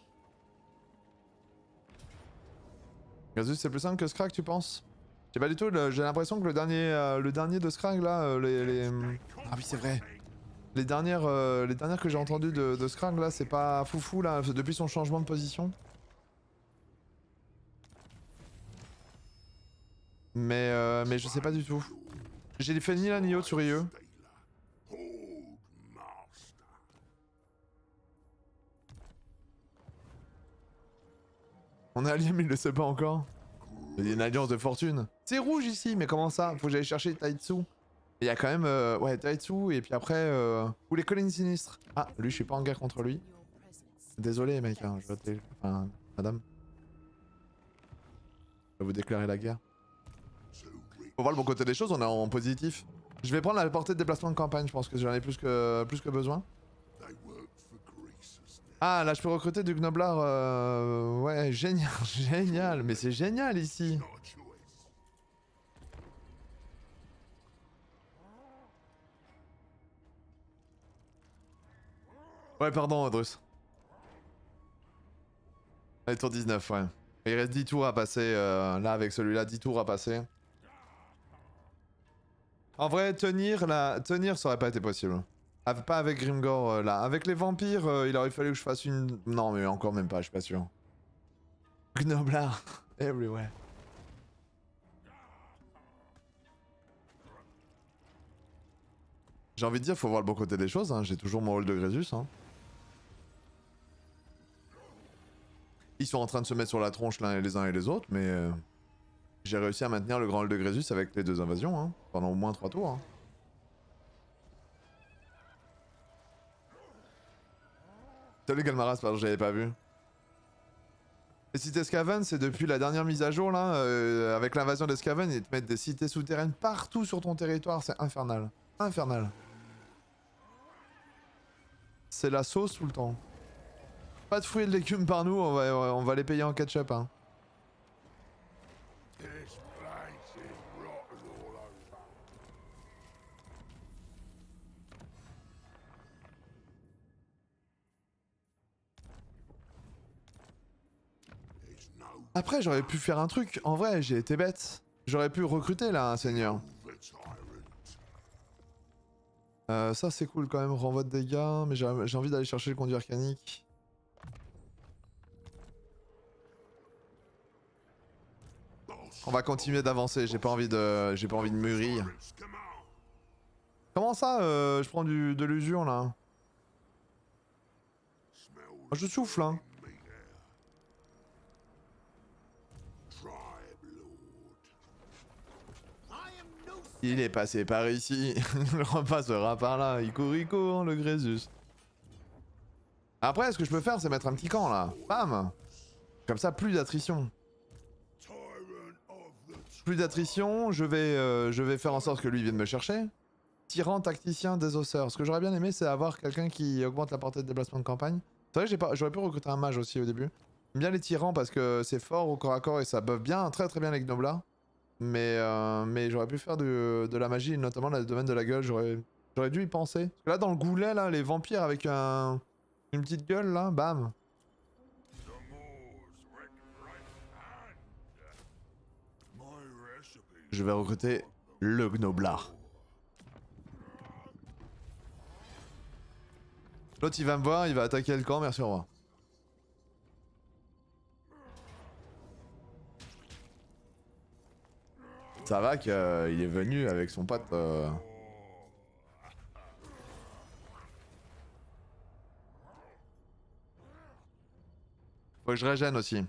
Gazus, c'est plus simple que Scrag, tu penses? J'ai pas du tout, j'ai l'impression que le dernier de Scrag là, Ah oui, c'est vrai. Les dernières que j'ai entendues de Scrag là, c'est pas foufou là, depuis son changement de position. Mais je sais pas du tout. J'ai fait ni l'un ni l'autre sur IE. Old master. On est allié mais il le sait pas encore. Il y a une alliance de fortune. C'est rouge ici, mais comment ça? Faut que j'aille chercher Taitsu. Il y a quand même ouais, Taitsu et puis après ou les collines sinistres. Ah, lui je suis pas en guerre contre lui. Désolé mec, hein, je vais enfin madame. Je vais vous déclarer la guerre. Faut voir le bon côté des choses, on est en positif. Je vais prendre la portée de déplacement de campagne, je pense que j'en ai plus que besoin. They work for Greases now. Ah là je peux recruter du Gnoblar, ouais génial, génial, mais c'est génial ici. Not a choice. Ouais pardon Drus. Allez tour 19 ouais. Il reste 10 tours à passer, là avec celui-là 10 tours à passer. En vrai tenir ça aurait pas été possible. Pas avec Grimgor là. Avec les vampires il aurait fallu que je fasse une... Non mais encore même pas, je suis pas sûr. Gnoblar everywhere. J'ai envie de dire faut voir le bon côté des choses, hein. J'ai toujours mon rôle de Grésus. Hein. Ils sont en train de se mettre sur la tronche les uns et les autres, mais j'ai réussi à maintenir le grand rôle de Grésus avec les 2 invasions, hein, pendant au moins 3 tours. Hein. Salut Galmaras, pardon, j'avais pas vu. Les cités Skaven, c'est depuis la dernière mise à jour là, avec l'invasion des Skaven, ils te mettent des cités souterraines partout sur ton territoire, c'est infernal. Infernal. C'est la sauce tout le temps. Pas de fruits et de légumes par nous, on va les payer en ketchup. Hein. This place is rotten all over. There's no Après, j'aurais pu faire un truc. En vrai, j'ai été bête. J'aurais pu recruter là un seigneur. the tyrant. Ça c'est cool quand même, renvoi de dégâts, mais j'ai envie d'aller chercher le conduit arcanique. On va continuer d'avancer, j'ai pas envie de mûrir. Tyrants, come on. Comment ça je prends de l'usure là? Smell Moi, je souffle hein. me there. Tribe Lord. Il est passé par ici, le repas sera par là, il court le Grésus. Après ce que je peux faire c'est mettre un petit camp là, bam. Comme ça plus d'attrition. Tyrant of the Plus d'attrition, je vais faire en sorte que lui vienne me chercher. Tyran, tacticien, désosseur. Ce que j'aurais bien aimé, c'est avoir quelqu'un qui augmente la portée de déplacement de campagne. C'est vrai que j'aurais pu recruter un mage aussi au début. J'aime bien les tyrans parce que c'est fort au corps à corps et ça buff bien, très bien les gnoblards. Mais j'aurais pu faire de la magie, notamment dans le domaine de la gueule, j'aurais dû y penser. Parce que là, dans le goulet, là, les vampires avec une petite gueule, là, bam. The Moors wreck right hand. My recipe. Je vais recruter le gnoblard. L'autre il va me voir, il va attaquer le camp, merci au revoir. Ça va qu'il est venu avec son pote. Faut que je régène aussi.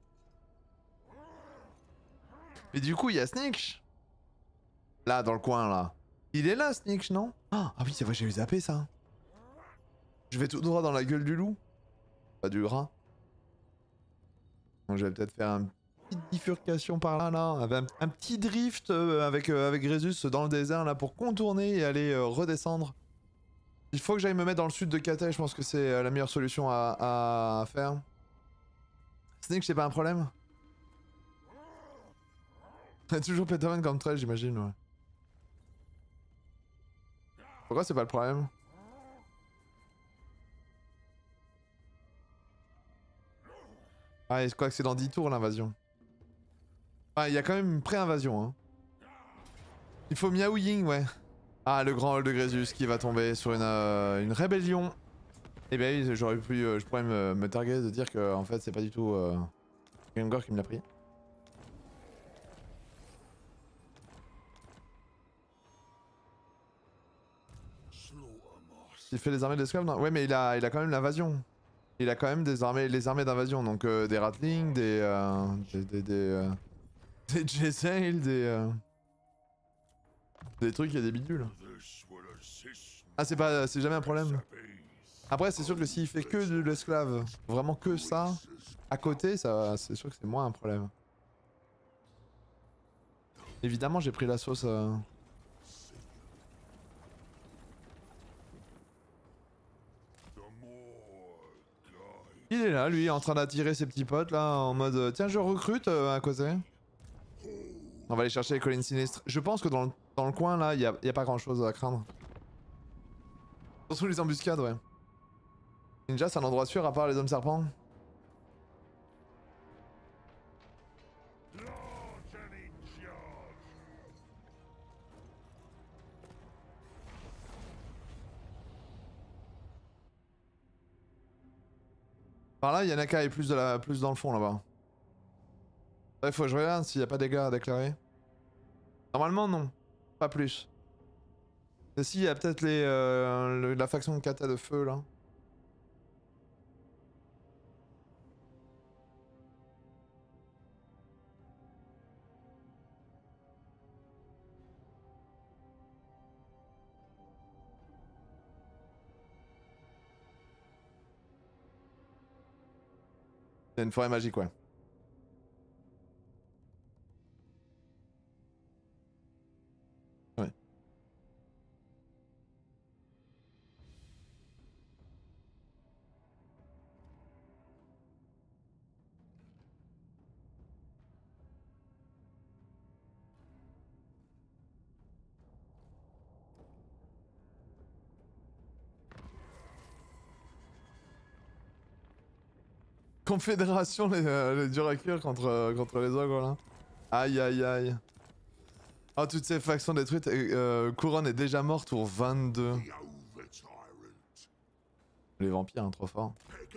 Et du coup, il y a Snitch. Là, dans le coin, là. Il est là, Snitch, non? Ah oui, c'est vrai, j'ai zappé ça. Je vais tout droit dans la gueule du loup. Pas du gras. Donc je vais peut-être faire une petite bifurcation par là, un petit drift avec Grésus dans le désert, là, pour contourner et aller redescendre. Il faut que j'aille me mettre dans le sud de Cathay, je pense que c'est la meilleure solution à faire. Snitch, c'est pas un problème? Toujours Peterman comme 13, j'imagine, ouais. Pourquoi c'est pas le problème? Ah, je crois que c'est dans 10 tours l'invasion. Ah, il y a quand même une pré-invasion, hein. Il faut Miao Ying, ouais. Ah, le grand hall de Grésus qui va tomber sur une rébellion. Eh ben oui, j'aurais pu, je pourrais me targuer de dire que en fait c'est pas du tout Gangor qui me l'a pris. Il fait les armées d'esclaves, non? Ouais, mais il a quand même l'invasion. Il a quand même des armées, les armées d'invasion, donc des Ratling, des J-Sail, des trucs et des bidules. Ah, c'est jamais un problème. Après, c'est sûr que s'il fait que de l'esclave, vraiment que ça, à côté, ça, c'est sûr que c'est moins un problème. Évidemment, j'ai pris la sauce. Il est là, lui, en train d'attirer ses petits potes, là, en mode tiens, je recrute à côté. On va aller chercher les collines sinistres. Je pense que dans le coin, là, y a pas grand chose à craindre. Surtout les embuscades, ouais. Ninja, c'est un endroit sûr à part les hommes serpents. Par là, Yanaka est plus dans le fond là-bas. Ouais, faut que je regarde s'il y a pas des gars à déclarer. Normalement, non. Pas plus. Mais si, il y a peut-être la faction de Kata de feu là. C'est une forêt magique, ouais. Ouais. Confédération, les durs à cuire contre les ogres là. Aïe aïe aïe. Oh, toutes ces factions détruites. Couronne est déjà mort tour 22. Les vampires, hein, trop fort.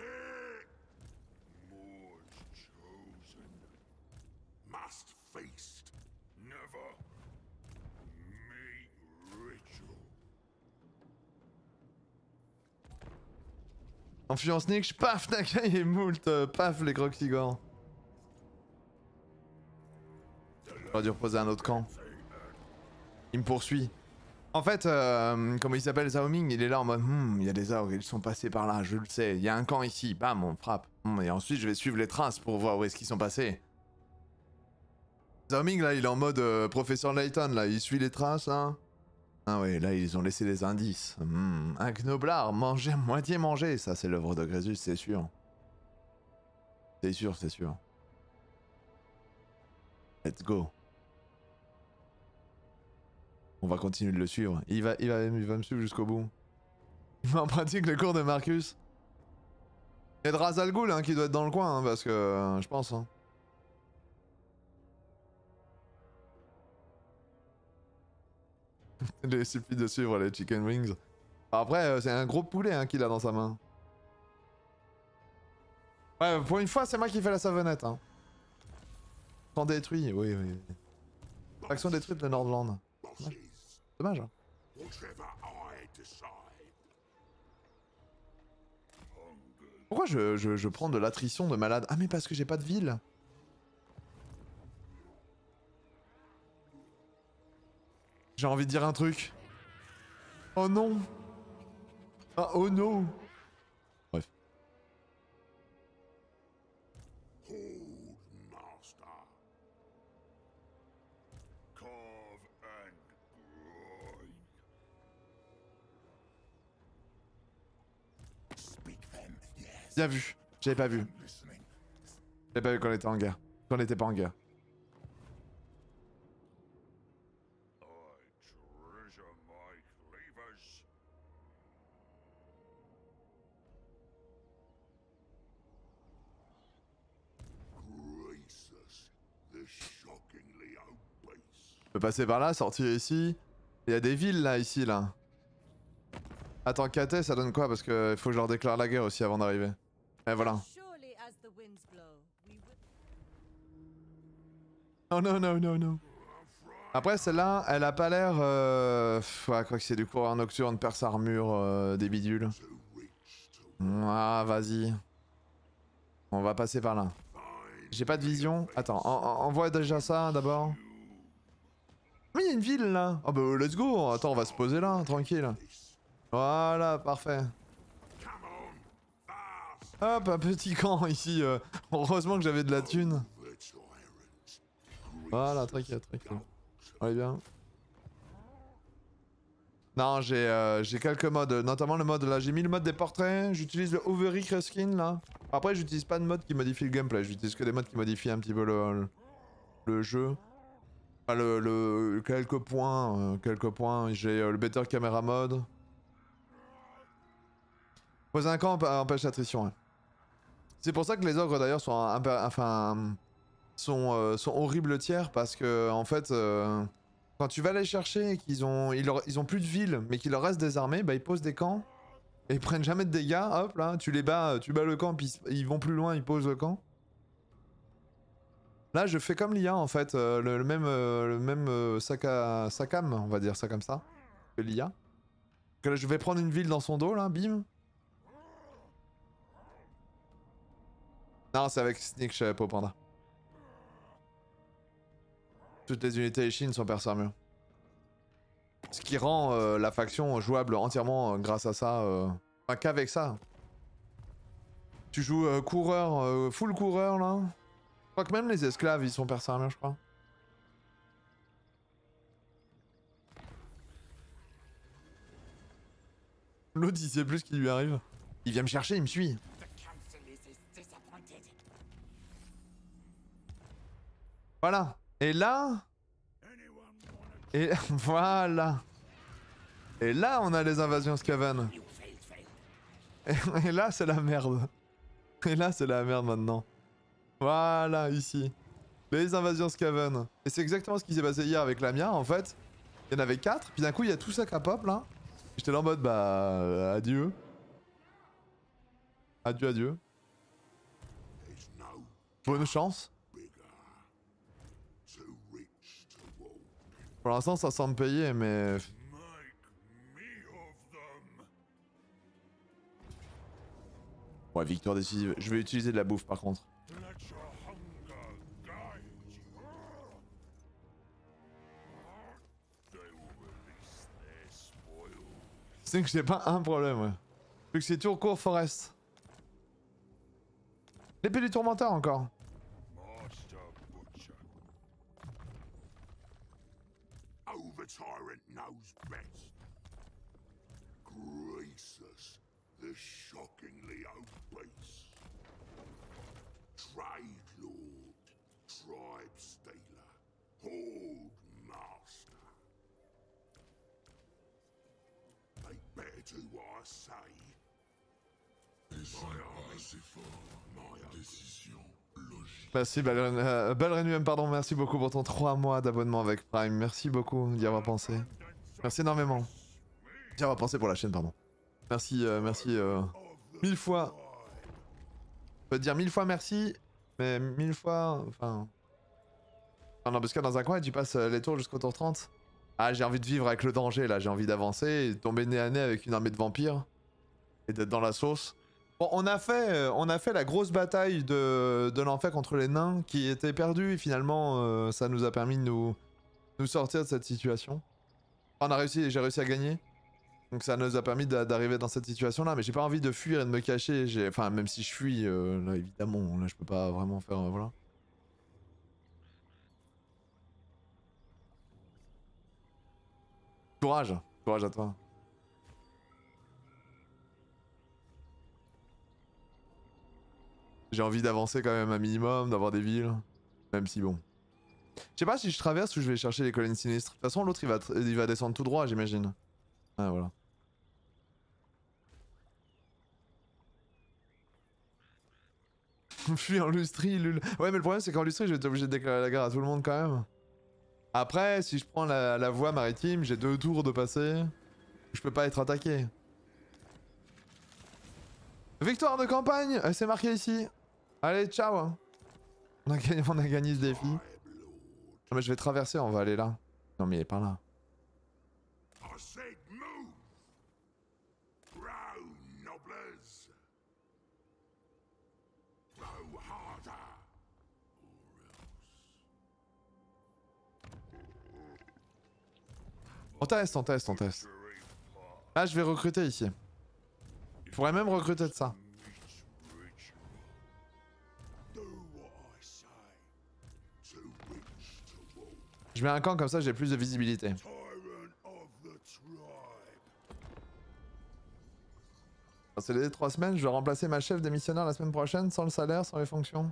Influence Nick, paf, Nakai et Moult, paf les Croxigors. J'aurais dû reposer un autre camp. Il me poursuit. En fait, comment il s'appelle, Zhao Ming, il est là en mode il y a des ogres, ils sont passés par là, je le sais. Il y a un camp ici, bam, on frappe. Et ensuite, je vais suivre les traces pour voir où est-ce qu'ils sont passés. Zhao Ming, là, il est en mode professeur Layton, là, il suit les traces, là. Ah ouais, là, ils ont laissé des indices. Un gnoblard, moitié mangé, ça, c'est l'œuvre de Grésus, c'est sûr. C'est sûr, c'est sûr. Let's go. On va continuer de le suivre. Il va me suivre jusqu'au bout. Il met en pratique le cours de Marcus. Il y a de Ra's al Ghul hein, qui doit être dans le coin, hein, parce que je pense. Hein. Il suffit de suivre les chicken wings. Après, c'est un gros poulet hein, qu'il a dans sa main. Ouais, pour une fois, c'est moi qui fais la savonnette. Hein. Sans détruit, oui, oui. Faction détruite de Nordland. Ouais. Dommage. Hein. Pourquoi je prends de l'attrition de malade? Ah mais parce que j'ai pas de ville. J'ai envie de dire un truc. Oh non. Ah oh non. Bref. Hold, master. Carve and grind. Speak them, yes. Bien vu. J'avais pas vu. I'm listening. J'avais pas vu qu'on était en guerre. Qu'on était pas en guerre. I treasure my cleavers. Gracious, the shockingly obese. Je peux passer par là, sortir ici. Il y a des villes là, ici, là. Attends, KT, ça donne quoi? Parce que faut que je leur déclare la guerre aussi avant d'arriver. Et voilà. Surely as the winds blow, we will... Oh non, non, non, non. Après, celle-là, elle a pas l'air. Ouais, quoi que c'est du coureur nocturne, perce armure, des bidules. Ah, vas-y. On va passer par là. J'ai pas de vision. Attends, envoie déjà ça d'abord. Mais il y a une ville là. Oh bah let's go. Attends, on va se poser là, tranquille. Voilà, parfait. Hop, un petit camp ici. Heureusement que j'avais de la thune. Voilà, tranquille, tranquille. Allez bien. Non, j'ai quelques modes, notamment le mode là. J'ai mis le mode des portraits. J'utilise le Overy Reskin là. Après, j'utilise pas de mode qui modifie le gameplay. J'utilise que des modes qui modifient un petit peu le jeu. Enfin, quelques points. Quelques points. J'ai le Better Camera Mode. Poser un camp empêche l'attrition. Ouais. C'est pour ça que les ogres d'ailleurs sont sont horribles tiers parce que en fait quand tu vas les chercher et qu'ils ont ils ont plus de ville mais qu'il leur reste des armées, bah ils posent des camps et ils prennent jamais de dégâts. Hop là, tu les bats, tu bats le camp puis ils vont plus loin, ils posent le camp. Là je fais comme l'IA en fait, le même Sakam, on va dire ça comme ça, que l'IA. Que là je vais prendre une ville dans son dos là, bim. Non, c'est avec Sneak chez Popanda. Toutes les unités Ishin sont percées armure. Ce qui rend la faction jouable entièrement grâce à ça. Enfin, qu'avec ça. Tu joues coureur, full coureur là. Je crois que même les esclaves ils sont percés armure, je crois. L'autre il sait plus ce qui lui arrive. Il vient me chercher, il me suit. Voilà. Et là... Et voilà. Et là on a les invasions Skaven. Et là c'est la merde. Et là c'est la merde maintenant. Voilà, ici. Les invasions Skaven. Et c'est exactement ce qui s'est passé hier avec la Mia en fait. Il y en avait 4, puis d'un coup il y a tout ça qui pop là. J'étais là en mode bah... adieu. Adieu, adieu. Bonne chance. Pour l'instant ça semble payer mais... Ouais, victoire décisive. Je vais utiliser de la bouffe par contre. C'est que j'ai pas un problème, ouais. Vu que c'est Tourcourt Forest. L'épée du tourmenteur encore. The tyrant knows best. Gracious, the shockingly obese. Trade lord, tribe stealer, horde master. They better do what I say. Décision logique. Merci Balrenuem, pardon, merci beaucoup pour ton 3 mois d'abonnement avec Prime. Merci beaucoup d'y avoir pensé. Merci énormément. D'y avoir pensé pour la chaîne, pardon. Merci, merci 1000 fois. Je peux te dire 1000 fois merci, mais 1000 fois... Enfin... Non, parce que dans un coin, tu passes les tours jusqu'au tour 30. Ah, j'ai envie de vivre avec le danger, là. J'ai envie d'avancer et de tomber nez à nez avec une armée de vampires. Et d'être dans la sauce. Bon, on a fait la grosse bataille de l'enfer contre les nains qui était perdue et finalement ça nous a permis de nous sortir de cette situation. Enfin, j'ai réussi à gagner. Donc ça nous a permis d'arriver dans cette situation là, mais j'ai pas envie de fuir et de me cacher. Enfin, même si je fuis, là évidemment, là je peux pas vraiment faire. Voilà. Courage, courage à toi. J'ai envie d'avancer quand même un minimum, d'avoir des villes. Même si bon. Je sais pas si je traverse ou je vais chercher les collines sinistres. De toute façon, l'autre il va descendre tout droit, j'imagine. Ah voilà. Fuis en Lustrie, lul. Ouais, mais le problème c'est qu'en Lustrie, je vais être obligé de déclarer la guerre à tout le monde quand même. Après, si je prends la voie maritime, j'ai 2 tours de passer. Je peux pas être attaqué. Victoire de campagne, c'est marqué ici. Allez, ciao. Hein. On a gagné ce défi. Non mais je vais traverser, on va aller là. Non mais il est par là. I said move. Row, nobblers. Row harder. On teste, on teste, on teste. Là, je vais recruter ici. Je pourrais même recruter de ça. Je mets un camp comme ça, j'ai plus de visibilité. C'est les 3 semaines, je vais remplacer ma chef démissionnaire la semaine prochaine, sans le salaire, sans les fonctions.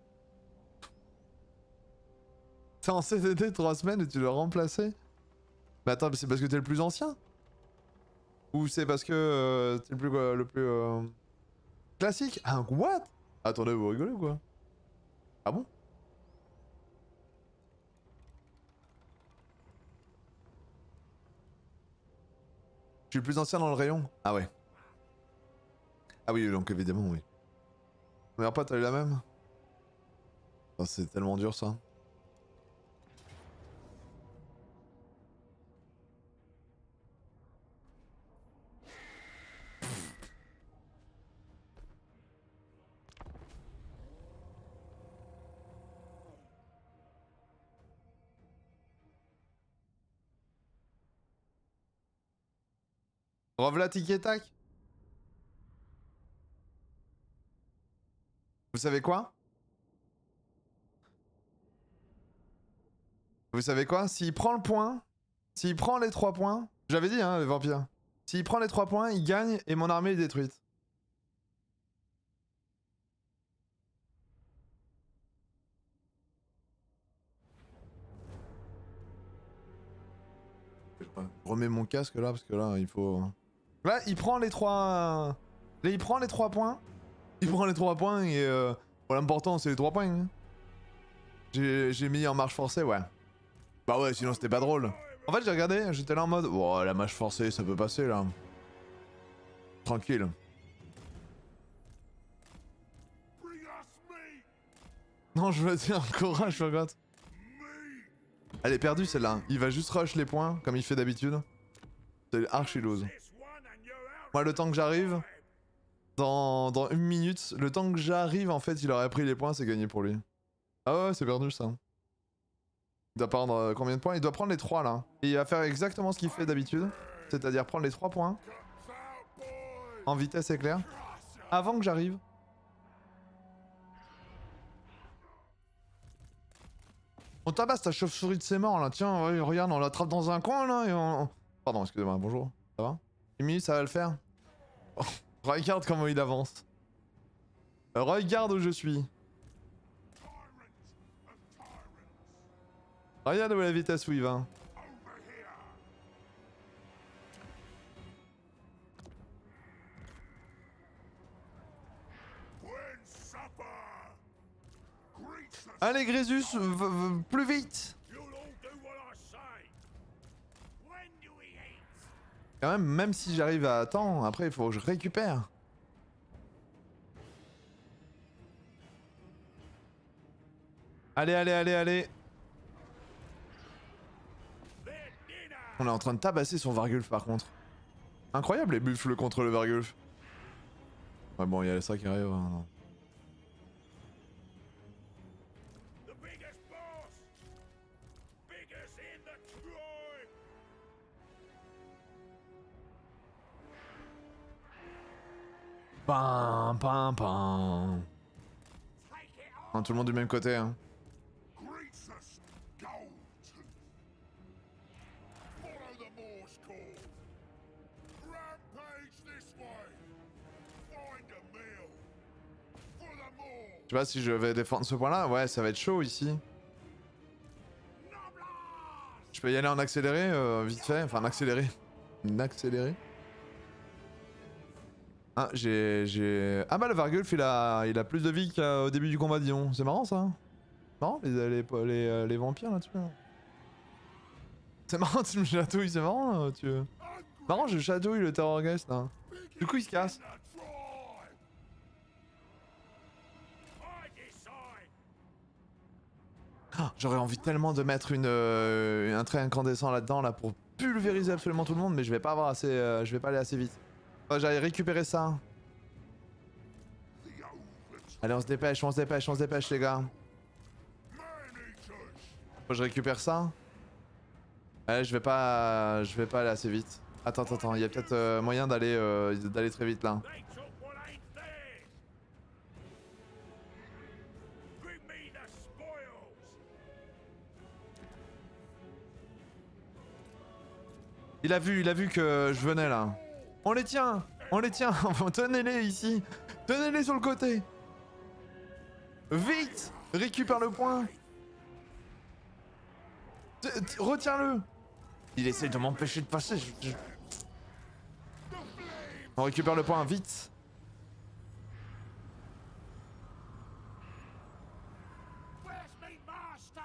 T'es en CDD 3 semaines et tu dois remplacer? Mais attends, c'est parce que t'es le plus ancien? Ou c'est parce que t'es le plus classique? Ah, what? Attendez, vous rigolez ou quoi? Ah bon? Je suis le plus ancien dans le rayon. Ah ouais. Ah oui, donc évidemment, oui. Meilleur pote, t'as eu la même? Oh, c'est tellement dur ça. Revla tic et tac. Vous savez quoi? Vous savez quoi? S'il prend le point, s'il prend les 3 points, j'avais dit hein, les vampires. S'il prend les 3 points, il gagne et mon armée est détruite. Je remets mon casque là parce que là il faut. Là il prend les 3. Là il prend les 3 points. Il prend les 3 points et bon, l'important c'est les 3 points. Hein. J'ai mis en marche forcée, ouais. Bah ouais, sinon c'était pas drôle. En fait j'ai regardé, j'étais là en mode oh la marche forcée ça peut passer là. Tranquille. Non je veux dire courage Forgot. Elle est perdue celle-là. Il va juste rush les points comme il fait d'habitude. C'est archi lose. Moi le temps que j'arrive, dans 1 minute, le temps que j'arrive en fait il aurait pris les points, c'est gagné pour lui. Ah ouais c'est perdu ça. Il doit prendre combien de points? Il doit prendre les 3 là. Et il va faire exactement ce qu'il fait d'habitude. C'est-à-dire prendre les 3 points. En vitesse éclair. Avant que j'arrive. On tabasse ta chauve-souris de ses morts là. Tiens, regarde, on l'attrape dans un coin là et on... Pardon, excusez-moi, bonjour. Ça va? 1 minute, ça va le faire? Oh, regarde comment il avance. Regarde où je suis. Regarde où la vitesse où il va. Allez Grésus, plus vite. Quand même si j'arrive à temps, après il faut que je récupère. Allez, allez, allez, allez. On est en train de tabasser son Vargulf par contre. Incroyable les buffles contre le Vargulf. Ouais, bon, il y a ça qui arrive. Hein, non. The biggest boss! Biggest in the tribe! Pam, pam, pam. Take it Hein, on! tout le monde du même côté. Hein. Greasus Goldtooth! Follow the Morse code! Rampage this way! Find a mill! For the Moor! Je sais pas si je vais défendre ce point là. Ouais, ça va être chaud ici. Noblard! Je peux y aller en accéléré, vite fait. Enfin, en accéléré. En accéléré. Ah, Ah bah le Vargulf il a plus de vie qu'au début du combat, disons. C'est marrant ça. Marrant les vampires là-dessus. Là. C'est marrant, tu me chatouilles, c'est marrant là, tu... Marrant, je chatouille le terrorgeist là. Du coup il se casse. Ah, j'aurais envie tellement de mettre un trait incandescent là-dedans là pour pulvériser absolument tout le monde, mais je vais pas avoir assez, je vais pas aller assez vite. J'allais récupérer ça. Allez, on se dépêche, on se dépêche, on se dépêche les gars. Faut que je récupère ça. Allez, je vais pas aller assez vite. Attends, il y a peut-être moyen d'aller très vite là. They took what ain't theirs! Bring me the spoils! Il a vu que je venais là. On les tient, tenez-les ici, tenez-les sur le côté. Vite, récupère le point. Retiens-le. Il essaie de m'empêcher de passer. On récupère le point, vite. Where's me master?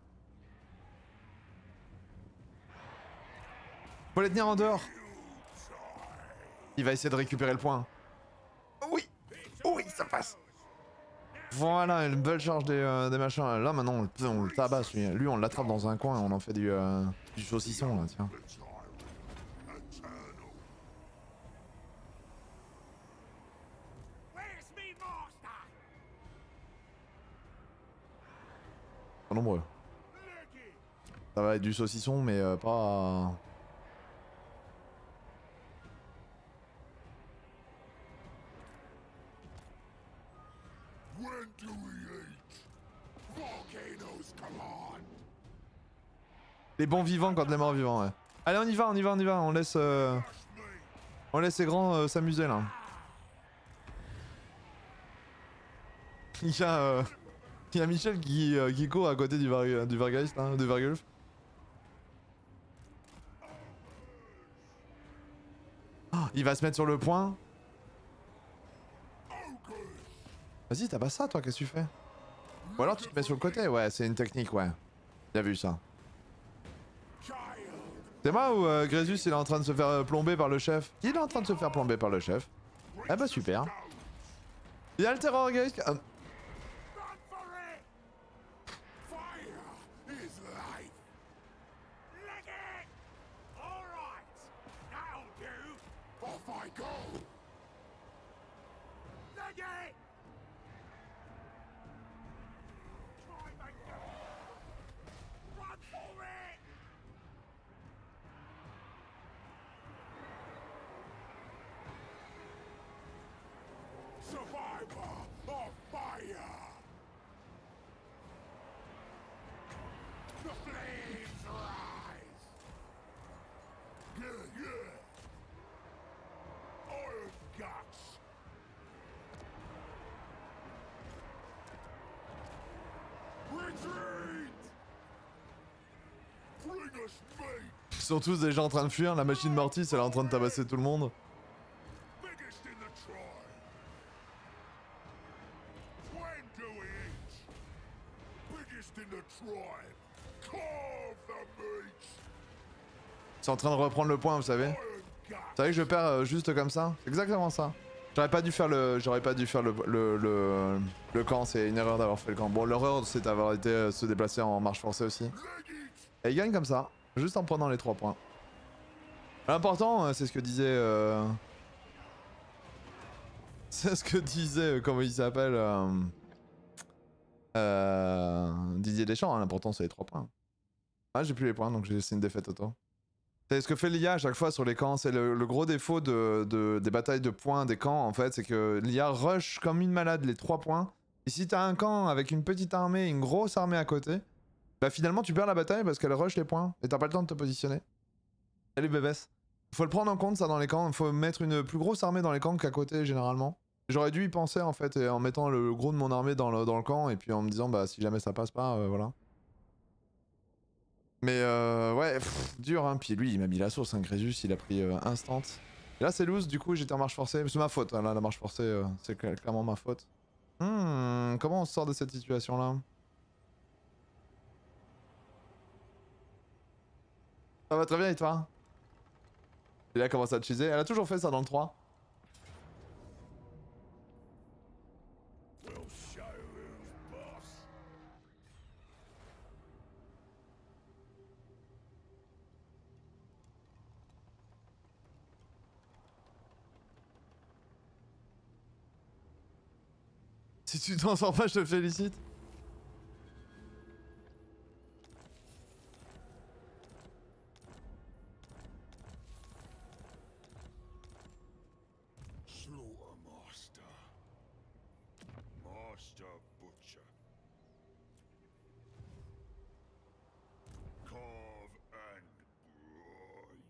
Faut les tenir en dehors. Il va essayer de récupérer le point. Oui, oui, ça passe. Voilà, une belle charge des machins. Là maintenant on le tabasse lui. Lui on l'attrape dans un coin et on en fait du saucisson là, tiens. Where's me master? Pas nombreux. Leggy! Ça va être du saucisson mais pas... When do we eat? Volcanoes come on! Les bons vivants quand les morts vivants, ouais. Allez on y va, on laisse... Trust me! On laisse ces grands s'amuser là. Il y a Michel qui court à côté du Vargeist, hein, du Vargulf. Oh, il va se mettre sur le point. Vas-y, t'as pas ça toi, qu'est-ce que tu fais? Ou alors tu te mets sur le côté, ouais, c'est une technique, ouais. Bien vu ça. C'est moi ou Grésus il est en train de se faire plomber par le chef? Il est en train de se faire plomber par le chef. Ah bah super. Il y a le terrorgeist. Run for it! Fire is life! Leggy! Alright! That'll do! Off I go! Leggy! Try make go! Run for it! Survivor of fire! The flames rise! Yeah! Iron guts! Retreat! Bring us meat! Ils sont tous déjà en train de fuir, la machine Mortis elle est en train de tabasser tout le monde. Biggest in the tribe! When do we eat? Biggest in the tribe! Carve the meat! Ils sont en train de reprendre le point, vous savez. Iron guts! Vous savez que je perds juste comme ça? C'est exactement ça. J'aurais pas dû faire le camp, c'est une erreur d'avoir fait le camp. Bon, l'erreur c'est d'avoir été se déplacer en marche forcée aussi. Leg it! Et il gagne comme ça, juste en prenant les 3 points. L'important, c'est ce que disait C'est ce que disait, comment il s'appelle Didier Deschamps, hein, l'important c'est les 3 points. Ah, j'ai plus les points donc c'est une défaite auto. C'est ce que fait l'IA à chaque fois sur les camps, c'est le gros défaut des batailles de points des camps en fait, c'est que l'IA rush comme une malade les 3 points. Et si t'as un camp avec une petite armée et une grosse armée à côté, bah finalement tu perds la bataille parce qu'elle rush les points et t'as pas le temps de te positionner. Salut Bébès. Faut le prendre en compte ça dans les camps, faut mettre une plus grosse armée dans les camps qu'à côté généralement. J'aurais dû y penser en fait, et en mettant le gros de mon armée dans le camp et puis en me disant bah si jamais ça passe pas, voilà. Mais ouais, dur hein, puis lui il m'a mis la sauce, hein, Crésus il a pris instant. Et là c'est loose, du coup j'étais en marche forcée, c'est ma faute, hein, là la marche forcée c'est clairement ma faute. Comment on sort de cette situation là? Ça va très bien et toi? Et là commence à te chiser, elle a toujours fait ça dans le 3. We'll show who's boss. Si tu t'en sors pas, je te félicite. Slaughtermaster. Master Butcher. Carve and brine.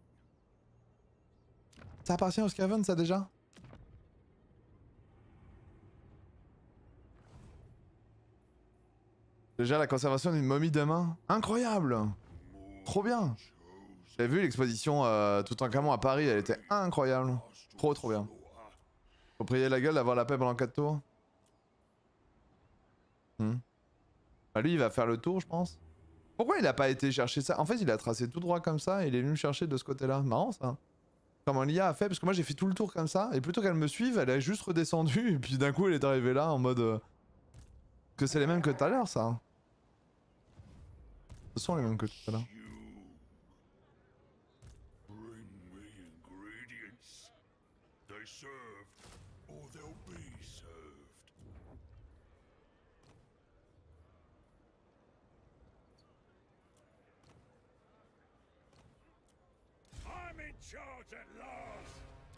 Ça appartient au Skaven ça déjà? Déjà la conservation d'une momie de main. Incroyable! Trop bien! J'avais vu l'exposition Toutankhamon à Paris, elle était incroyable. Trop bien. Faut prier la gueule d'avoir la paix pendant 4 tours. Bah lui il va faire le tour je pense. Pourquoi il a pas été chercher ça? En fait il a tracé tout droit comme ça et il est venu me chercher de ce côté là. Marrant ça. Comment l'IA a fait? Parce que moi j'ai fait tout le tour comme ça et plutôt qu'elle me suive elle a juste redescendu et puis d'un coup elle est arrivée là en mode... Que c'est les mêmes que tout à l'heure ça. Ce sont les mêmes que tout à l'heure. Bring me ingredients. They served, or they'll be served. I'm in charge at last.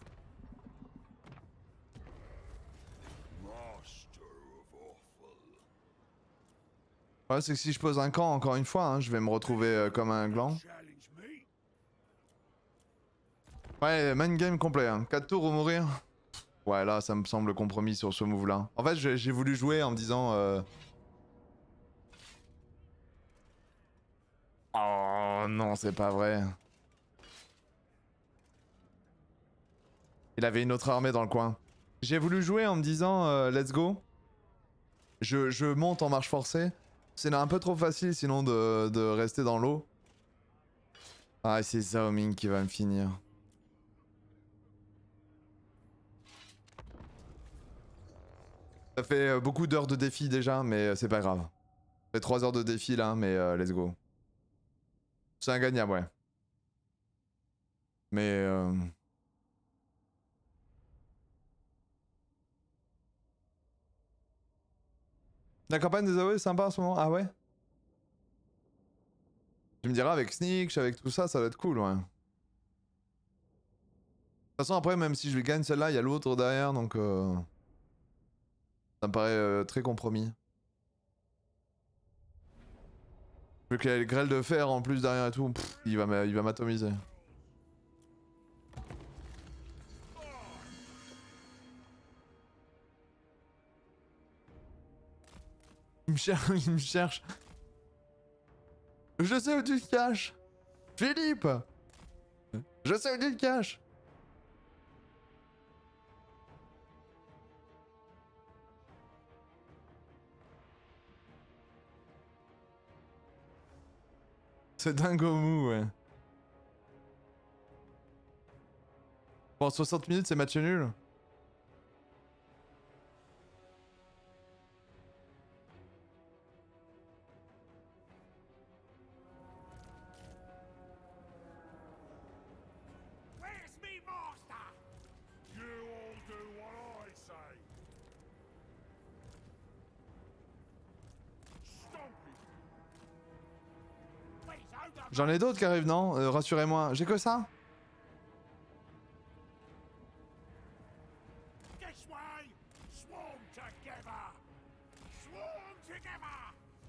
Master of awful. Ouais c'est que si je pose un camp encore une fois, hein, je vais me retrouver comme un gland. Challenge me. Ouais, main game complet, hein. 4 tours ou mourir. Ouais, là, ça me semble compromis sur ce move-là. En fait, j'ai voulu jouer en me disant... Oh non, c'est pas vrai. Il avait une autre armée dans le coin. J'ai voulu jouer en me disant, let's go. Je monte en marche forcée. C'est un peu trop facile sinon de rester dans l'eau. Ah, c'est Zhao Ming qui va me finir. Ça fait beaucoup d'heures de défi déjà, mais c'est pas grave. Ça fait 3 heures de défi là, mais let's go. C'est ingagnable, ouais. Mais la campagne des AOE est sympa en ce moment. Ah ouais? Tu me diras avec Sneak, avec tout ça, ça va être cool, ouais. De toute façon, après, même si je gagne celle-là, il y a l'autre derrière, donc ça me paraît très compromis. Vu qu'il y a les grêles de fer en plus derrière et tout, il va m'atomiser. Il me cherche. Je sais où tu te caches. Philippe. Je sais où tu te caches. C'est dingo mou, ouais. Bon, 60 minutes, c'est match nul. Where's me master? You all do what I say. J'en ai d'autres qui arrivent, non? Rassurez-moi. J'ai que ça? This way! Swarm together! Swarm together!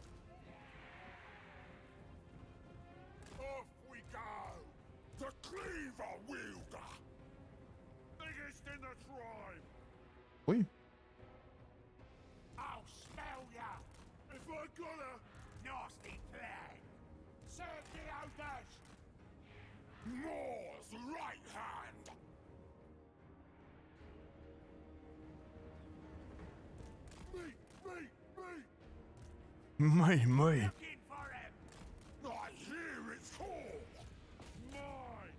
Off we go! The Cleaver Wielder! Biggest in the tribe! Oui. I'll smell ya! If I got a nasty plan! Serve the others! Moore's right hand! Me! Moi. Looking for him! I hear its call! Mine!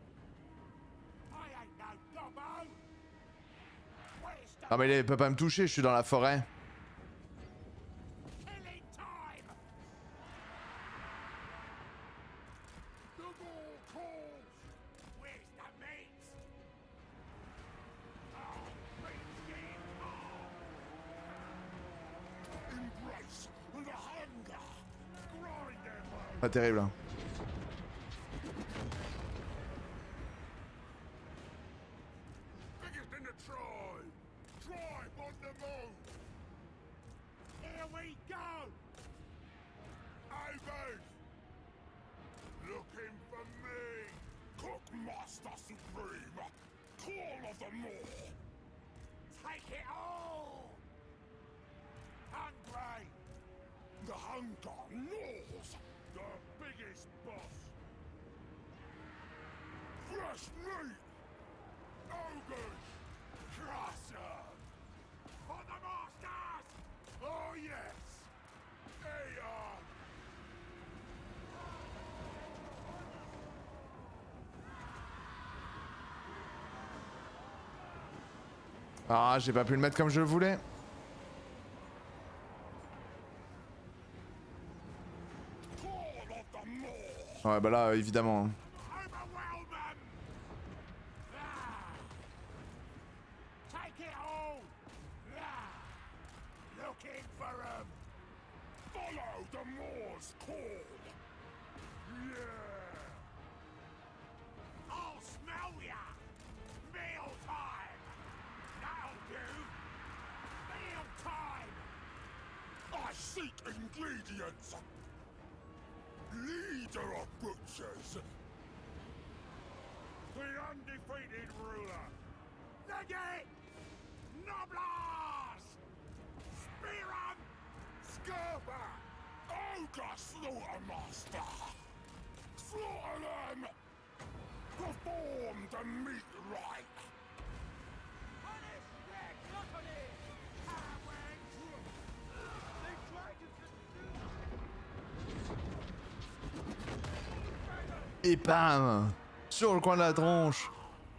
I ain't no gobbo! Where's the Ah mais il peut pas me toucher, je suis dans la forêt. killing time? The more calls! Where's the meat? Oh, meat's getting hard! Embrace the hunger! Grind them out! Pas terrible. Hein. Biggest in the tribe! Tribe on the move! Here we go! Overs! Looking for me! Cookmaster Supreme! Call of the Moor! Take it all! Hungry! The hunger gnaws! The biggest boss! Fresh meat! Ogres! Crusher! For the masters! Oh yes! They are! Ah, j'ai pas pu le mettre comme je le voulais. Call of the Moor! Ouais, bah là, évidemment. Hein. Overwhelm them! Ah. Take it all! Ah. Looking for them! Follow the Moor's call! Yeah! I'll smell ya! Meal time! That'll do! Meal time! I seek ingredients! Leader of butchers! The undefeated ruler! Legate! Noblars! Spearham! Scarper! Ogre Slaughtermaster! Slaughter them! Perform the meat right! Punish their gluttony! They tried to Et bam! Sur le coin de la tronche.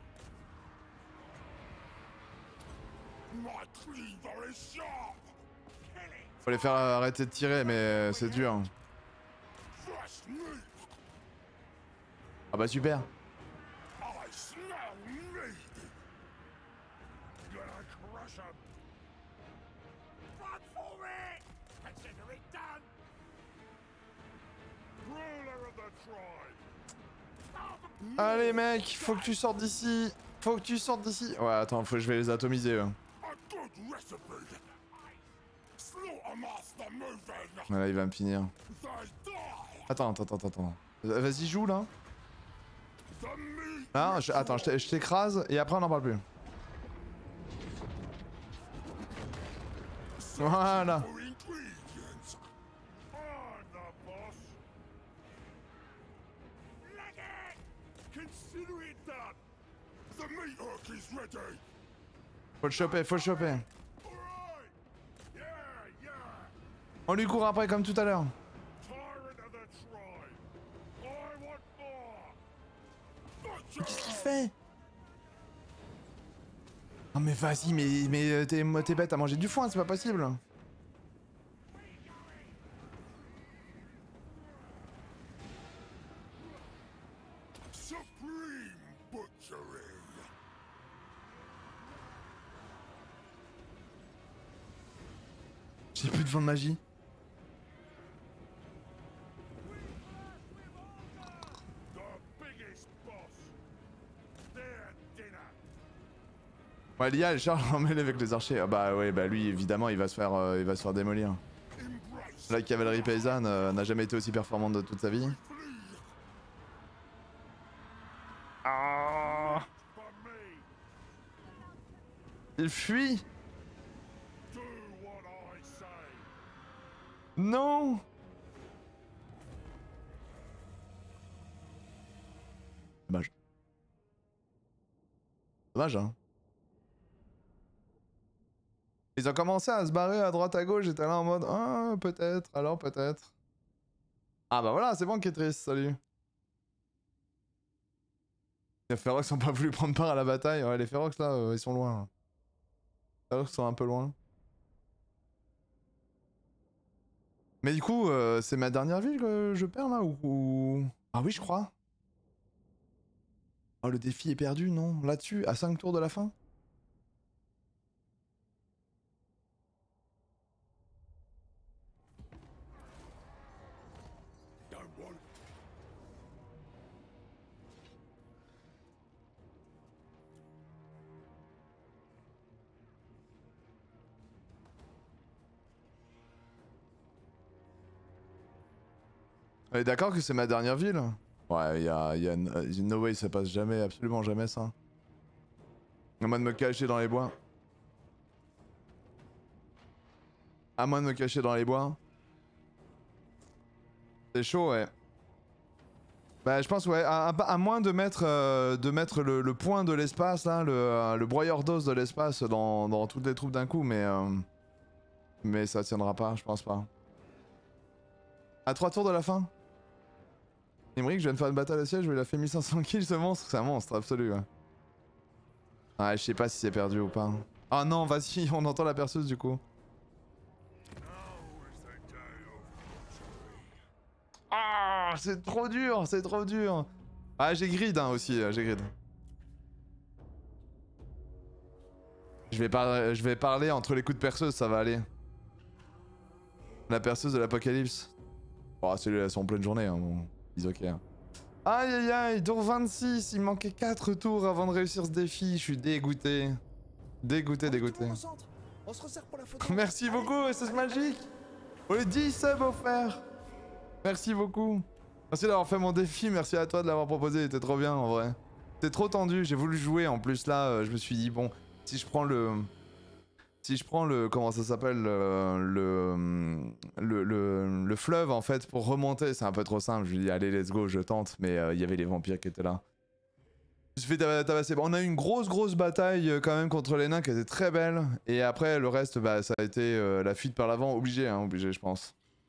My cleaver is sharp! Killing! Faut les faire arrêter de tirer, mais c'est dur. Fresh meat! Ah bah super. I smell meat! Gonna crush him! Run for it! Consider it done! Ruler of the tribe! Allez mec, faut que tu sortes d'ici. Faut que tu sortes d'ici. Ouais, attends, je vais les atomiser. Eux. A good recipe! Slaughtermaster moving! Voilà, il va me finir. They die! Attends. Vas-y, joue là. The meat! Là, attends, je t'écrase et après on en parle plus. Voilà. For ingredients! I'm the boss! Legate! Consider it done! The meat hook is ready! Faut le choper. Alright! Yeah, yeah! On lui court après comme tout à l'heure. Tyrant of the tribe! I want more! Qu'est-ce qu'il fait? Non mais vas-y, mais t'es bête à manger du foin, c'est pas possible. Supreme butchery! J'ai plus de vent de magie. Ouais, l'IA, elle charge en mêlée avec les archers. Ah bah ouais, bah lui, évidemment, il va se faire démolir. La cavalerie paysanne n'a jamais été aussi performante de toute sa vie. Ah, il fuit. Non. Dommage. Dommage, hein. Ils ont commencé à se barrer à droite à gauche, j'étais là en mode ah peut-être, alors peut-être. Ah bah voilà, c'est bon Kétris, salut. Les Ferox ont pas voulu prendre part à la bataille, ouais les Ferox là, ils sont loin. Les Ferox sont un peu loin. Mais du coup, c'est ma dernière ville que je perds là ou... Ah oui je crois. Oh le défi est perdu, non? Là-dessus, à 5 tours de la fin? On est d'accord que c'est ma dernière ville? Ouais, y'a no way, ça passe jamais, absolument jamais ça. À moins de me cacher dans les bois. À moins de me cacher dans les bois. C'est chaud, ouais. Bah je pense ouais, à moins de mettre, le point de l'espace là, le broyeur d'os de l'espace dans toutes les troupes d'un coup, mais ça tiendra pas, je pense pas. À 3 tours de la fin. Imric, je viens de faire une bataille à siège où il a fait 1500 kills ce monstre, c'est un monstre absolu ouais. Ouais, je sais pas si c'est perdu ou pas. Ah non, vas-y, on entend la perceuse du coup. Ah, c'est trop dur, c'est trop dur. Ah, j'ai grid hein, aussi, j'ai grid. Je vais parler entre les coups de perceuse, ça va aller. La perceuse de l'apocalypse. Oh, celui-là, elles sont en pleine journée, hein, bon. Ils ok. Hein. Aïe aïe aïe, tour 26, il manquait 4 tours avant de réussir ce défi, je suis dégoûté. Dégoûté. On se resserre pour la photo. Merci beaucoup, SS Magic. Pour les 10 subs offerts. Merci beaucoup. Merci d'avoir fait mon défi, merci à toi de l'avoir proposé, c'était trop bien en vrai. C'était trop tendu, j'ai voulu jouer en plus là, je me suis dit bon, si je prends le... comment ça s'appelle, le fleuve en fait pour remonter, c'est un peu trop simple, je lui dis allez let's go, je tente, mais il y avait les vampires qui étaient là. Je me suis fait tabasser. On a eu une grosse bataille quand même contre les nains qui était très belle, et après le reste bah ça a été la fuite par l'avant, obligé je pense.